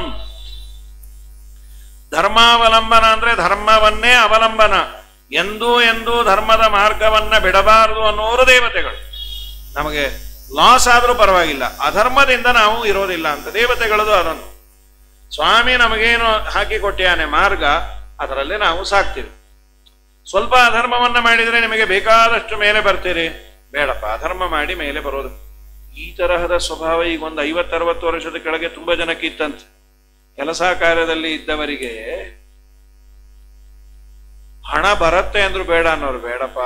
ಧರ್ಮಾವಲಂಬನ ಅಂದ್ರೆ ಧರ್ಮವನ್ನೇ ಅವಲಂಬನ, ಎಂದೂ ಎಂದೂ ಧರ್ಮದ ಮಾರ್ಗವನ್ನ ಬಿಡಬಾರದು ಅನ್ನೋರು ದೇವತೆಗಳು. ನಮಗೆ ಲಾಸ್ ಆದ್ರೂ ಪರವಾಗಿಲ್ಲ, ಅಧರ್ಮದಿಂದ ನಾವು ಇರೋದಿಲ್ಲ ಅಂತ ದೇವತೆಗಳದು ಅದನ್ನು. ಸ್ವಾಮಿ ನಮಗೇನು ಹಾಕಿ ಕೊಟ್ಟಿಯಾನೆ ಮಾರ್ಗ, ಅದರಲ್ಲಿ ನಾವು ಸಾಕ್ತೀವಿ. ಸ್ವಲ್ಪ ಅಧರ್ಮವನ್ನ ಮಾಡಿದ್ರೆ ನಿಮಗೆ ಬೇಕಾದಷ್ಟು ಮೇಲೆ ಬರ್ತೀರಿ. ಬೇಡಪ್ಪ, ಅಧರ್ಮ ಮಾಡಿ ಮೇಲೆ ಬರೋದು. ಈ ತರಹದ ಸ್ವಭಾವ ಈಗ ಒಂದು 50-60 ವರ್ಷದ ಕೆಳಗೆ ತುಂಬಾ ಜನಕ್ಕೆ ಇತ್ತಂತೆ. ಕೆಲಸ ಕಾರ್ಯದಲ್ಲಿ ಇದ್ದವರಿಗೆ ಹಣ ಬರತ್ತೆ ಅಂದ್ರು ಬೇಡ ಅನ್ನೋರು. ಬೇಡಪ್ಪ,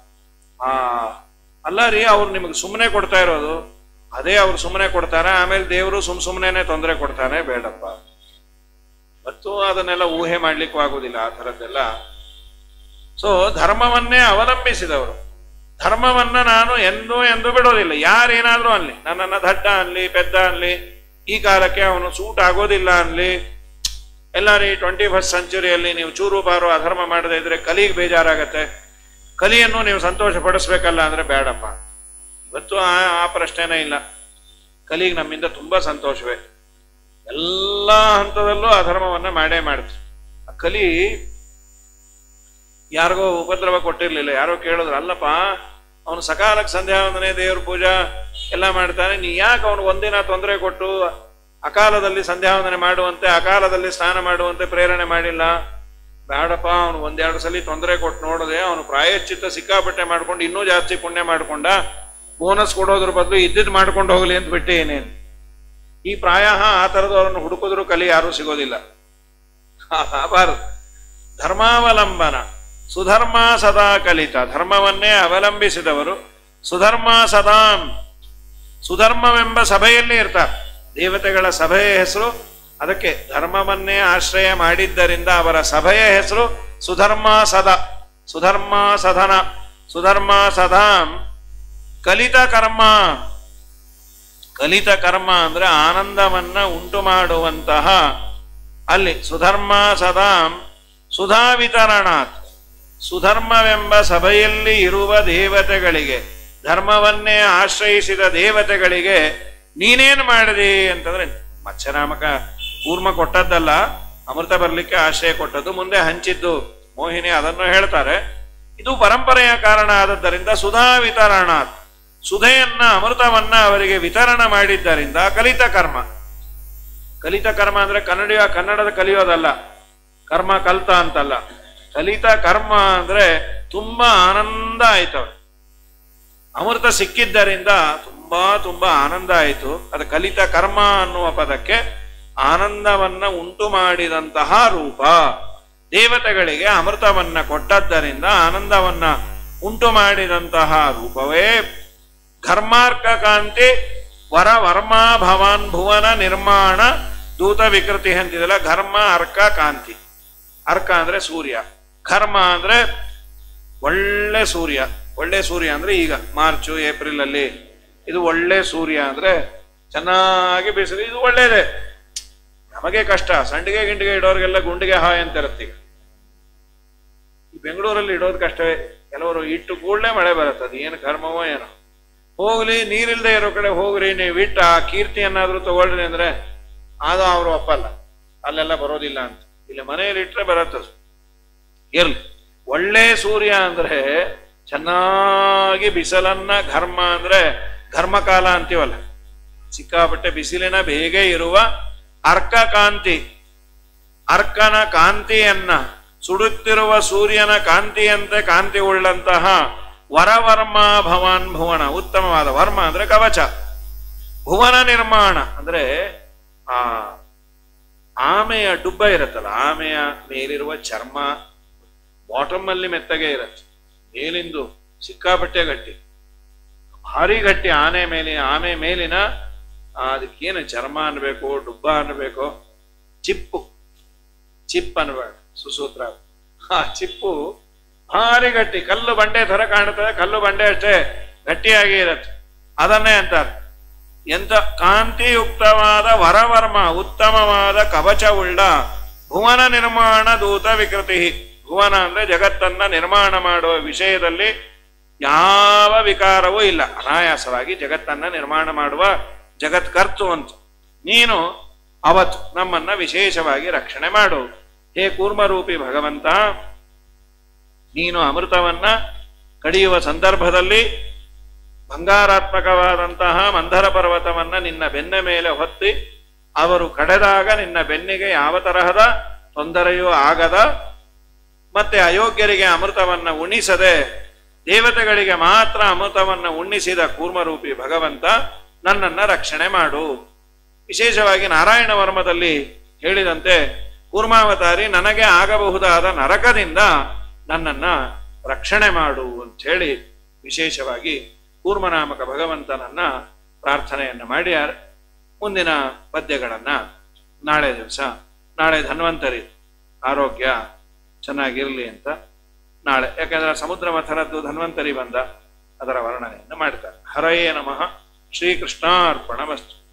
ಅಲ್ಲ ರೀ, ಅವ್ರು ನಿಮಗೆ ಸುಮ್ಮನೆ ಕೊಡ್ತಾ ಇರೋದು, ಅದೇ ಅವ್ರು ಸುಮ್ಮನೆ ಕೊಡ್ತಾರೆ, ಆಮೇಲೆ ದೇವರು ಸುಮ್ಮನೆ ತೊಂದರೆ ಕೊಡ್ತಾನೆ. ಬೇಡಪ್ಪ, ಮತ್ತು ಅದನ್ನೆಲ್ಲ ಊಹೆ ಮಾಡ್ಲಿಕ್ಕೂ ಆಗುದಿಲ್ಲ ಆ ಥರದ್ದೆಲ್ಲ. ಸೊ ಧರ್ಮವನ್ನೇ ಅವಲಂಬಿಸಿದವರು. ಧರ್ಮವನ್ನ ನಾನು ಎಂದೂ ಬಿಡೋದಿಲ್ಲ. ಯಾರೇನಾದ್ರೂ ಅನ್ಲಿ, ನನ್ನನ್ನ ದಡ್ಡ ಅನ್ಲಿ, ಪೆದ್ದ ಅನ್ಲಿ, ಈ ಕಾಲಕ್ಕೆ ಅವನು ಸೂಟ್ ಆಗೋದಿಲ್ಲ ಅನ್ಲಿ, ಎಲ್ಲಾರಿ 21st ಸೆಂಚುರಿಯಲ್ಲಿ ನೀವು ಚೂರು ಬಾರು ಅಧರ್ಮ ಮಾಡದೇ ಇದ್ರೆ ಕಲಿಗೆ ಬೇಜಾರಾಗತ್ತೆ, ಕಲಿಯನ್ನು ನೀವು ಸಂತೋಷ ಪಡಿಸ್ಬೇಕಲ್ಲ ಅಂದ್ರೆ ಬೇಡಪ್ಪ. ಇವತ್ತು ಆ ಪ್ರಶ್ನೆನೇ ಇಲ್ಲ. ಕಲಿಗೆ ನಮ್ಮಿಂದ ತುಂಬಾ ಸಂತೋಷವೇ. ಎಲ್ಲ ಹಂತದಲ್ಲೂ ಅಧರ್ಮವನ್ನ ಮಾಡೇ ಮಾಡ್ತೀವಿ. ಆ ಕಲಿ ಯಾರಿಗೋ ಉಪದ್ರವ ಕೊಟ್ಟಿರ್ಲಿಲ್ಲ. ಯಾರೋ ಕೇಳಿದ್ರು, ಅಲ್ಲಪ್ಪ ಅವನು ಸಕಾಲಕ್ಕೆ ಸಂಧ್ಯಾ ವಂದನೆ, ದೇವ್ರ ಪೂಜಾ ಎಲ್ಲ ಮಾಡ್ತಾನೆ, ನೀ ಯಾಕೆ ಅವನು ಒಂದಿನ ತೊಂದರೆ ಕೊಟ್ಟು ಅಕಾಲದಲ್ಲಿ ಸಂಧ್ಯಾ ವಂದನೆ ಮಾಡುವಂತೆ, ಅಕಾಲದಲ್ಲಿ ಸ್ನಾನ ಮಾಡುವಂತೆ ಪ್ರೇರಣೆ ಮಾಡಿಲ್ಲ? ಬೇಡಪ್ಪ, ಅವನು 1-2 ಸಲ ತೊಂದರೆ ಕೊಟ್ಟು ನೋಡದೆ ಅವನು ಪ್ರಾಯಶ್ಚಿತ್ತ ಸಿಕ್ಕಾಪಟ್ಟೆ ಮಾಡ್ಕೊಂಡು ಇನ್ನೂ ಜಾಸ್ತಿ ಪುಣ್ಯ ಮಾಡ್ಕೊಂಡ, ಬೋನಸ್ ಕೊಡೋದ್ರ ಬದಲು ಇದ್ದಿದ್ದು ಮಾಡ್ಕೊಂಡು ಹೋಗ್ಲಿ ಅಂತ ಬಿಟ್ಟೆ ಏನೇನು. ಈ ಪ್ರಾಯ ಆ ಥರದವರನ್ನು ಹುಡುಕಿದ್ರು ಕಲಿ ಯಾರೂ ಸಿಗೋದಿಲ್ಲ. ಬಾರದು. ಧರ್ಮಾವಲಂಬನ ಸುಧರ್ಮ ಸದಾ ಕಲಿತ, ಧರ್ಮವನ್ನೇ ಅವಲಂಬಿಸಿದವರು. ಸುಧರ್ಮ ಸದಾಂ, ಸುಧರ್ಮವೆಂಬ ಸಭೆಯಲ್ಲಿ ಇರ್ತಾರೆ. ದೇವತೆಗಳ ಸಭೆಯ ಹೆಸರು ಅದಕ್ಕೆ. ಧರ್ಮವನ್ನೇ ಆಶ್ರಯ ಮಾಡಿದ್ದರಿಂದ ಅವರ ಸಭೆಯ ಹೆಸರು ಸುಧರ್ಮ ಸದಾ, ಸುಧರ್ಮ ಸದನ, ಸುಧರ್ಮ ಸದಾಂ. ಕಲಿತ ಕರ್ಮ, ಕಲಿತ ಕರ್ಮ ಅಂದ್ರೆ ಆನಂದವನ್ನ ಉಂಟು ಮಾಡುವಂತಹ ಅಲ್ಲಿ ಸುಧರ್ಮ ಸದಾಂ. ಸುಧಾ ವಿತರಣಾತ್, ಸುಧರ್ಮವೆಂಬ ಸಭೆಯಲ್ಲಿ ಇರುವ ದೇವತೆಗಳಿಗೆ, ಧರ್ಮವನ್ನೇ ಆಶ್ರಯಿಸಿದ ದೇವತೆಗಳಿಗೆ ನೀನೇನು ಮಾಡಿದಿ ಅಂತಂದ್ರೆ, ಮತ್ಸ್ಯನಾಮಕ ಕೂರ್ಮ ಕೊಟ್ಟದ್ದಲ್ಲ, ಅಮೃತ ಬರ್ಲಿಕ್ಕೆ ಆಶ್ರಯ ಕೊಟ್ಟದ್ದು, ಮುಂದೆ ಹಂಚಿದ್ದು ಮೋಹಿನಿ, ಅದನ್ನು ಹೇಳ್ತಾರೆ. ಇದು ಪರಂಪರೆಯ ಕಾರಣ ಆದದ್ದರಿಂದ ಸುಧಾ ವಿತರಣಾತ್, ಸುಧೆಯನ್ನ ಅಮೃತವನ್ನ ಅವರಿಗೆ ವಿತರಣ ಮಾಡಿದ್ದರಿಂದ ಕಲಿತ ಕರ್ಮ. ಕಲಿತ ಕರ್ಮ ಅಂದ್ರೆ ಕನ್ನಡದ ಕಲಿಯೋದಲ್ಲ, ಕರ್ಮ ಕಲ್ತ ಅಂತಲ್ಲ. ಕಲಿತ ಕರ್ಮ ಅಂದ್ರೆ ತುಂಬಾ ಆನಂದ ಆಯ್ತವ. ಅಮೃತ ಸಿಕ್ಕಿದ್ದರಿಂದ ತುಂಬಾ ಆನಂದ ಆಯಿತು. ಅದು ಕಲಿತ ಕರ್ಮ ಅನ್ನುವ ಪದಕ್ಕೆ ಆನಂದವನ್ನ ಉಂಟು ಮಾಡಿದಂತಹ ರೂಪ. ದೇವತೆಗಳಿಗೆ ಅಮೃತವನ್ನ ಕೊಟ್ಟದ್ದರಿಂದ ಆನಂದವನ್ನ ಉಂಟು ಮಾಡಿದಂತಹ ರೂಪವೇ ಘರ್ಮಾರ್ಕ ಕಾಂತಿ ವರ ವರ್ಮಾ ಭವಾನ್ ಭುವನ ನಿರ್ಮಾಣ ದೂತ ವಿಕೃತಿ ಅಂತಿದೆಲ್ಲ. ಘರ್ಮ ಅರ್ಕ ಕಾಂತಿ. ಅರ್ಕ ಅಂದ್ರೆ ಸೂರ್ಯ, ಘರ್ಮ ಅಂದ್ರೆ ಒಳ್ಳೆ ಸೂರ್ಯ. ಒಳ್ಳೆ ಸೂರ್ಯ ಅಂದ್ರೆ ಈಗ ಮಾರ್ಚು ಏಪ್ರಿಲ್ ಅಲ್ಲಿ ಇದು ಒಳ್ಳೆ ಸೂರ್ಯ ಅಂದ್ರೆ ಚೆನ್ನಾಗಿ ಬಿಸಿಲು, ಇದು ಒಳ್ಳೇದೇ. ನಮಗೆ ಕಷ್ಟ, ಸಂಡಿಗೆ ಗಿಂಡಿಗೆ ಇಡೋರಿಗೆಲ್ಲ ಗುಂಡಿಗೆ ಹಾಯ್ ಅಂತ ಇರುತ್ತೆ. ಈ ಬೆಂಗಳೂರಲ್ಲಿ ಇಡೋದು ಕಷ್ಟವೇ. ಕೆಲವರು ಇಟ್ಟು ಕೂಡಲೇ ಮಳೆ ಬರುತ್ತೆ. ಅದು ಏನು ಕರ್ಮವೋ ಏನೋ. ಹೋಗ್ಲಿ, ನೀರಿಲ್ದೆ ಇರೋ ಕಡೆ ಹೋಗ್ರಿ, ನೀವು ಇಟ್ಟ ಆ ಕೀರ್ತಿಯನ್ನಾದ್ರೂ ತಗೊಳ್ರಿ ಅಂದ್ರೆ ಅದು ಅವರು ಒಪ್ಪಲ್ಲ, ಅಲ್ಲೆಲ್ಲ ಬರೋದಿಲ್ಲ ಅಂತ. ಇಲ್ಲಿ ಮನೆಯಲ್ಲಿ ಇಟ್ರೆ ಬರತ್ತದು. ಇರ್ಲಿ, ಒಳ್ಳೆ ಸೂರ್ಯ ಅಂದ್ರೆ ಚೆನ್ನಾಗಿ ಬಿಸಿಲನ್ನ, ಘರ್ಮ ಅಂದ್ರೆ ಘರ್ಮಕಾಲ ಅಂತೀವಲ್ಲ, ಸಿಕ್ಕಾಪಟ್ಟೆ ಬಿಸಿಲಿನ ಬೇಗ ಇರುವ ಅರ್ಕ ಕಾಂತಿ, ಅರ್ಕನ ಕಾಂತಿಯನ್ನ, ಸುಡುತ್ತಿರುವ ಸೂರ್ಯನ ಕಾಂತಿಯಂತೆ ಕಾಂತಿ ಉಳ್ಳಂತಹ ವರವರ್ಮ ಭವಾನ್ ಭುವನ, ಉತ್ತಮವಾದ ವರ್ಮ ಅಂದ್ರೆ ಕವಚ, ಭುವನ ನಿರ್ಮಾಣ ಅಂದ್ರೆ ಆ ಆಮೆಯ ಡುಬ್ಬ ಇರುತ್ತಲ್ಲ, ಆಮೆಯ ಮೇಲಿರುವ ಚರ್ಮ ಬಾಟಮ್ ಅಲ್ಲಿ ಮೆತ್ತಗೆ ಇರುತ್ತೆ, ಮೇಲಿಂದು ಸಿಕ್ಕಾಪಟ್ಟೆ ಗಟ್ಟಿ, ಭಾರಿ ಗಟ್ಟಿ. ಆಮೆ ಮೇಲಿನ ಅದಕ್ಕೇನು ಚರ್ಮ ಅನ್ಬೇಕು, ಡುಬ್ಬ ಅನ್ಬೇಕು, ಚಿಪ್ ಅನ್ಬೇಡ, ಸುಸೂತ್ರ. ಆ ಚಿಪ್ಪು ಭಾರಿ ಗಟ್ಟಿ, ಕಲ್ಲು ಬಂಡೆ ತರ ಕಾಣುತ್ತದೆ, ಕಲ್ಲು ಬಂಡೆ ಅಷ್ಟೇ ಗಟ್ಟಿಯಾಗಿ ಇರತ್ತೆ. ಅದನ್ನೇ ಅಂತಾರೆ. ಎಂತ ಕಾಂತಿಯುಕ್ತವಾದ ವರವರ್ಮ, ಉತ್ತಮವಾದ ಕವಚವುಳ್ಳ ಭುವನ ನಿರ್ಮಾಣ ದೂತ ವಿಕೃತಿ. ಭುವನ ಅಂದ್ರೆ ಜಗತ್ತನ್ನ ನಿರ್ಮಾಣ ಮಾಡುವ ವಿಷಯದಲ್ಲಿ ಯಾವ ವಿಕಾರವೂ ಇಲ್ಲ, ಅನಾಯಾಸವಾಗಿ ಜಗತ್ತನ್ನ ನಿರ್ಮಾಣ ಮಾಡುವ ಜಗತ್ಕರ್ತು ಅಂತ. ನೀನು ಅವತ್ತು ನಮ್ಮನ್ನ ವಿಶೇಷವಾಗಿ ರಕ್ಷಣೆ ಮಾಡು. ಹೇ ಕೂರ್ಮರೂಪಿ ಭಗವಂತ, ನೀನು ಅಮೃತವನ್ನ ಕಡಿಯುವ ಸಂದರ್ಭದಲ್ಲಿ ಬಂಗಾರಾತ್ಮಕವಾದಂತಹ ಮಂದರ ಪರ್ವತವನ್ನ ನಿನ್ನ ಬೆನ್ನ ಮೇಲೆ ಹೊತ್ತಿ ಅವರು ಕಡೆದಾಗ ನಿನ್ನ ಬೆನ್ನಿಗೆ ಯಾವ ತರಹದ ತೊಂದರೆಯೂ ಆಗದ, ಮತ್ತೆ ಅಯೋಗ್ಯರಿಗೆ ಅಮೃತವನ್ನ ಉಣಿಸದೆ ದೇವತೆಗಳಿಗೆ ಮಾತ್ರ ಅಮೃತವನ್ನ ಉಣ್ಣಿಸಿದ ಕೂರ್ಮರೂಪಿ ಭಗವಂತ, ನನ್ನನ್ನ ರಕ್ಷಣೆ ಮಾಡು. ವಿಶೇಷವಾಗಿ ನಾರಾಯಣ ವರ್ಮದಲ್ಲಿ ಹೇಳಿದಂತೆ ಕೂರ್ಮಾವತಾರಿ ನನಗೆ ಆಗಬಹುದಾದ ನರಕದಿಂದ ನನ್ನನ್ನ ರಕ್ಷಣೆ ಮಾಡು ಅಂತ ಹೇಳಿ ವಿಶೇಷವಾಗಿ ಕೂರ್ಮನಾಮಕ ಭಗವಂತನನ್ನ ಪ್ರಾರ್ಥನೆಯನ್ನ ಮಾಡ್ಯಾರ. ಮುಂದಿನ ಪದ್ಯಗಳನ್ನ ನಾಳೆ ದಿವಸ, ನಾಳೆ ಧನ್ವಂತರಿ, ಆರೋಗ್ಯ ಚೆನ್ನಾಗಿರ್ಲಿ ಅಂತ ನಾಳೆ, ಯಾಕಂದ್ರೆ ಸಮುದ್ರ ಮಥನದ್ದು ಧನ್ವಂತರಿ ಬಂದ, ಅದರ ವರ್ಣನೆಯನ್ನು ಮಾಡ್ತಾರೆ. ಹರಯೇ ನಮಃ. ಶ್ರೀಕೃಷ್ಣಾರ್ಪಣಮಸ್ತು.